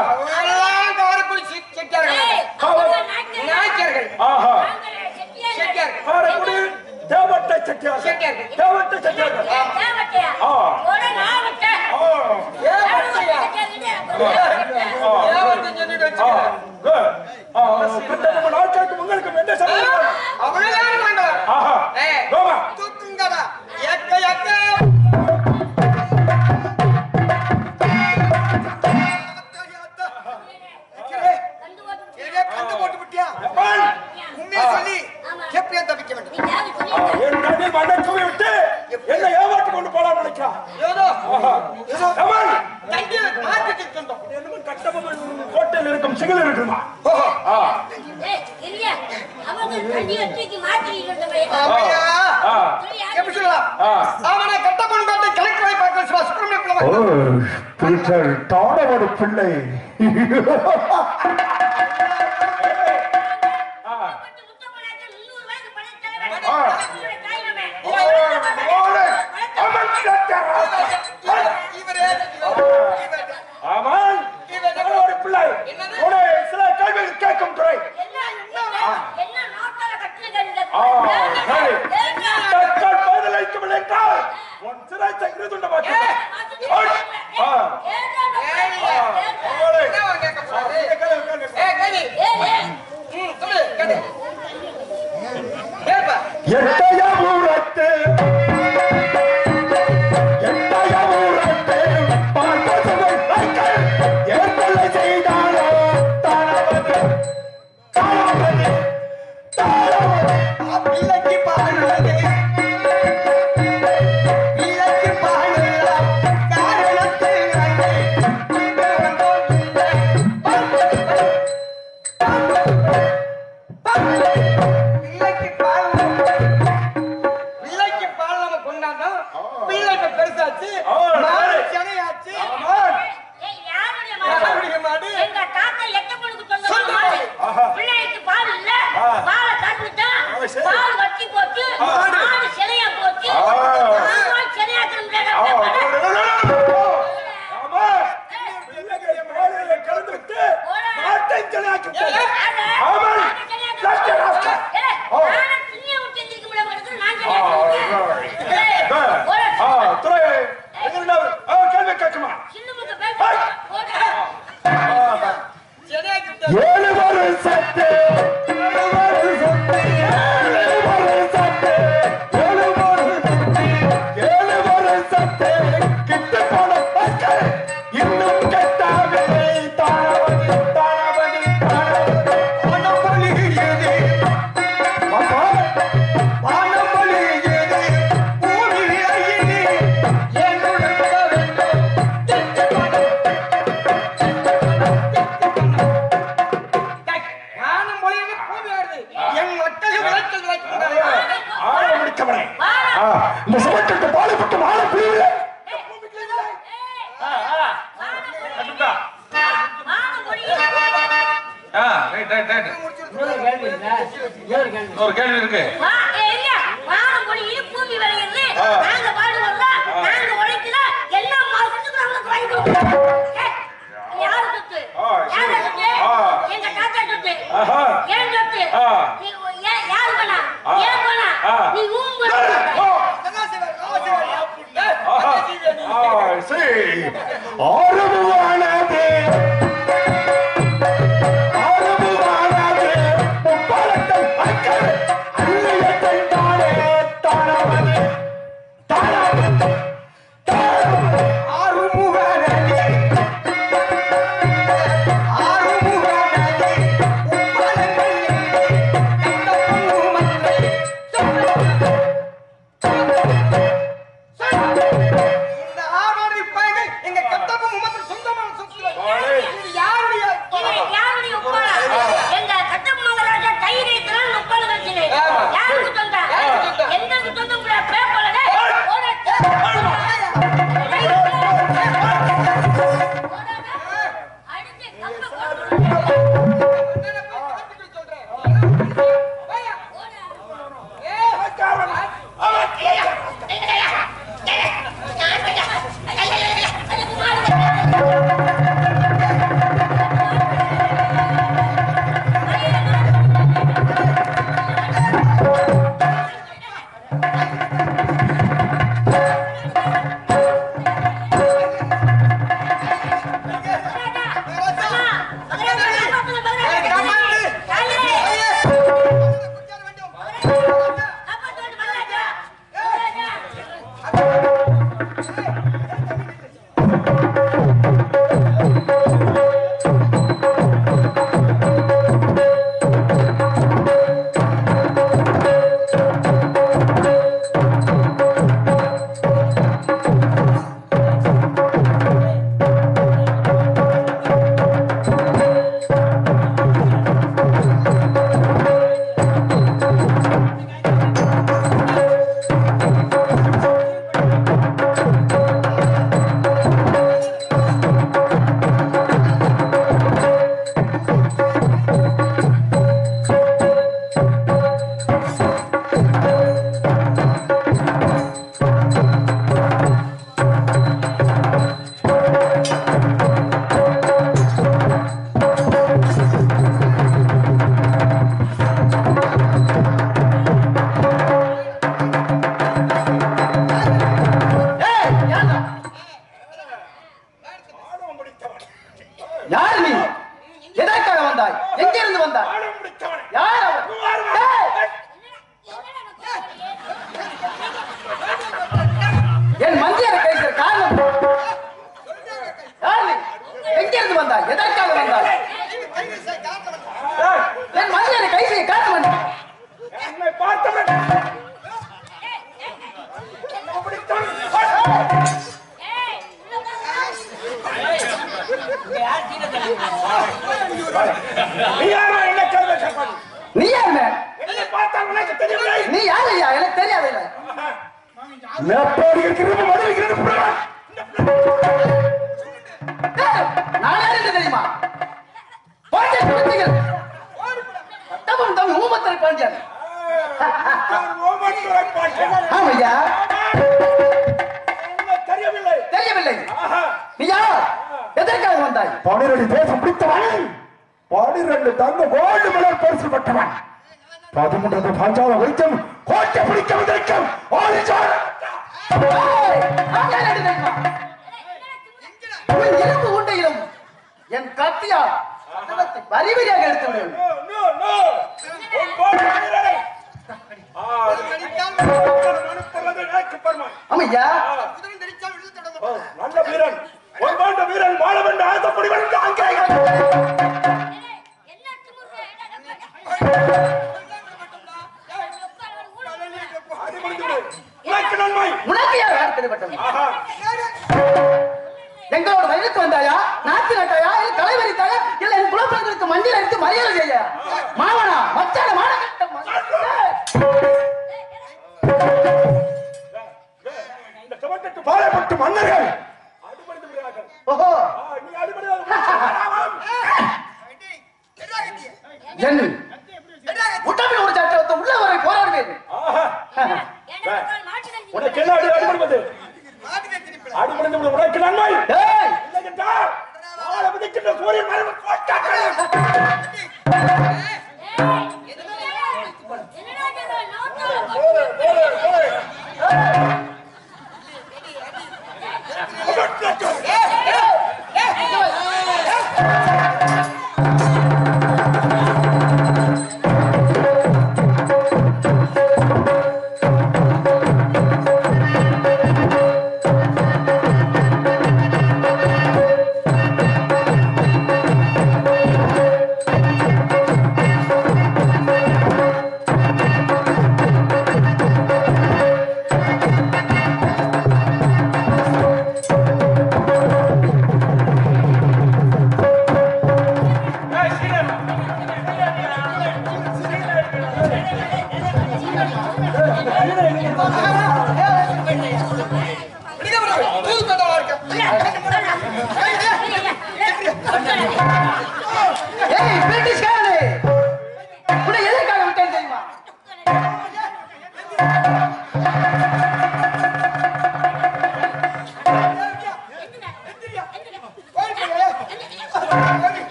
தேவட்ட செட்டியார் தேவட்ட செட்டியார் நாட்களுக்கு உங்களுக்கு என்ன சமுதம் தூக்குங்கடா கண்டு போட்டு விட்டியா உண்மையை சொல்லி எப்படியா தப்பிக்க வேண்டும் என் கண்ணில் மண்ணை விட்டு என்ன ஏமாற்றி கொண்டு போலாம் நினைக்கிறா கோட்டையில் இருக்கும் சிகில் இருக்குமா தானவரு பிள்ளை கேட்கும் துறை பதிலளிக்கவில்லை என்றால் உன் சிறை சங்கிலி துண்ட மாட்டேன் ஒரு கேள்வி இருக்கு.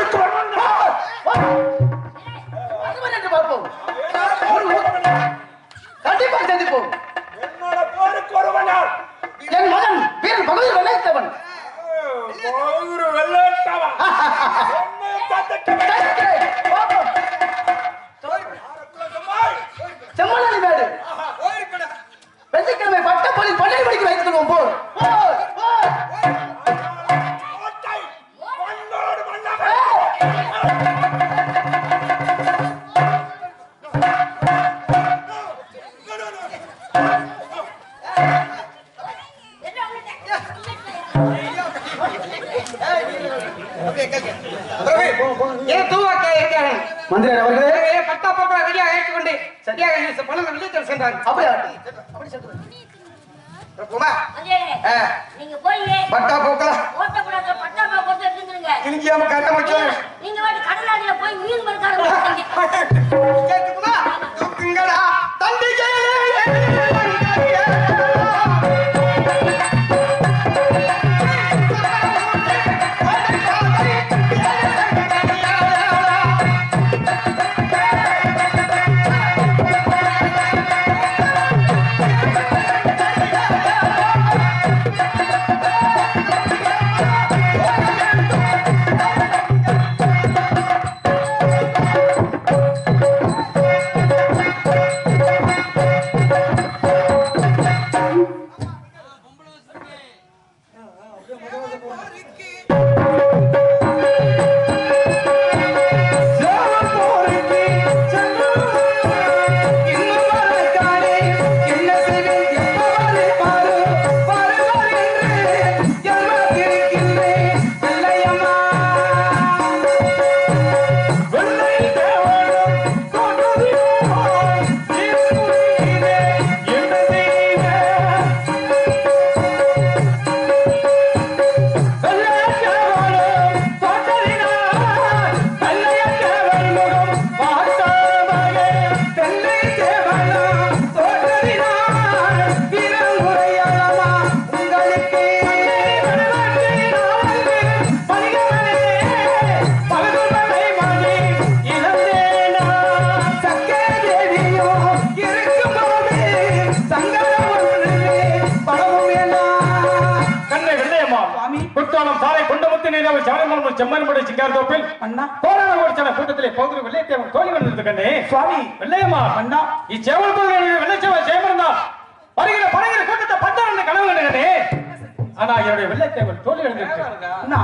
கொடுக்க பார்ப்போம். கண்டிப்பாக சந்திப்போம். என்னோட போருக்கு ஒருவனார் என் மகன் வீரன் பகவதி வெள்ளைத்தவன். ஒரு வெள்ளையத்தவன் செம்மலாளி மேடு வெள்ளிக்கிழமை பட்டப்பள்ளியில் 12 மணிக்கு வைத்துக் கொள்வோம். போர் மந்திரி அவர்களே பட்டா போக்க ரெடியாக ஏற்றுக்கொண்டு சரியாக பணம் வெளியத்தில் சென்றாங்க. அப்படியா? நீங்க போய் பட்டா போக்கலாம் ஓட்டக்கூடாது பட்டா போட்டு எடுத்துக்கிறீங்க. கிழிக்காம கட்ட முடியும். நீங்க வாட்டி கடலாடியில போய் மீன் மறுக்காத கேட்டுக்குமா தூக்குங்கடா தண்டிகை செம்மன்படி சிங்காரத்தோப்பில் அண்ணா போராட ஓடிச்சன கூட்டத்திலே பௌதிரி வெள்ளையத்தேவன் தோல்வி வந்தது கண்ணே சுவாமி வெள்ளையம்மா அண்ணா இச்சேவல்புரம் வெள்ளைச்சேவ ஜெயமரந்தா வருகிற படகிற கூட்டத்தை பத்தாண்டு கனவு கண்டே ஆனா என்னுடைய வெள்ளைத்தேவன் தோல்வி அடைந்திருக்கு அண்ணா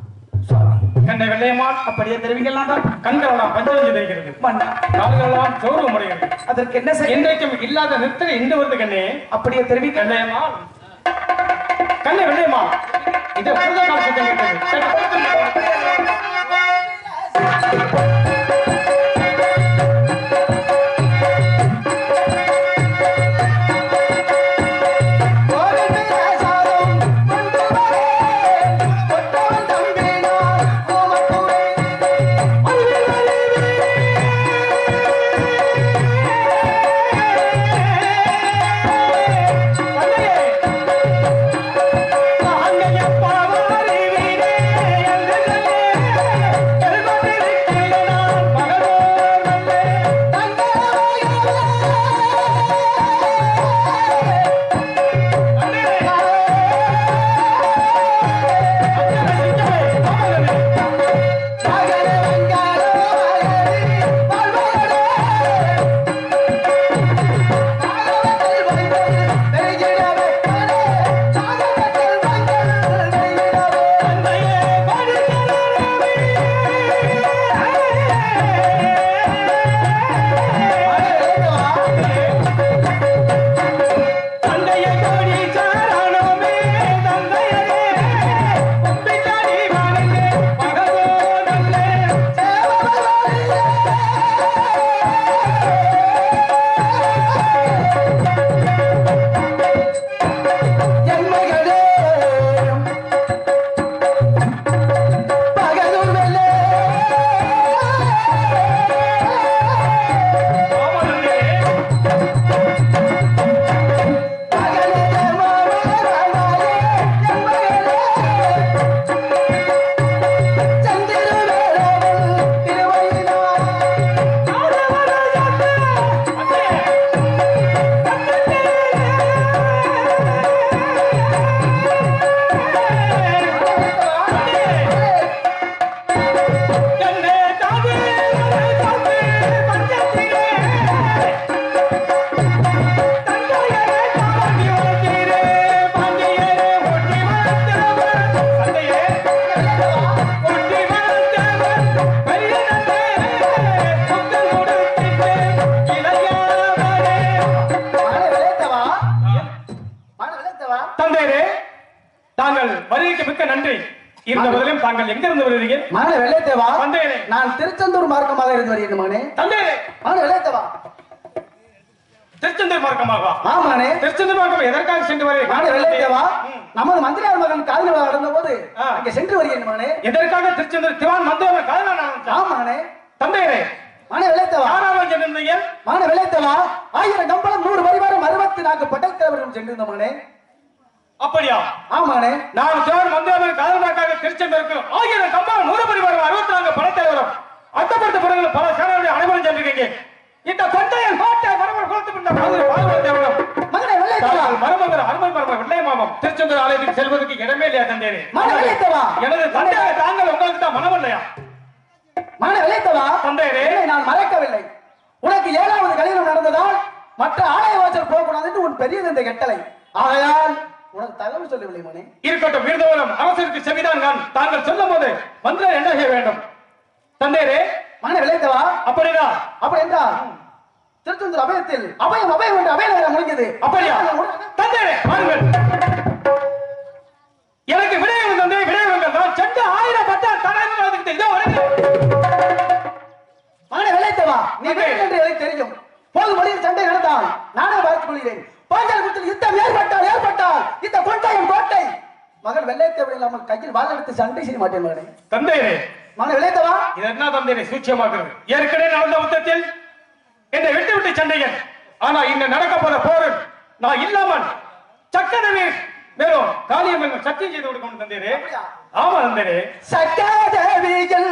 கண்ணை வெள்ளையம்மா அப்படியே தெரிவிக்கலாம் தான் கண்களெல்லாம் பஞ்சவஞ்சி தெரிகிறது கால்களெல்லாம் சோர்வு முறைகிறது அதற்கு என்ன செய்ய இன்றைக்கும் இல்லாத நிறுத்தம் இன்று வருது கண்ணே அப்படியே தெரிவிக்க வெள்ளையம்மா கண்ணை வெள்ளையம்மா இது அங்க தாங்கள் எங்கிருந்து வருகிறீங்க? மகனே வெள்ளைத்தேவா, தந்தையரே, நான் திருச்செந்தூர் மார்க்கமாக இருந்து வருகிறேன் மகனே. தந்தையரே, மகனே வெள்ளைத்தேவா, திருச்செந்தூர் மார்க்கமாகவா? ஆமானே. திருச்செந்தூர் மார்க்கம் எதற்காக சென்று வருகிறீர்கள்? மகனே வெள்ளைத்தேவா, நமது மந்திரியார் மகன் காதல் விழா நடந்த போது அங்கே சென்று வருகிறேன் மகனே. எதற்காக திருச்செந்தூர் திவான் மந்திரியார் காதல் நடந்தது? ஆமானே. தந்தையரே, மகனே வெள்ளைத்தேவா, யாராவது சென்றிருந்தீங்க? மகனே வெள்ளைத்தேவா, 1000 கம்பளம் 100 பரிவாரம் 64 படைத்தலைவர்களும் சென்றிருந்த மகனே. அப்படியா? ஆமானே. நான் திவான் மந்திரியார் காதலுக்காக திருச்செந்தூருக்கு 1000 கம்பளம் 100 பரிவாரம் 64 படைத்தலைவரும் அட்டப்படுத்த பிறகு பல சேனல்களை அனைவரும் சென்றிருக்கீங்க. இந்த தொண்டையன் கோட்டை மரபர் கொடுத்து விட்ட பாதுகாப்பு மகனே வெள்ளைத்தேவா, மரமங்கர் அருமை மரம வெள்ளை மாமம் திருச்செந்தூர் ஆலயத்துக்கு செல்வதற்கு இடமே இல்லையா தந்தையரே? மகனே வெள்ளைத்தேவா, எனது தந்தையை தாங்கள் உங்களுக்கு தான் மனம் இல்லையா? மகனே வெள்ளைத்தேவா, தந்தையரே, நான் மறைக்கவில்லை. உனக்கு 7வது கல்யாணம் நடந்ததால் மற்ற ஆலய வாசல் போகக்கூடாது என்று உன் பெரியது இந்த கட்டளை. ஆகையால் உனக்கு தகவல் சொல்லவில்லை மகனே. இருக்கட்டும், விருதவனம் அரசருக்கு செவிதான் நான். தாங்கள் சொல்லும் போது மந்திரம் என்ன செய்ய வேண்டும்? தந்தையரே, மகனே வெள்ளைத்தேவா, அப்படிதான். அப்படி என்றால் திருச்செந்தூர் அபயத்தில் அபயம் அபயம் என்று அபயம் முடிஞ்சது. அப்படியா? தந்தையரே, வாருங்கள். எனக்கு விடயங்கள் தந்தை, விடயங்கள் தான். சென்று 1000 பட்டால் தடாக இதோ வருகிறேன். மகனே வெள்ளைத்தேவா, நீ வேண்டும் என்று எனக்கு தெரியும். போது மொழியில் சண்டை நடந்தால் நானே பார்த்துக் கொள்கிறேன். பாஞ்சாலகுத்தில் யுத்தம் ஏற்பட்டால் இந்த கொண்டையின் கோட்டை மகன் வெள்ளைத்தேவன் இல்லாமல் கையில் வாள் எடுத்து சண்டை செய்ய மாட்டேன் மகனே. தந்தையரே, மகன் வெள்ளைத்தேவா, இது என்ன தந்தையரே சூட்சமாக்குறது? ஏற்கனவே நடந்த யுத்தத்தில் என்னை விட்டு சண்டைகள். ஆனா இன்னும் நடக்க போற போர் நான் இல்லாமல் சக்கரவே மேலும் காளியம்மன் சத்தியம் செய்து கொடுக்கணும் தந்தையரே. ஆமா தந்தையரே. சக்கரதேவிகள்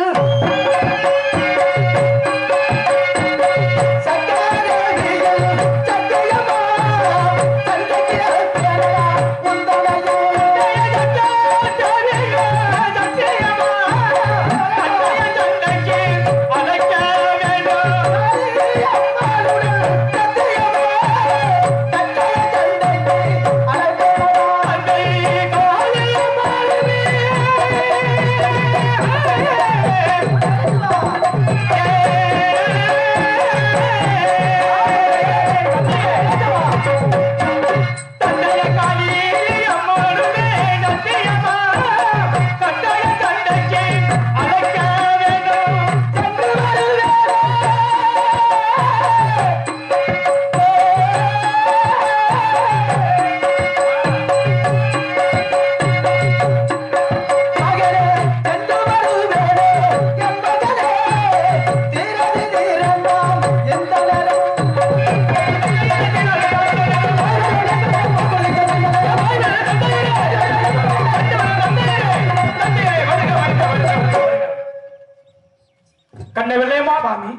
கண்ணை வெள்ளையம்மா சாமி.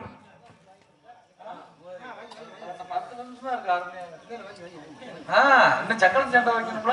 இன்னும் சக்கரம் சண்டை வைக்கணும்ல.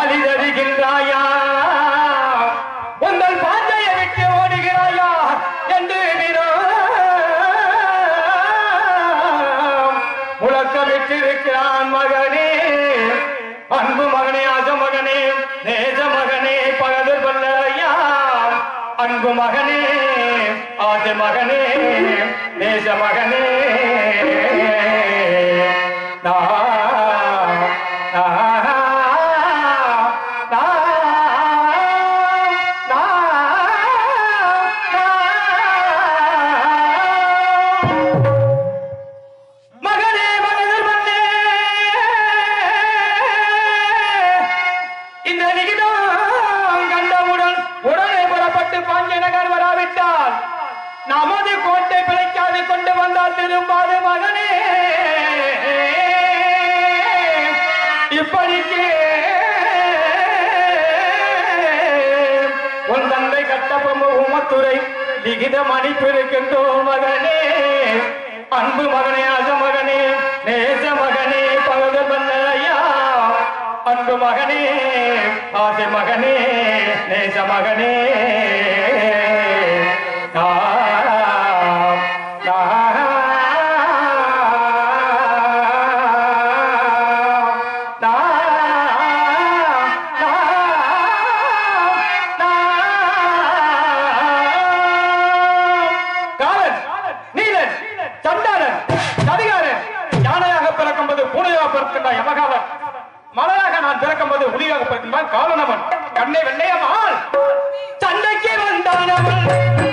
வழி தருகின்றாயா உங்கள் பாதையை விட்டு ஓடுகிறாயா என்று முழக்கமிட்டிருக்கிறான் மகனே அன்பு மகனே அச மகனே நேச மகனே பகதர் வல்லையா அன்பு மகனே ஆச மகனே நேச மகனே நமது கோட்டை பிழைக்காது கொண்டு வந்தால் திரும்பாது மகனே இப்படிக்கு உன் தந்தை கட்டபொம்ம உமத்துறை லிகிதம் அனுப்பியிருக்கின்றோம் மகனே அன்பு மகனே அச மகனே நேச மகனே பகதர் வல்லையா அன்பு மகனே ஆசை மகனே நேச மகனே மலையாக நான் பிறக்கும்போது உளியாக பிறக்கின்றான் காரணவன் கண்ணை வெள்ளையமால் சண்டைக்கு வந்தானவன்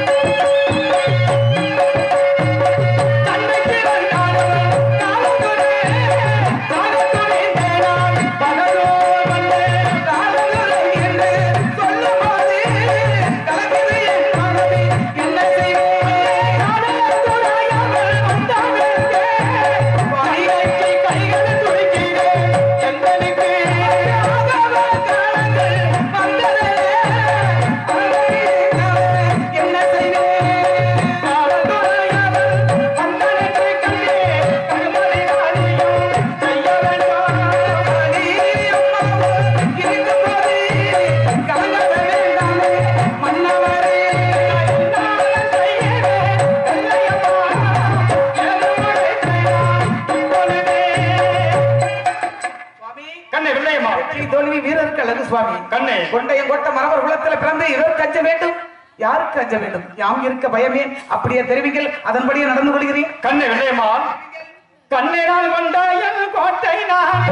யாருக்கு அஞ்ச வேண்டும்? யாம் இருக்க பயமே. அப்படியே தெரிவிங்கள், அதன்படியே நடந்து கொள்கிறேன். கண்ணை வெள்ளையம்மா கண்ணினால் கொண்டாயல் கோட்டை நான்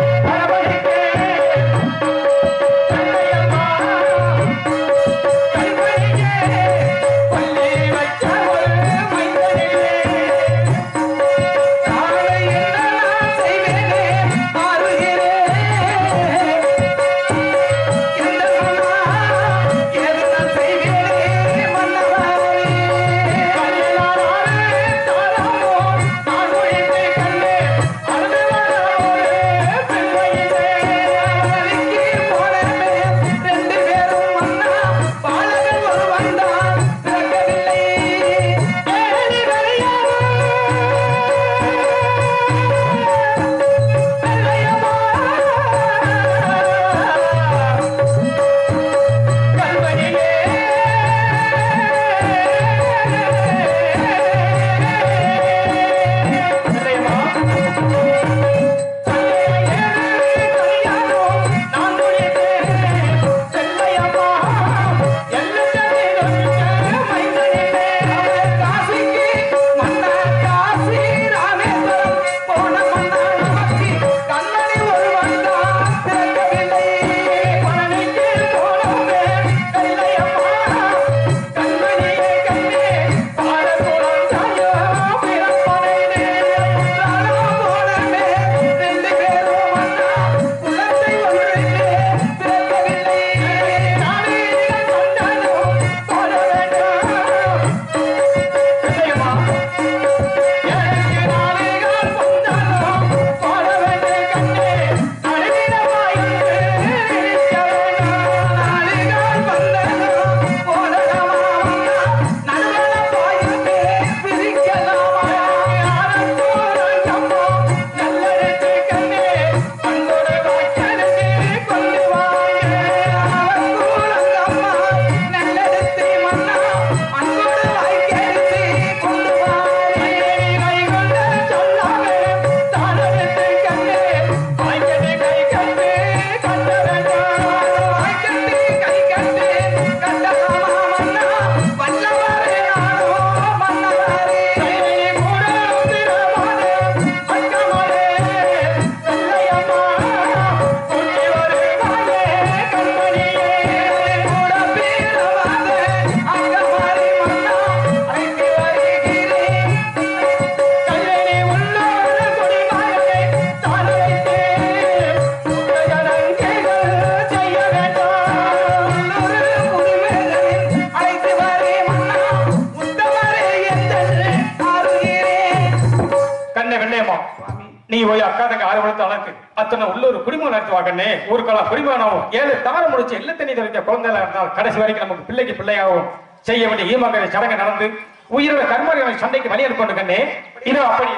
கண்ணே வெள்ளையம்மா நீ போய் அக்கா தங்க 6 மணி அளவுக்கு அத்தனை உள்ளூர் குடிமகன் நடத்துவா கண்ணே ஊருக்கெல்லாம் குடிமகனாகவும் 7 தாரம் முடிச்சு எல்ல தண்ணி தெரிஞ்ச குழந்தைகளா இருந்தால் கடைசி வரைக்கும் நமக்கு பிள்ளைக்கு பிள்ளையாகவும் செய்ய வேண்டிய ஈமாங்கரை சடங்கு நடந்து உயிரோட கர்மர்களை சண்டைக்கு வழி அனுப்பணும் கண்ணே இதோ அப்படியே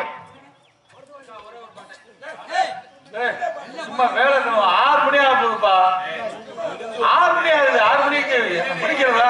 சும்மா வேலை 6 மணி ஆக போகுதுப்பா 6 மணி ஆகுது 6 மணிக்கு பிடிக்கிறதா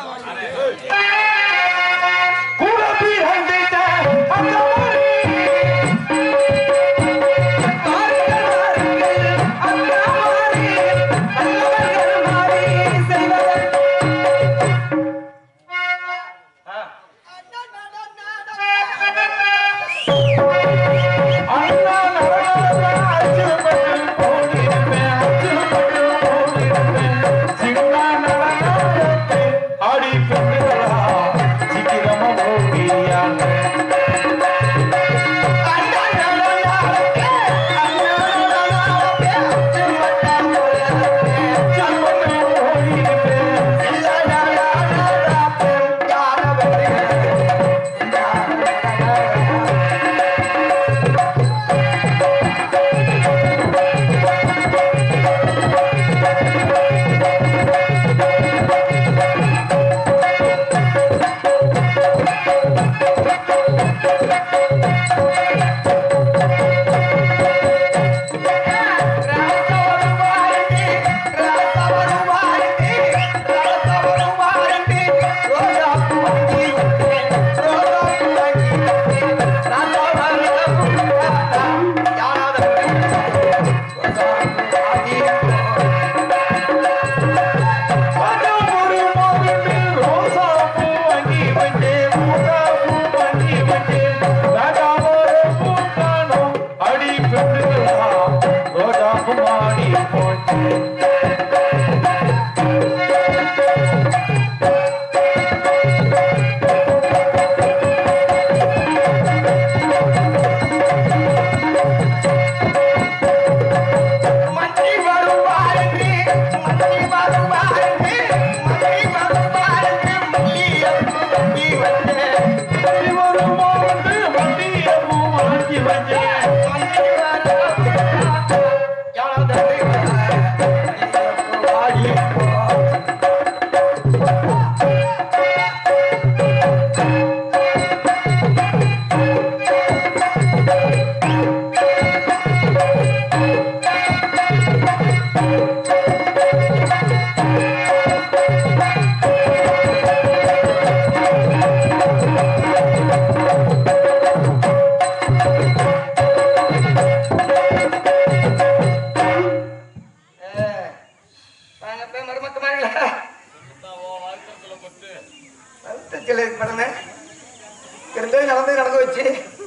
நடந்து வச்சு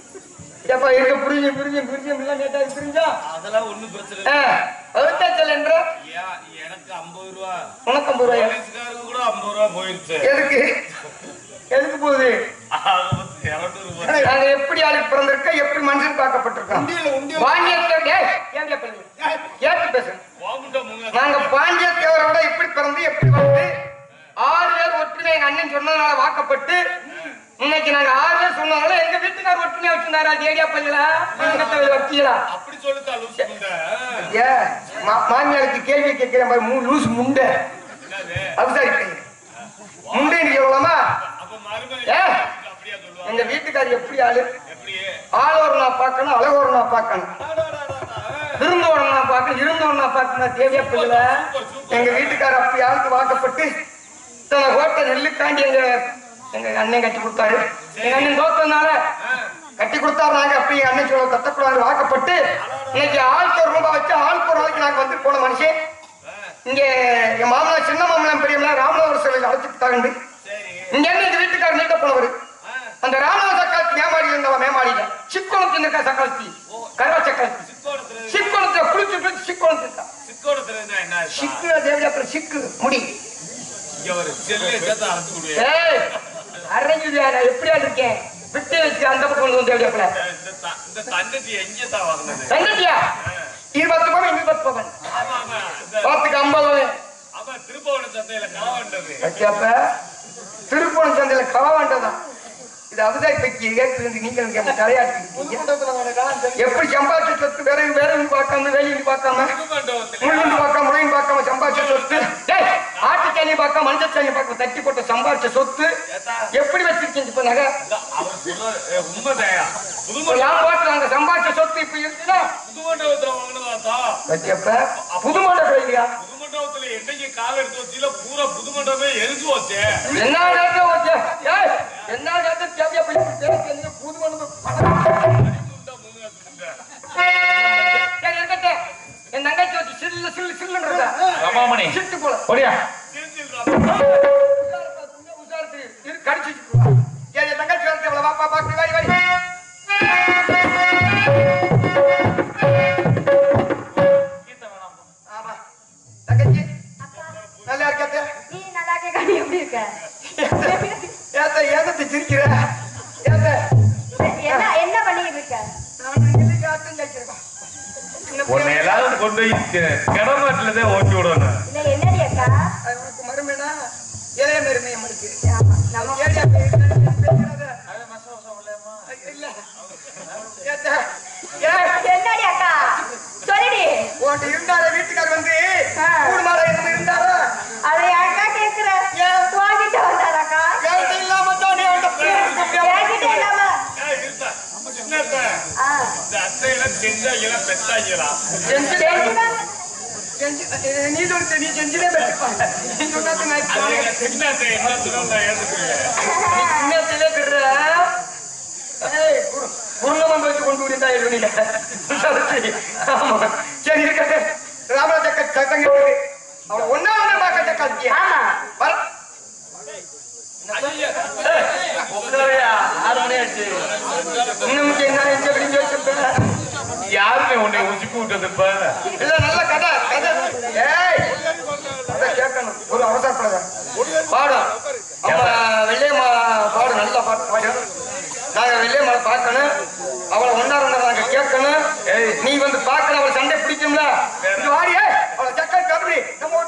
அதெல்லாம் ஒண்ணும் பிரச்சனை என்ற எனக்கு 50 ரூபா உனக்கு 50 ரூபாய் கூட 50 ரூபா போயிருச்சு எதுக்கு போகுது நாங்க எப்படி ஆளுக்கு பிறந்திருக்க எப்படி மனுஷன் பார்க்கப்பட்டிருக்கோம் நாங்க பாண்டியத்தேவரோட எப்படி பிறந்து எப்படி வந்து 6 பேர் ஒற்றுமை எங்க அண்ணன் சொன்னதுனால வாக்கப்பட்டு இன்னைக்கு நாங்க 6 பேர் சொன்னால எங்க வீட்டுக்கார ஒற்றுமையா வச்சிருந்தாரா ஏரியா பள்ளியில வக்கீலா அப்படி சொல்லுங்க மாமியாருக்கு கேள்வி கேட்கிறேன் பாரு லூஸ் முண்டை அவசாரி முண்டை நீ சொல்லலாமா எங்க வீட்டுக்காரி எப்படி ஆளு ஆளோர் நான் பார்க்கணும் அழகோர் நான் பார்க்கணும் விருந்தோட நான் பார்க்கணும் இருந்தோட நான் பார்க்கணும் தேவையா பிள்ளை எங்க வீட்டுக்கார அப்படி ஆளுக்கு வாக்கப்பட்டு கோட்டை நெல்லுக்காண்டி எங்க அண்ணன் கட்டி கொடுத்தாரு எங்க அண்ணன் தோத்ததுனால கட்டி கொடுத்தாரு நாங்க அப்படி எங்க அண்ணன் சொல்ல தத்தக்கூடாது வாக்கப்பட்டு இன்னைக்கு ஆளுக்கு 1 ரூபாய் வச்சு ஆளுக்கு ஒரு நாளைக்கு நாங்க வந்து போன மனுஷன் இங்க எங்க மாமனா சின்ன மாமலாம் பெரியவங்களா ராமநாதர் சிலையில் அழைச்சிட்டு தாண்டு இங்க எங்க வீட்டுக்காரர் நீக்க போனவர் அந்த ராமநாத சக்காலத்தி மேமாடி இருந்தவன் மேமாடியில சிக்கோணத்துல இருக்க சக்காலத்தி கருவா சக்காலத்தி சிக்கோணத்துல குளிச்சு சிக்கோணத்துல சிக்கு தேவையா சிக்கு முடி அரஞ்சுதியா நான் எப்படியா இருக்கேன் விட்டு வச்சு அந்த பக்கம் வந்து தேவையாப்பல தங்கத்தியா 20 பவன் 20 பவன் பாத்துக்கு 50 திருப்போண சந்தையில களவாண்டது திருப்போண சந்தையில களவாண்டதான் இது அவதாரிப்பைக்கு ஏற்று நீங்கள் தலையாட்டிருக்கீங்க. எப்படி சம்பாதிச்ச சொத்து வேற வேற பார்க்காம வெளியில் பார்க்காம முள்ளுண்டு பார்க்காம முறையும் பார்க்காம சம்பாதிச்ச சொத்து ஆட்டுச்சாணியை பார்க்காம மஞ்சச்சாணியை பார்க்காம தட்டி போட்ட சம்பாதிச்ச சொத்து எப்படி வச்சிருக்கீங்க? இப்ப நகை நாங்க சம்பாதிச்ச சொத்து இப்ப இருக்குன்னா புது மண்டபம் இல்லையா? என்னைக்கு கால எடுத்து வச்சில பூரா புது மண்டபமே எரிஞ்சு வச்சே. என்ன வச்சே என்ன தேவையா புது மண்டபம் என் தங்கச்சி வச்சு சில்லு சில்லு சில்லுன்றத ரமாமணி சிட்டு போல ஓடியா கடிச்சு என் தங்கச்சி வரது வாப்பா பாக்கு வாரி வாரி ஆமா தங்கச்சி நல்லா இருக்காத்தே நீ நல்லா இருக்க நீ எப்படி இருக்க ஏத்த ஏதத்தை சிரிக்கிற ஏத்த என்ன பண்ணிட்டு இருக்க உன்னை எல்லாரும் கொண்டு போய் கிடமாட்டில்தான் ஓட்டி விடணும். இல்ல என்னடி அக்கா மருமைனா இளைய மருமை நம்மளுக்கு ஆமா நம்ம ஏரியா என்னடி அக்கா சொல்லுடி உன்கிட்ட இருந்தார வீட்டுக்கார் வந்து கூடுமாட இருந்தாரா? அதை அக்கா கேக்குற வாங்கிட்டு வந்தாராக்கா என்கிட்ட இல்லாம தானே என்கிட்ட இல்லாம நீ சொல்லிட்டு நீ செஞ்சுதே நீ சொன்னாது பூர்ணமம் வச்சு கொண்டு விடுதா சரி இருக்க ராமராஜ சத்தங்க அவளை ஒன்னா பார்க்க சக்காத்தியா யாருமே உன்னை உச்சுக்கு விட்டது இப்ப இல்ல நல்ல கதை கதை கேட்கணும் ஒரு அவசரப்படாத பாடும் வெள்ளையம்மா பாடு நல்லா பாட்டு பாடு நாங்க வெள்ளையம்மாவை பார்க்கணும் அவளை ஒன்னா நாங்க கேட்கணும் நீ வந்து பார்க்கணும் அவளை சண்டை பிடிக்கும்ல வாடியே அவளை சக்கரை கபடி நம்ம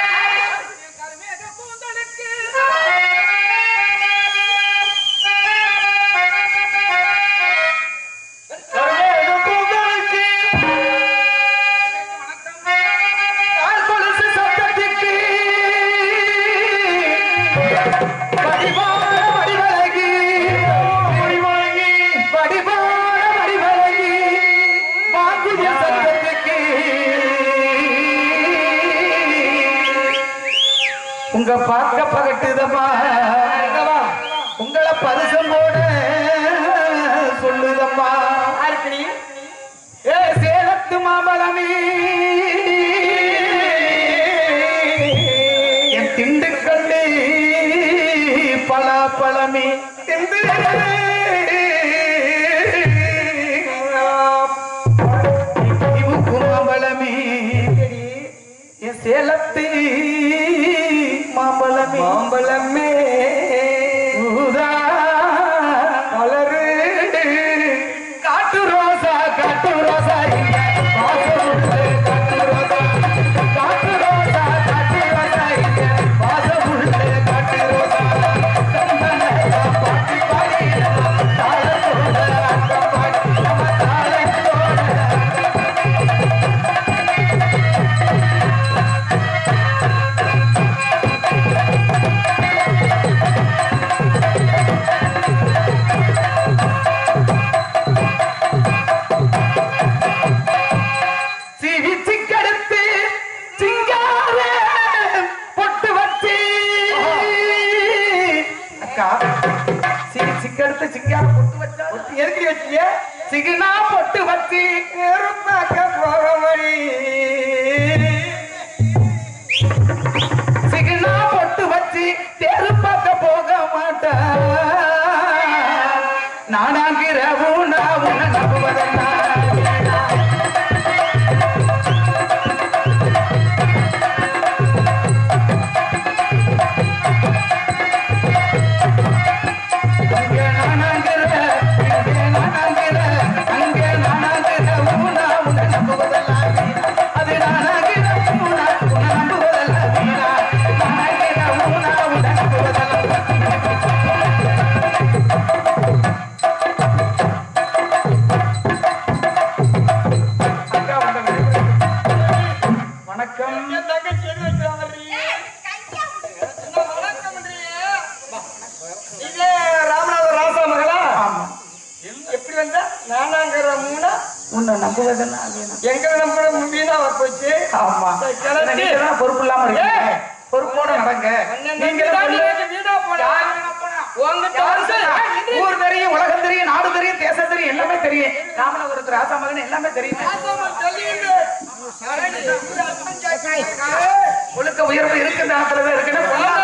உங்க பார்க்க பகட்டுதமா உங்களை பரிசம் போட சொல்லுதம்மா சேலத்து மாம்பழமே என் திண்டுக்கல்லி பலாப்பழமே மாம்பழமே என் சேலத்து மாம்பழமே மாம்பழமே ஊதா கலரு காட்டு ரோசா காட்டு ரோசா காட்டு ரோசா காட்டு ரோசா காட்டு ரோசா காட்டு ரோசா பாட்டி பாடி சிக்கெடுத்து சிக்கார பொட்டு வச்சா எதுக்கு வச்சிய சிகனா பொட்டு வச்சி பார்க்க போக வழி சிகனா பொட்டு வச்சி தேரு பார்க்க போக மாட்டா நானாங்கிறவு நான் உன்னை நம்புவதெல்லாம் அது நானாங்கிற மூணா உன்னை நம்புவதெல்லாம் எங்களை நம்புற வீணா போச்சு. ஆமா நீங்க தான் பொறுப்பு இல்லாம இருக்கீங்க. பொறுப்போட நடங்க. நீங்க வீணா போனா உங்ககிட்ட வந்து ஊர் தெரியும், உலகம் தெரியும், நாடு தெரியும், தேசம் தெரியும், எல்லாமே தெரியும். ராமநாதபுரத்து ராசா மகன் எல்லாமே தெரியும். ஒழுக்க உயர்வு இருக்கு, இந்த இடத்துல இருக்குன்னு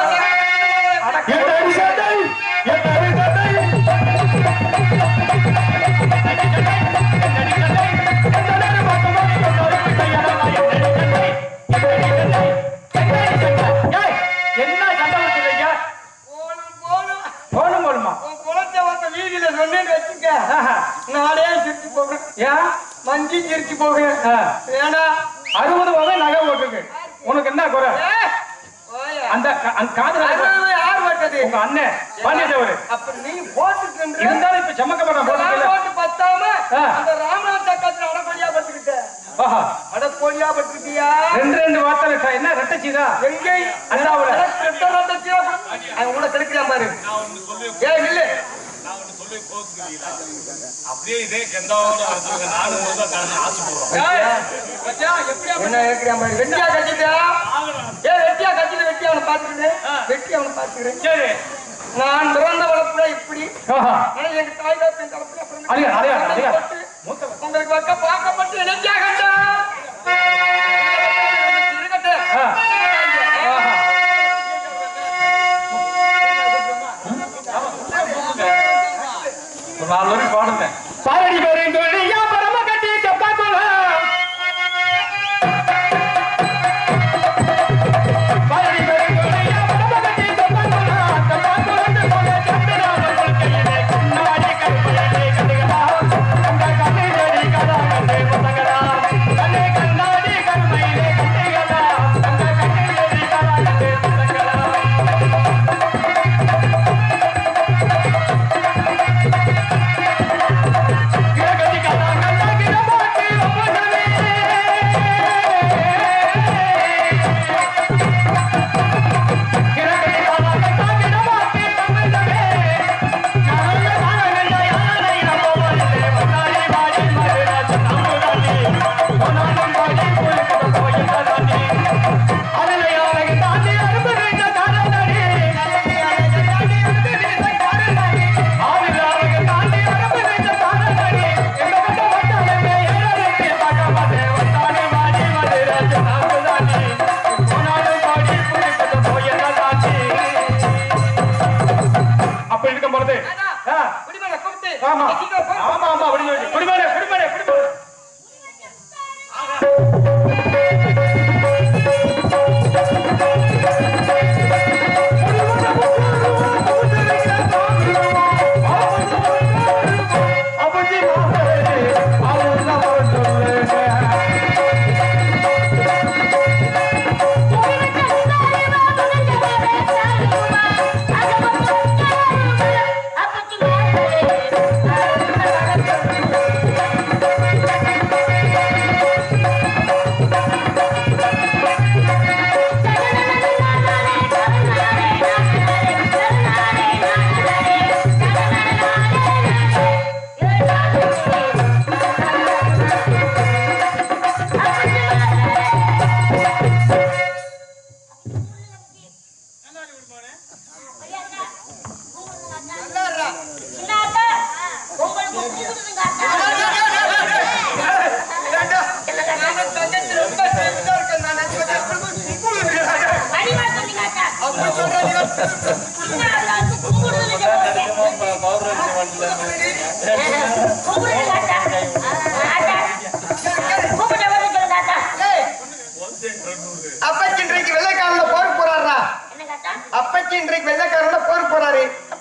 என்ன சண்டை வச்சுருக்கீங்க? போனும் போலுமா? குளத்தை வந்து வீதியில சொன்னேன்னு வச்சுக்க, நானே சிரிச்சு போவேன். ஏன் மஞ்சி சிரிச்சு போவேன். ஏன்னா 60 வகை நகை ஓட்டுருக்கு. உனக்கு என்ன குறை? அந்த காதுல யார் போட்டது? உங்க அண்ணன் பாண்டியத்தேவர். அப்ப நீ போட்டுட்டு இருந்தாலும் இப்ப செம்மக்கப்பட்ட போட்டு பத்தாம ஆ. அந்த ராமநாத கத்துல அடக்கொடியா பட்டுக்கிட்ட. ஆஹா அடக்கொடியா பட்டுக்கிட்டியா? 2 வார்த்தை என்ன ரெட்டச்சிதா? எங்கே அண்ணாவுல அவன் கூட கிடைக்கலாம் பாரு. ஏய் நில்லு. அப்படியே இதே கெந்தாவோட வச்சிருக்க நானும் தான் காரணம் ஆசைப்படுறோம். என்ன இருக்கிறான் பாரு. வெட்டியா கட்டிட்டா? ஏய் வெட்டியா கட்டிட்டு வெட்டி அவனை பாத்துக்கிறேன். வெட்டி அவனை பாத்துக்கிறேன். சரி நான் பிறந்த வளர்ப்புல இப்படி. ஆஹா ஆனா எங்க தாய் தாப்பின் தளப்புல அழியா உங்களுக்கு பக்க பார்க்கப்பட்டு இணைச்சா கண்டா இருக்கட்டே. ஒரு 4 வரைக்கும் பாடுங்க. பாரடி பெருங்கொழியா பரம கட்டி தெப்பாக்குள்ள பாரடி பெருங்கொழியா பரம கட்டி தெப்பாக்குள்ள தெப்பாக்குள்ள போல சந்திராம கொள்கையிலே கண்ணாடி கருப்பையிலே கண்டுகளா அந்த கண்ணிலே கதா கண்டே பசங்களா கண்ணே கண்ணாடி கருப்பையிலே கண்டுகளா அந்த கண்ணிலே கதா கண்டே பசங்களா ஆமா ஆமா ஆமா குடிமேனே அப்பச்சி இன்றைக்கு வெள்ளைக்காரன போருக்கு போறாரா? அப்பச்சி இன்றைக்கு வெள்ளைக்காரன போருக்கு போறாரு.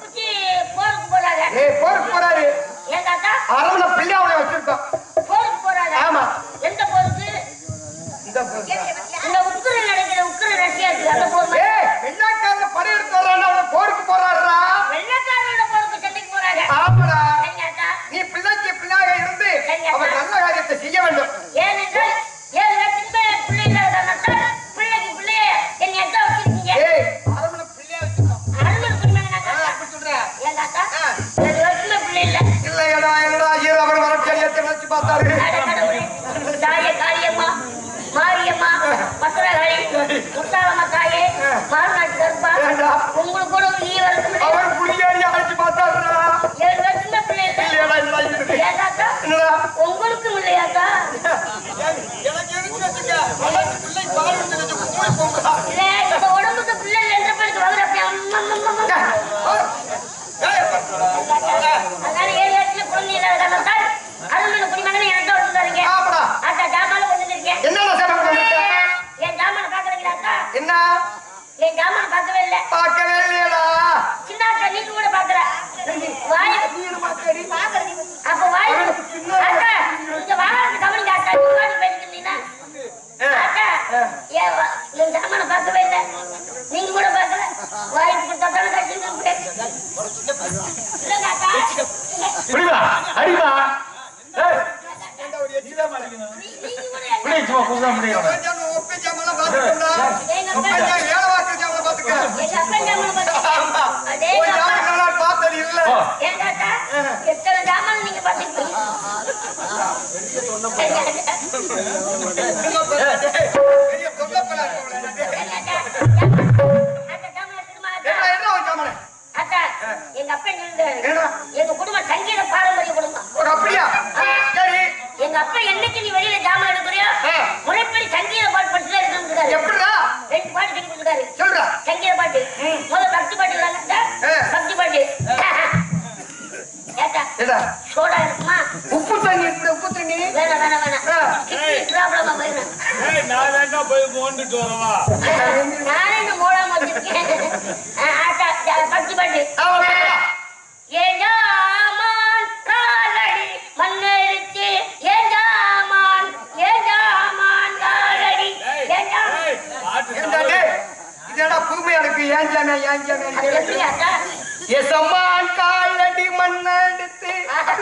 போருக்கு போறாரு. அரவண பிள்ளையாவளை வச்சிருக்கோம். ஆமா. எந்த போருக்கு? இந்த போருக்கு. இந்த உக்ரைன் நடக்கிற உக்ரைன் ரஷ்யாக்கு அந்த போருக்கு. வெள்ளைக்காரன படையெடுத்து வர்றானா அவன் போருக்கு போறாரா? வெள்ளைக்காரனோட போருக்கு சண்டைக்கு போறாங்க. ஆமாடா. நீ பிள்ளைக்கு பிள்ளையாக இருந்து அவன் நல்ல காரியத்தை செய்ய வேண்டும். ஏனென்றால் 7 லட்சம் பிள்ளை இல்லாதனால பிள்ளைக்கு பிள்ளைய என்ன எத்த வச்சிருக்கீங்க? அரவண பிள்ளையா வச்சிருக்கோம். அருள் பிள்ளை நாங்க அப்படி சொல்றேன். ஏன் தாத்தா 7 லட்சம் பிள்ளை இல்ல. இல்லையடா என்னடா ஐயர் அவர் அழைச்சு பார்த்தாரு. தாயே காளியம்மா, மாரியம்மா, பத்திரகாளி, முத்தாரம்மா தாயே, மாறுநாட்டு கருப்பா, உங்களுக்கு கூட ஒரு ஈ வருது. அவர் புள்ளியாரி அழைச்சு பார்த்தாருடா. 7 வருஷம் தான் பிள்ளை இருக்கு. இல்லையாடா, இல்ல, இல்ல. ஏதாக்கா? என்னடா? உங்களுக்கும் இல்லையாக்கா? எனக்கு இருக்கு வச்சுக்க. அவனுக்கு பிள்ளை பால் ஊத்தி வச்சு கும்மை போங்கடா. இல்ல, இந்த உடம்புக்கு பிள்ளை இல்லை என்ற பிள்ளைக்கு வந்து அப்படியே அம்மா, அம்மா, அம்மா. அதனால 7 வருஷத்துல குழந்தை இல்லாத காரணத்தால் அருள்மணி குடிமகனை என்கிட்ட வந்துருக்காருங்க. ஆமாடா. அக்கா ஜாமான் கொண்டு வந்திருக்கேன். என்னடா சேவை பண்ணிருக்க? என் ஜாமான பாக்குறீங்களாக்கா? என்ன என் ஜாமான பார்க்கவே இல்லை. பார்க்கவே இல்லையடா. சின்ன அக்கா நீங்க கூட பாக்குற வாய் அப்ப வாய் அக்கா இந்த வாரத்து கவனிங்க அக்கா நீங்க வாடி பேசிக்கிறீங்கன்னா அக்கா என் ஜாமான பார்க்கவே இல்லை. நீங்க கூட பாக்கல வாய்ப்பு கொடுத்தா தானே கட்டிட்டு இல்லைங்க அக்கா. புரியுதா அடிமா நீங்க கூட புரிய சும்மா புதுசா முடியும் ஒப்பை ஜாமெல்லாம் பார்த்துக்கோண்டா. எங்க ஒப்பை அப்பா ஜாமெல்லாம் வேலை வாக்கு ஜாமெல்லாம் பார்த்துக்க. எங்க அப்பா ஜாமான பார்த்துக்க அதே ஒரு ஜாமெல்லாம் நான் பார்த்தது இல்ல. எங்க அக்கா எத்தனை ஜாமான நீங்க பார்த்துக்கிட்டீங்க? பெரிய தொல்லப்பலா இருக்கு. என்ன என்ன ஒரு ஜாமனை? அக்கா எங்க அப்பா சொல்றாரு என்னடா? எங்க குடும்பம் சங்கீத பாரம்பரிய குடும்பம். ஒரு அப்படியா? சரி. எங்க அப்பா என்னைக்கு நீ வெளியில ஜாமான் எடுக்கிறியோ முறைப்படி சங்கீத பாட்டு படிச்சுதான் எடுத்துருக்காரு. எப்படிடா? 2 பாட்டு சொல்லி கொடுத்துருக்காரு. சொல்றா. சங்கீத பாட்டு முதல்ல பக்தி பாட்டு விளாண்டா பக்தி பாட்டு ஏட்டா ஏடா? சோடா இருக்குமா? உப்பு தண்ணி இப்படி உப்பு தண்ணி. வேணாம் வேணாம் வேணாம் ப்ராப்ளமா போயிடும். நான் வேணா போய் மோண்டுட்டு வரவா? நானே இந்த மோடாம வச்சிருக்கேன். பக்தி பாட்டு ஆமா. ஏஜாமான் காலடி மண்ணெடுத்து ஏஜாமான் காலடி ஏண்டா டேய்? இதேடா புதுமையா இருக்கு. ஏன் ஜாமே ஏன் ஜாமே? எப்படியாக்கா? எசம்மான் காலடி மண்ணெடுத்து அக்கா,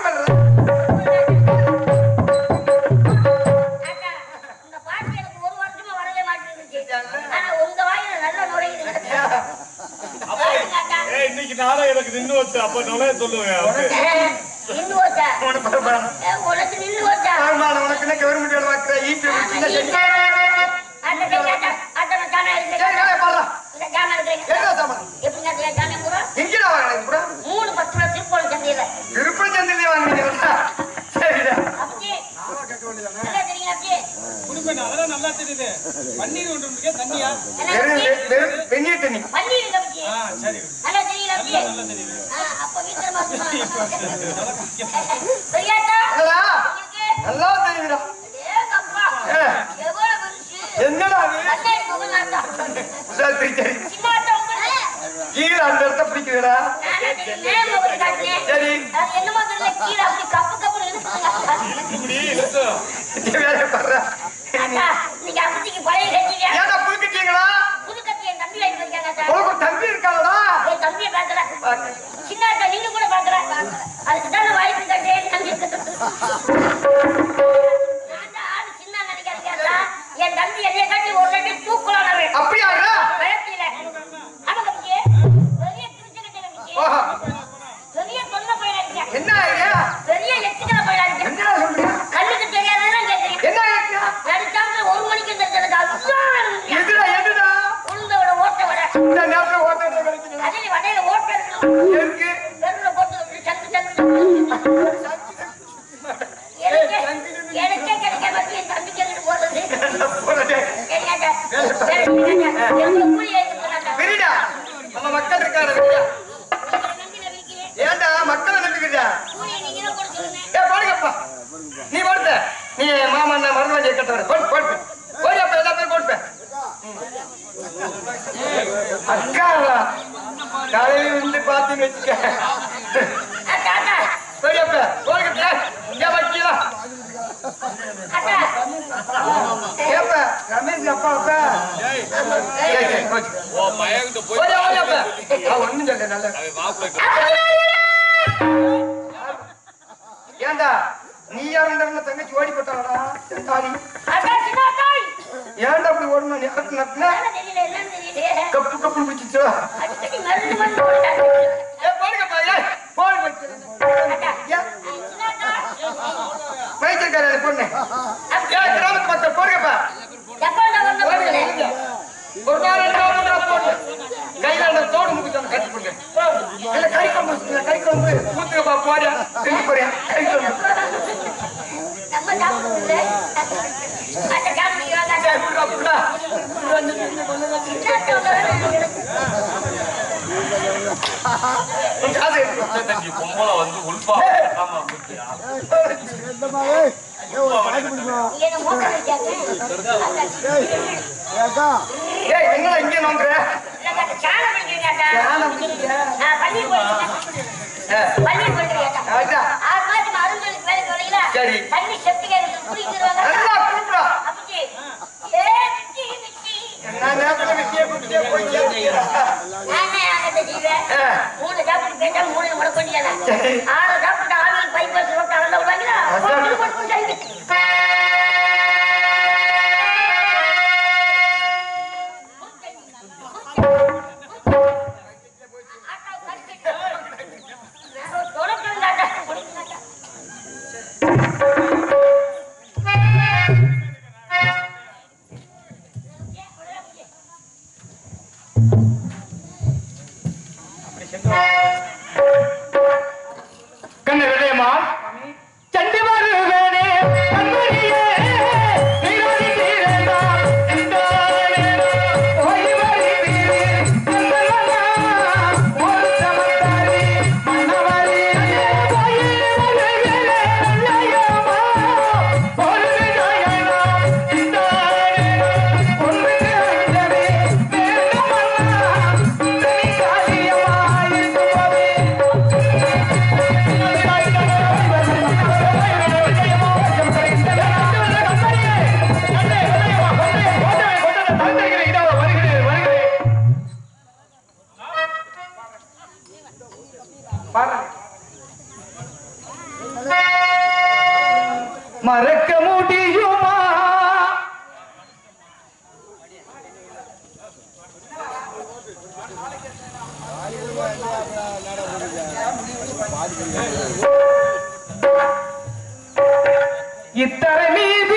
இந்த பாட்டு எனக்கு 1 வருஷமா வரவே மாட்டேங்குது. ஆனா உங்க வாயில நல்ல நுழையுது. அக்கா, இன்னைக்கு நாளை எனக்கு நின்று வச்சு அப்ப நுழைய சொல்லுவேன். நின்னு போச்சா? உனக்கு நின்னு போச்சா? உனக்கு என்ன கவர்மெண்ட் வேலை பார்க்கிற ஈபி சின்ன செஞ்சு அத்தனை ஜாமான் இருக்கு. சரி வேலை பாடுறா. இந்த ஜாமான் இருக்கு. என்ன சாமான்? எப்படிங்க ஜாமான் பூரா? எங்கடா வாங்கினது ப்ரோ? 3 10 ரூபா திருப்போணம் சந்தையில. திருப்பதி சந்தையிலே வாங்கினீங்களா? சரிடா. அப்படியே நல்லா தெரியுங்க அப்படியே. அதெல்லாம் நல்லா தெரியுது. பன்னீர் ஒன்று இருக்கே தண்ணியா? வெறும் வெந்நீர் தண்ணி. பன்னீர் அப்படியே சரி நல்லா தெரியல அப்படியே. அப்ப வீட்டுல மாத்துமா? சரியாட்டா? என்னடா? உங்களுக்கு நல்லா தெரியுதுடா. ஏங்கப்பா எவ்வளவு பெருசு. என்னடா அது? கண்ணாடி முகலாட்டா. சரி சரி. சின்னாட்டா உங்களுக்கு கீழே அந்த இடத்த பிடிக்குதுடா. நேம் முகத்து காட்டுனேன். சரி. அது என்னமோ தெரியல கீழே அப்படி கப்பு கப்புன்னு இழுத்துங்க. இப்படி இழுத்து. வேலை பாடுறா. அக்கா நீங்க அப்பதிக்கு பழைய கட்டிங்க. ஏடா புதுக்கிட்டீங்களா? புது கட்டி என் தம்பி வாங்கி இருக்காங்க அக்கா. உனக்கு தம்பி இருக்காளடா? என் தம்பியை பாக்குறேன். சின்னாட்டா நீங்க கூட பாக்குறேன். அதுக்கு தானே வாய்ப்பு கட்டேன். நான் தான் ஆளு சின்ன நினைக்கிறேன். என் தம்பி என்னை கட்டி ஒரு கட்டி தூக்கலானவன். அப்படியாடா? கழத்தில ஆமா தம்பியே பெரிய திருச்சி கட்டை நம்பிக்கை. ஓஹோ. பெரிய தொல்லை போயிடாதீங்க. என்ன ஐடியா? பெரிய எச்சுக்கல போயிடாதீங்க. என்னடா சொல்றீங்க? கண்ணுக்கு தெரியாததான் கேட்குறீங்க. என்ன ஐடியா? நடிச்சாங்க 1 மணிக்கு தெரிஞ்சதுக்கு அதுதான் எதுடா எதுடா? உளுந்த விட ஓட்ட விட இந்த நேரத்துல ஓட்டத்தை கிடைக்குது. அதில் வடையில ஓட்ட இருக்கணும். எதுக்கு? பெருல போட்டு சங்கு சங்கு எனக்கே கிடைக்க மாட்டேன். என் தம்பிக்கு எங்கிட்டு போடுறது? போறதே. என்னடா? எவ்வளவு கூலி ஆயிடுச்சு விரிடா. நம்ம மக்கள் இருக்காரு விரிடா. நம்பில விற்கிறேன். ஏன்டா மக்களை நம்பிக்கிறியா? கூலியை நீங்க தான் கொடுத்துருங்க. பாருங்கப்பா. நீ படுத்த. நீ மாமா என்ன மருந்து வாங்கி கட்டவர. போடு. போயப்ப எல்லா பேரும் போடுப்ப. அக்காங்களா? காலையில இருந்து பாத்தீங்க வச்சுக்க. அக்கா போயப்ப. போடுங்க. இங்க வைக்கல. அக்கா ஏப்ப ரமேஷ் அப்பா அப்பா. சரி போச்சு. ஓ மயங்கிட்ட போய் போயப்ப. ஒண்ணும் சொல்ல நல்ல. ஏண்டா நீ யாருன்ற தங்கச்சி ஓடி போட்டாளா? தாலி. அக்கா சின்ன தாய் ஏன்டா அப்படி ஓடணும்? நேரத்து நட்டுன தெரியல என்னன்னு தெரியல. கப்பு கப்பு பிடிச்சிச்சோ? அடிக்கடி மருந்து மருந்து போட்டாங்க. ஏ போடுங்கப்பா. ஏய் போடு. அக்கா ஏன்? சின்ன தாய் மேய்ச்சிருக்காரு பொண்ணு கிராமத்து மக்கள் போடுங்கப்பா ஒரு நாள் போட்டு கையில அந்த தோடு முக்கியம் கட்டி கொடுங்க கை கொம்பு ஊத்துக்கப்பா போறியா செஞ்சு போறியா கை கொம்பு பொம்பளை வந்து உள்பா என்ன இங்க நோங்குற சரி கண்ணு விஜயமா சண்டி வருவேனே கண்மணியே நீராடி தீரேனா இந்தானே ஓய் வருவீரே கண்ணலனா ஒரு சமத்தாரி மன்னவரி ஓய் வருவீரே ஐயம்மா ஒரு விஜயனா இந்தானே ஒன்று அஞ்சவே வேணுமன்னா நீ காரியமா இருக்குவே மறக்க முடியுமா இத்தரை மீது